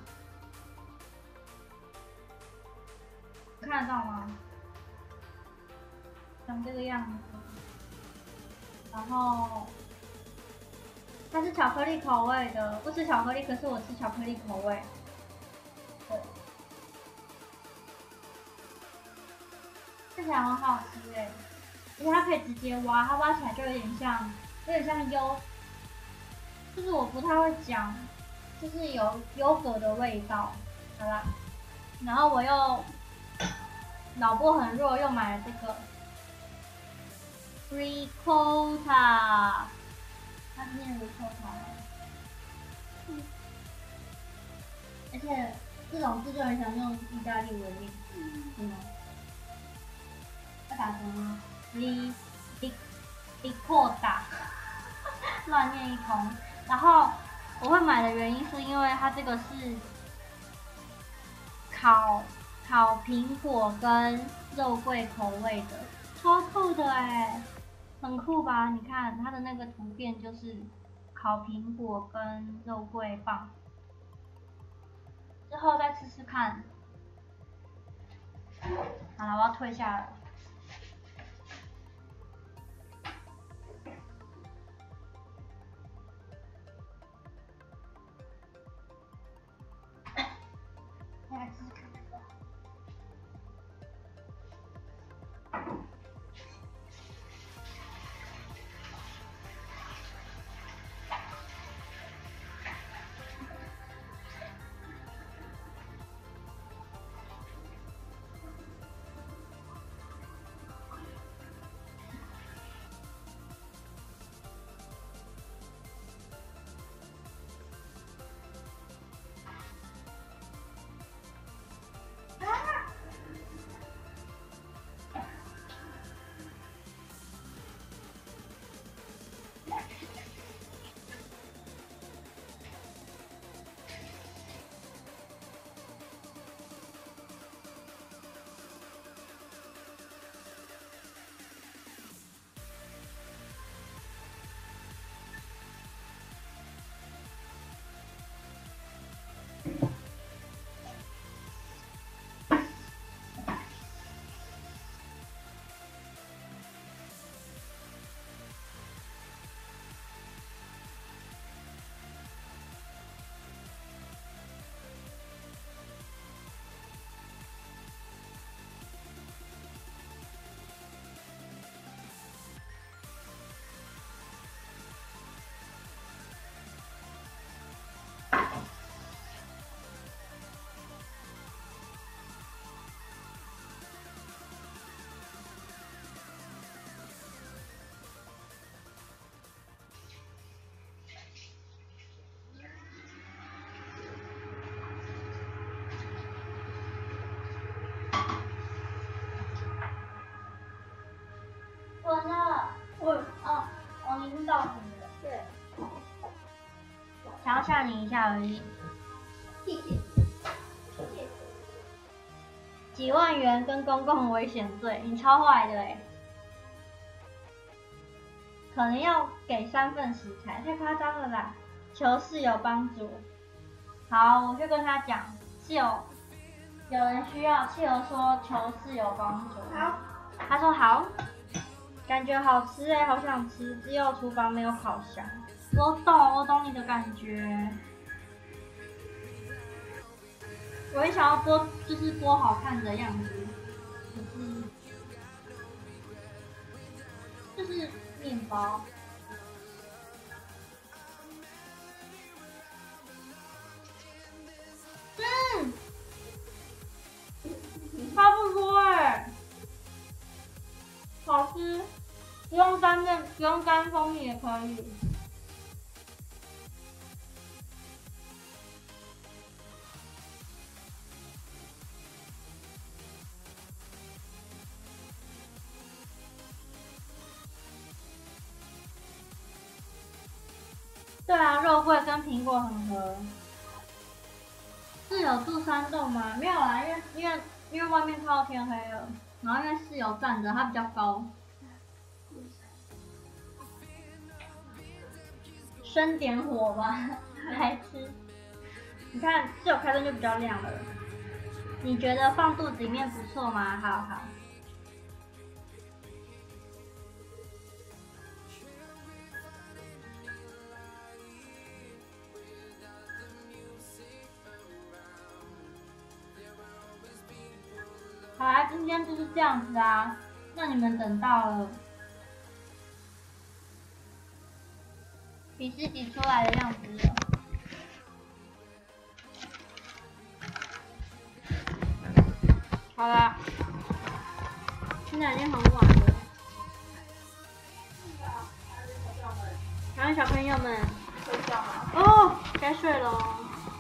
看得到吗？长这个样子，然后它是巧克力口味的，不吃巧克力，可是我吃巧克力口味。对，吃起来很好吃哎，而且它可以直接挖，它挖起来就有点像就是我不太会讲，就是有优格的味道。好啦，然后我又脑波很弱，又买了这个 ricotta， 它是念 ricotta， 而且这种字就很想用意大利文念，是吗？要打什么 ricotta， 乱念一通。然后我会买的原因是因为它这个是烤苹果跟肉桂口味的，超酷的哎，很酷吧？你看它的那个图片就是烤苹果跟肉桂棒，之后再吃吃看。好了，我要退下来。来吃吃看这个。 我呢？我已经到你了。 对。 想要吓你一下而已。 谢谢。 几万元跟公共危险罪，你超坏的欸。可能要给3份食材，太夸张了啦！求室友帮助。好，我就跟他讲，室友有人需要，室友说求室友帮助。 好。 他说好，感觉好吃欸，好想吃，只有厨房没有烤箱。我懂你的感觉。我也想要剥，就是剥好看的样子，就是面包。差不多欸，好吃，不用沾蜂蜜也可以。对啊，肉桂跟苹果很合。室友住3栋吗？没有啦，因为外面快要天黑了，然后因为室友站着，他比较高。生点火吧，来吃。你看，室友开灯就比较亮了。你觉得放肚子里面不错吗？好好。好啦，今天就是这样子啊，让你们等到了比试挤出来的样子了。好啦，现在已经很晚了。还有小朋友们睡觉吗？ 哦，该睡了哦。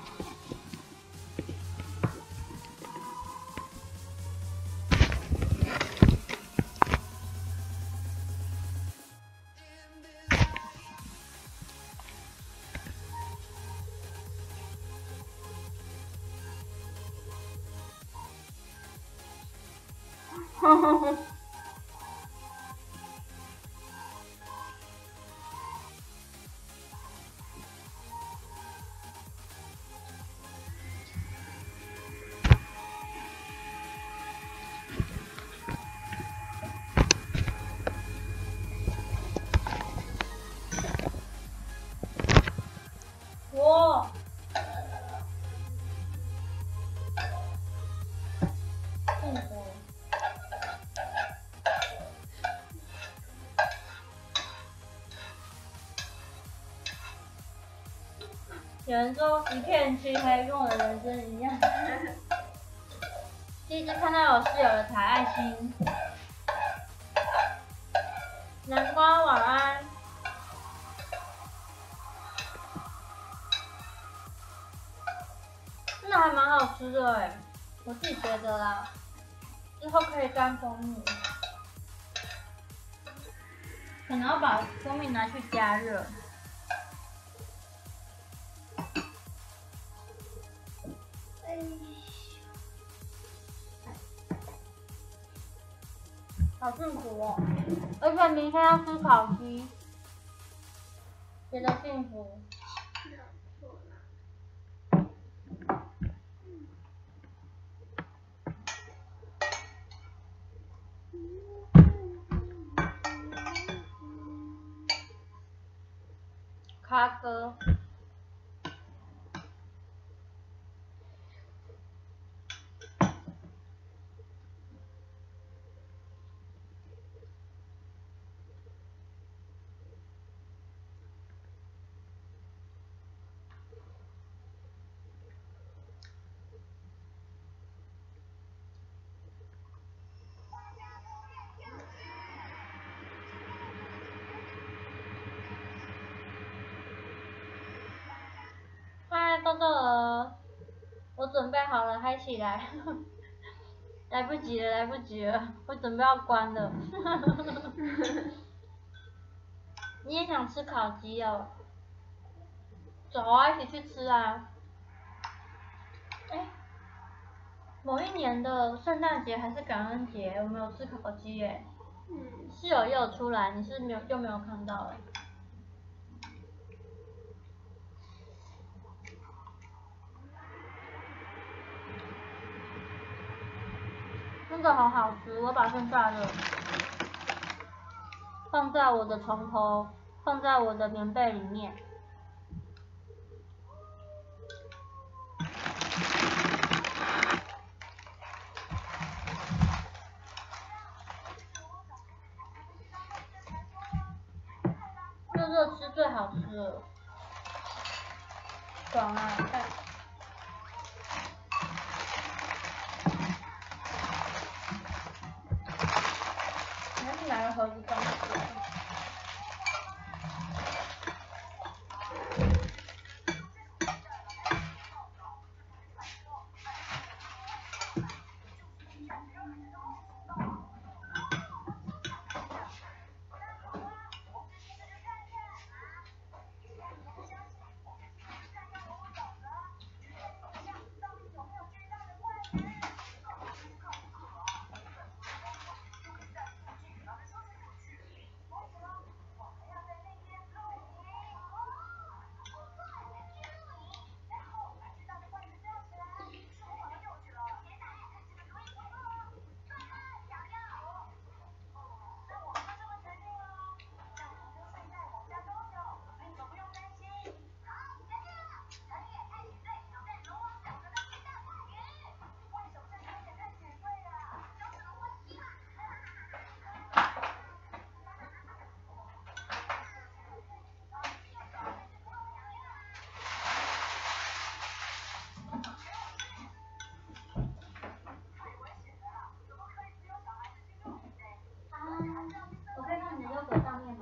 哇！幸福。有人说一片漆黑，跟我的人生一样。第一次看到有室友的抬爱心。南瓜晚安。真的还蛮好吃的哎，我自己觉得啦。之后可以沾蜂蜜，可能要把蜂蜜拿去加热。好幸福哦！而且明天要吃烤鸡，觉得幸福。咖哥。 嗨，豆豆儿，我准备好了，嗨起来！来不及了，来不及了，我准备要关了。你也想吃烤鸡哦？走啊，一起去吃啊！哎，某一年的圣诞节还是感恩节，我们有吃烤鸡耶。室友也有出来，你是没有就没有看到哎。那个好好吃，我把剩下的放在我的床头，放在我的棉被里面。热热吃最好吃了，爽啊！看。还是拿个盒子装起来。我可以看你的优格上面吗？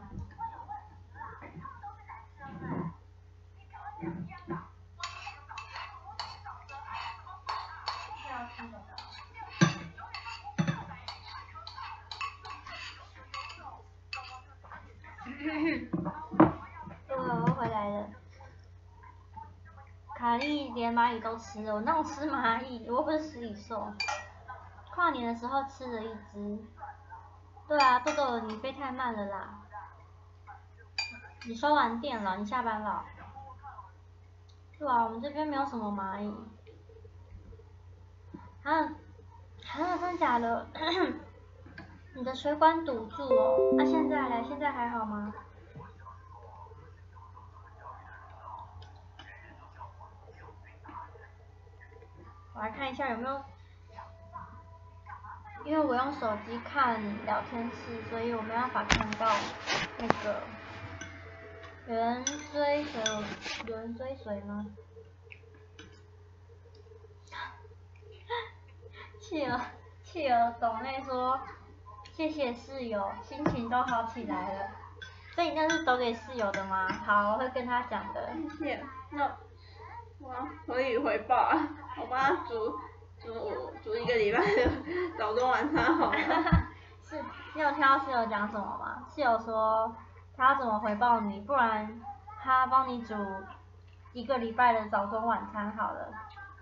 要吃的。我回来了。卡莉连蚂蚁都吃了，我那种吃蚂蚁，我又不是食蚁兽。跨年的时候吃了一只。对啊，豆豆，你飞太慢了啦。你收完电了，你下班了。对啊，我们这边没有什么蚂蚁。啊，真的假的？你的水管堵住哦。那现在嘞？现在还好吗？我来看一下有没有，因为我用手机看聊天室，所以我没办法看到那个有人追随我，有人追随吗？企鹅懂内说谢谢室友，心情都好起来了。所以那是抖给室友的吗？好，我会跟他讲的。 谢谢。那我可以回报啊，我帮他煮一个礼拜的早中晚餐好了。 是，你有听到室友讲什么吗？室友说他要怎么回报你，不然他帮你煮一个礼拜的早中晚餐好了。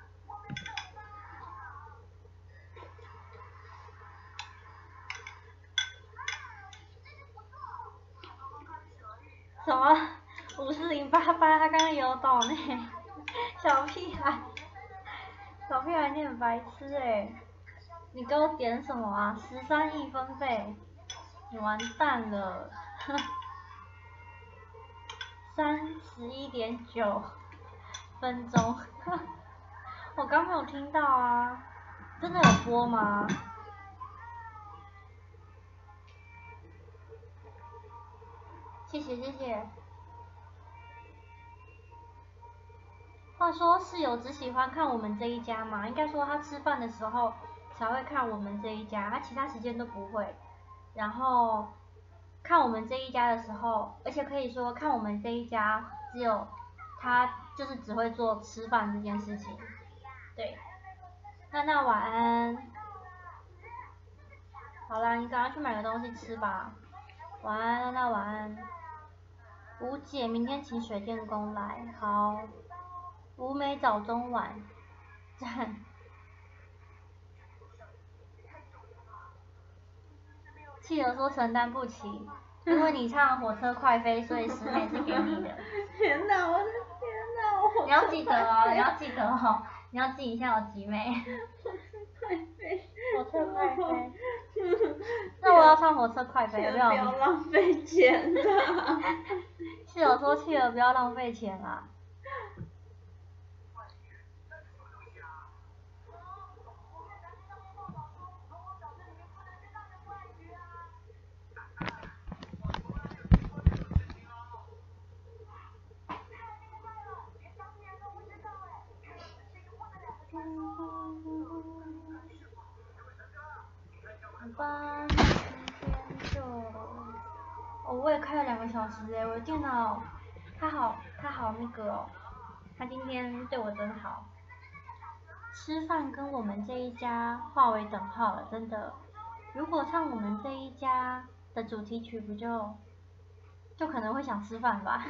什么？500888，他刚刚有抖呢，小屁孩，小屁孩你很白痴哎！你给我点什么啊？13亿分贝，你完蛋了！31.9分钟，我刚没有听到啊，真的有播吗？谢谢谢谢。话说室友只喜欢看我们这一家嘛？应该说他吃饭的时候才会看我们这一家，他其他时间都不会。然后看我们这一家的时候，而且可以说看我们这一家只有他就是只会做吃饭这件事情。对，那晚安。好啦，你赶快去买个东西吃吧。晚安，那晚安。吴姐，明天请水电工来。好。吴美早中晚。赞。企鹅说承担不起，因为你唱火车快飞，所以10美是给你的。 天哪，我的天哪！ 你要记得哦，你要记得哦，你要记一下有几美。 快飞！ 火车快飞。那我要唱火车快飞，不要浪费钱啦。 企鹅说企鹅不要浪费钱啦。吧，今天就，我也开了2个小时哎，我的电脑，它好那个哦，它今天对我真好。吃饭跟我们这一家划为等号了，真的。如果唱我们这一家的主题曲，不就可能会想吃饭吧。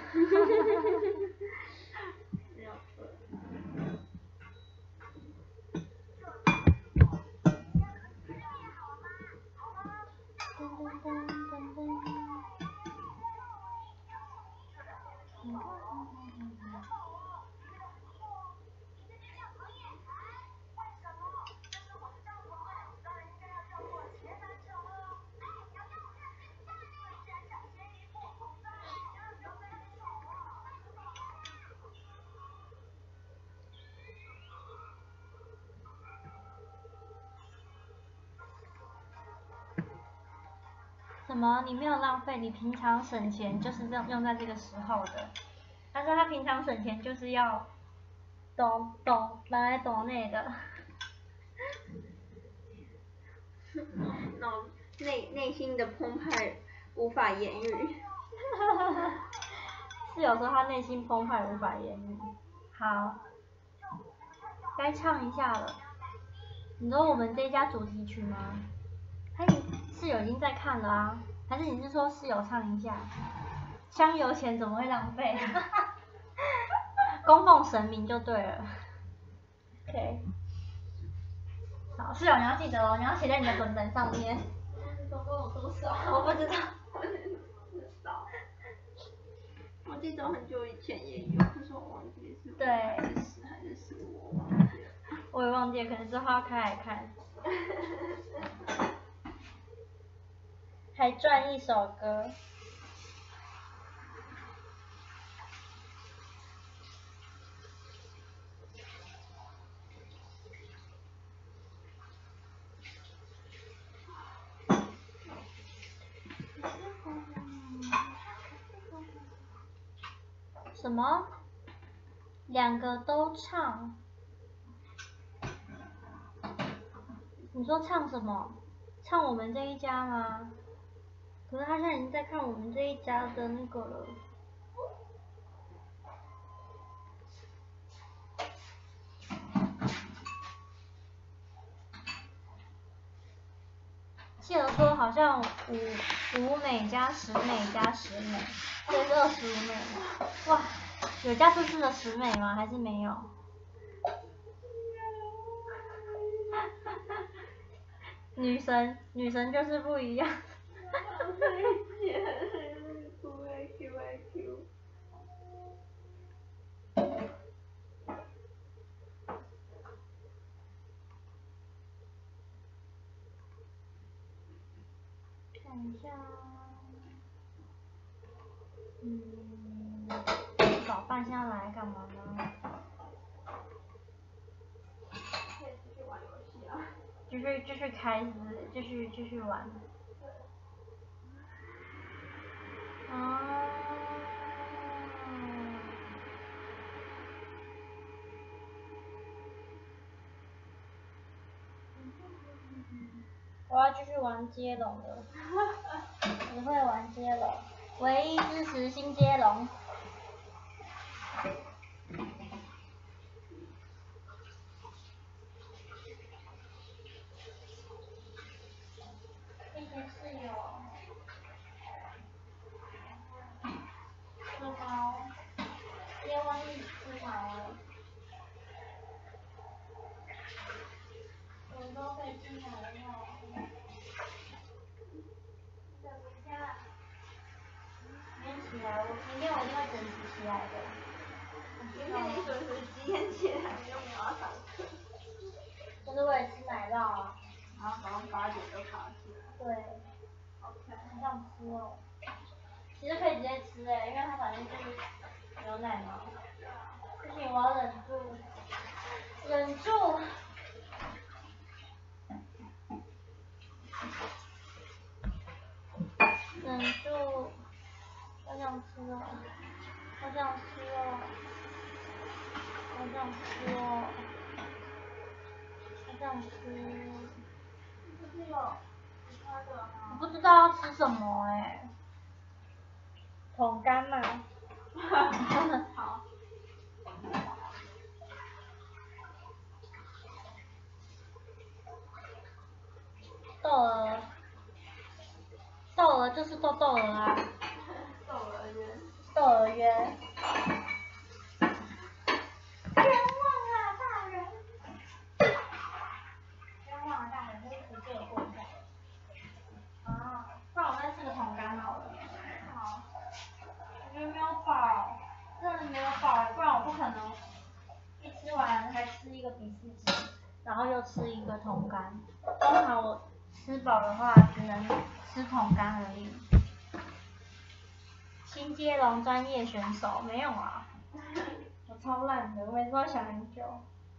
什么？你没有浪费，你平常省钱就是这样用在这个时候的。他说他平常省钱就是要拿来抖内的。 那种内心的澎湃无法言喻。 是有时候他内心澎湃无法言喻。好，该唱一下了。你知道我们这一家主题曲吗？室友已经在看了啊，还是你是说室友唱一下？香油钱怎么会浪费？供奉神明就对了。OK。好，室友你要记得哦，你要写在你的本上面。 总共有多少？ 我不知道。 我记得很久以前也有，可是我忘记是对 10还是15，我忘记了。 我也忘记了，可能之后要开来看。还赚一首歌。什么？2个都唱？你说唱什么？唱我们这一家吗？可是他现在已经在看我们这一家的那个了。企鹅说好像5美加10美加10美，所以是25美。哇，有加这次的10美吗？还是没有？女神就是不一样。看一下，早饭现在来干嘛呢？ 继续玩游戏啊。 继续开始，继续玩。我要继续玩接龙了。只会玩接龙，唯一支持新接龙。 谢谢室友。吃猫，今天忘记吃毛了。我们都可以吃毛了。等一下，明天起来，明天我一定会准时起来的。 明天你准时几点起来？你又没有要上课。 就是为了吃奶酪啊。 然后早上8点就爬起来。 对。 OK。 好想吃哦。其实可以直接吃因为它反正就是牛奶嘛。不行，我要忍住。忍住。忍住。好想吃哦。好想吃哦。好想吃哦。好想吃。 不是有其他的吗？ 我不知道要吃什么桶干嘛？ 好。 豆儿。豆儿就是豆儿啊。 窦娥冤。 窦娥冤。冤枉啊大人！冤枉啊大人，这个借我过一下。啊，不然我再吃个桶干好了。好。我觉得没有饱，真的没有饱不然我不可能一吃完还吃一个比斯吉，然后又吃一个桶干。通常我吃饱的话只能吃桶干而已。新接龙专业选手没有啊，我超烂的，我每次都想很久。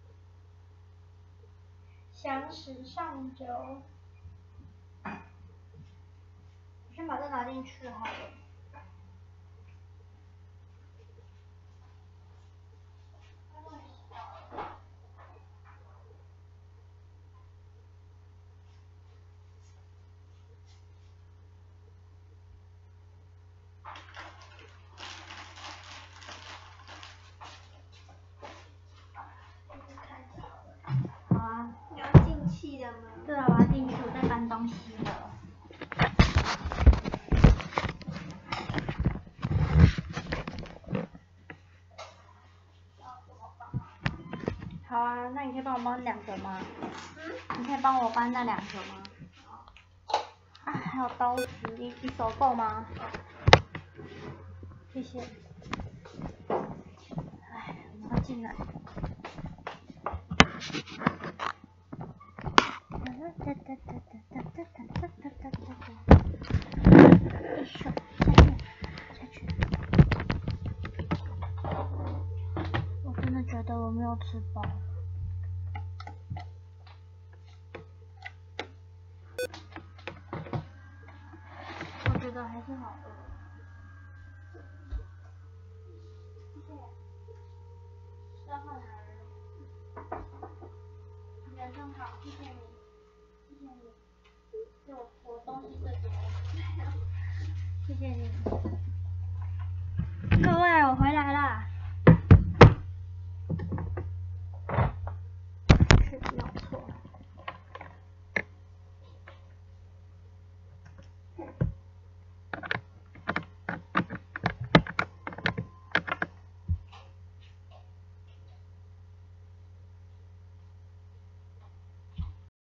详时尚酒，我先把这拿进去好了。好啊。 你要进气的吗？ 对啊，我要进去，我在搬东西了。好啊，那你可以帮我搬2个吗？你可以帮我搬那2个吗？啊，还有刀子，你手够吗？谢谢。哎，我要进来。我真的觉得我没有吃饱。我觉得还是好饿。谢谢。要换哪人？你人真好，谢谢你，谢谢你。我东西最多。谢谢你。各位，我回来。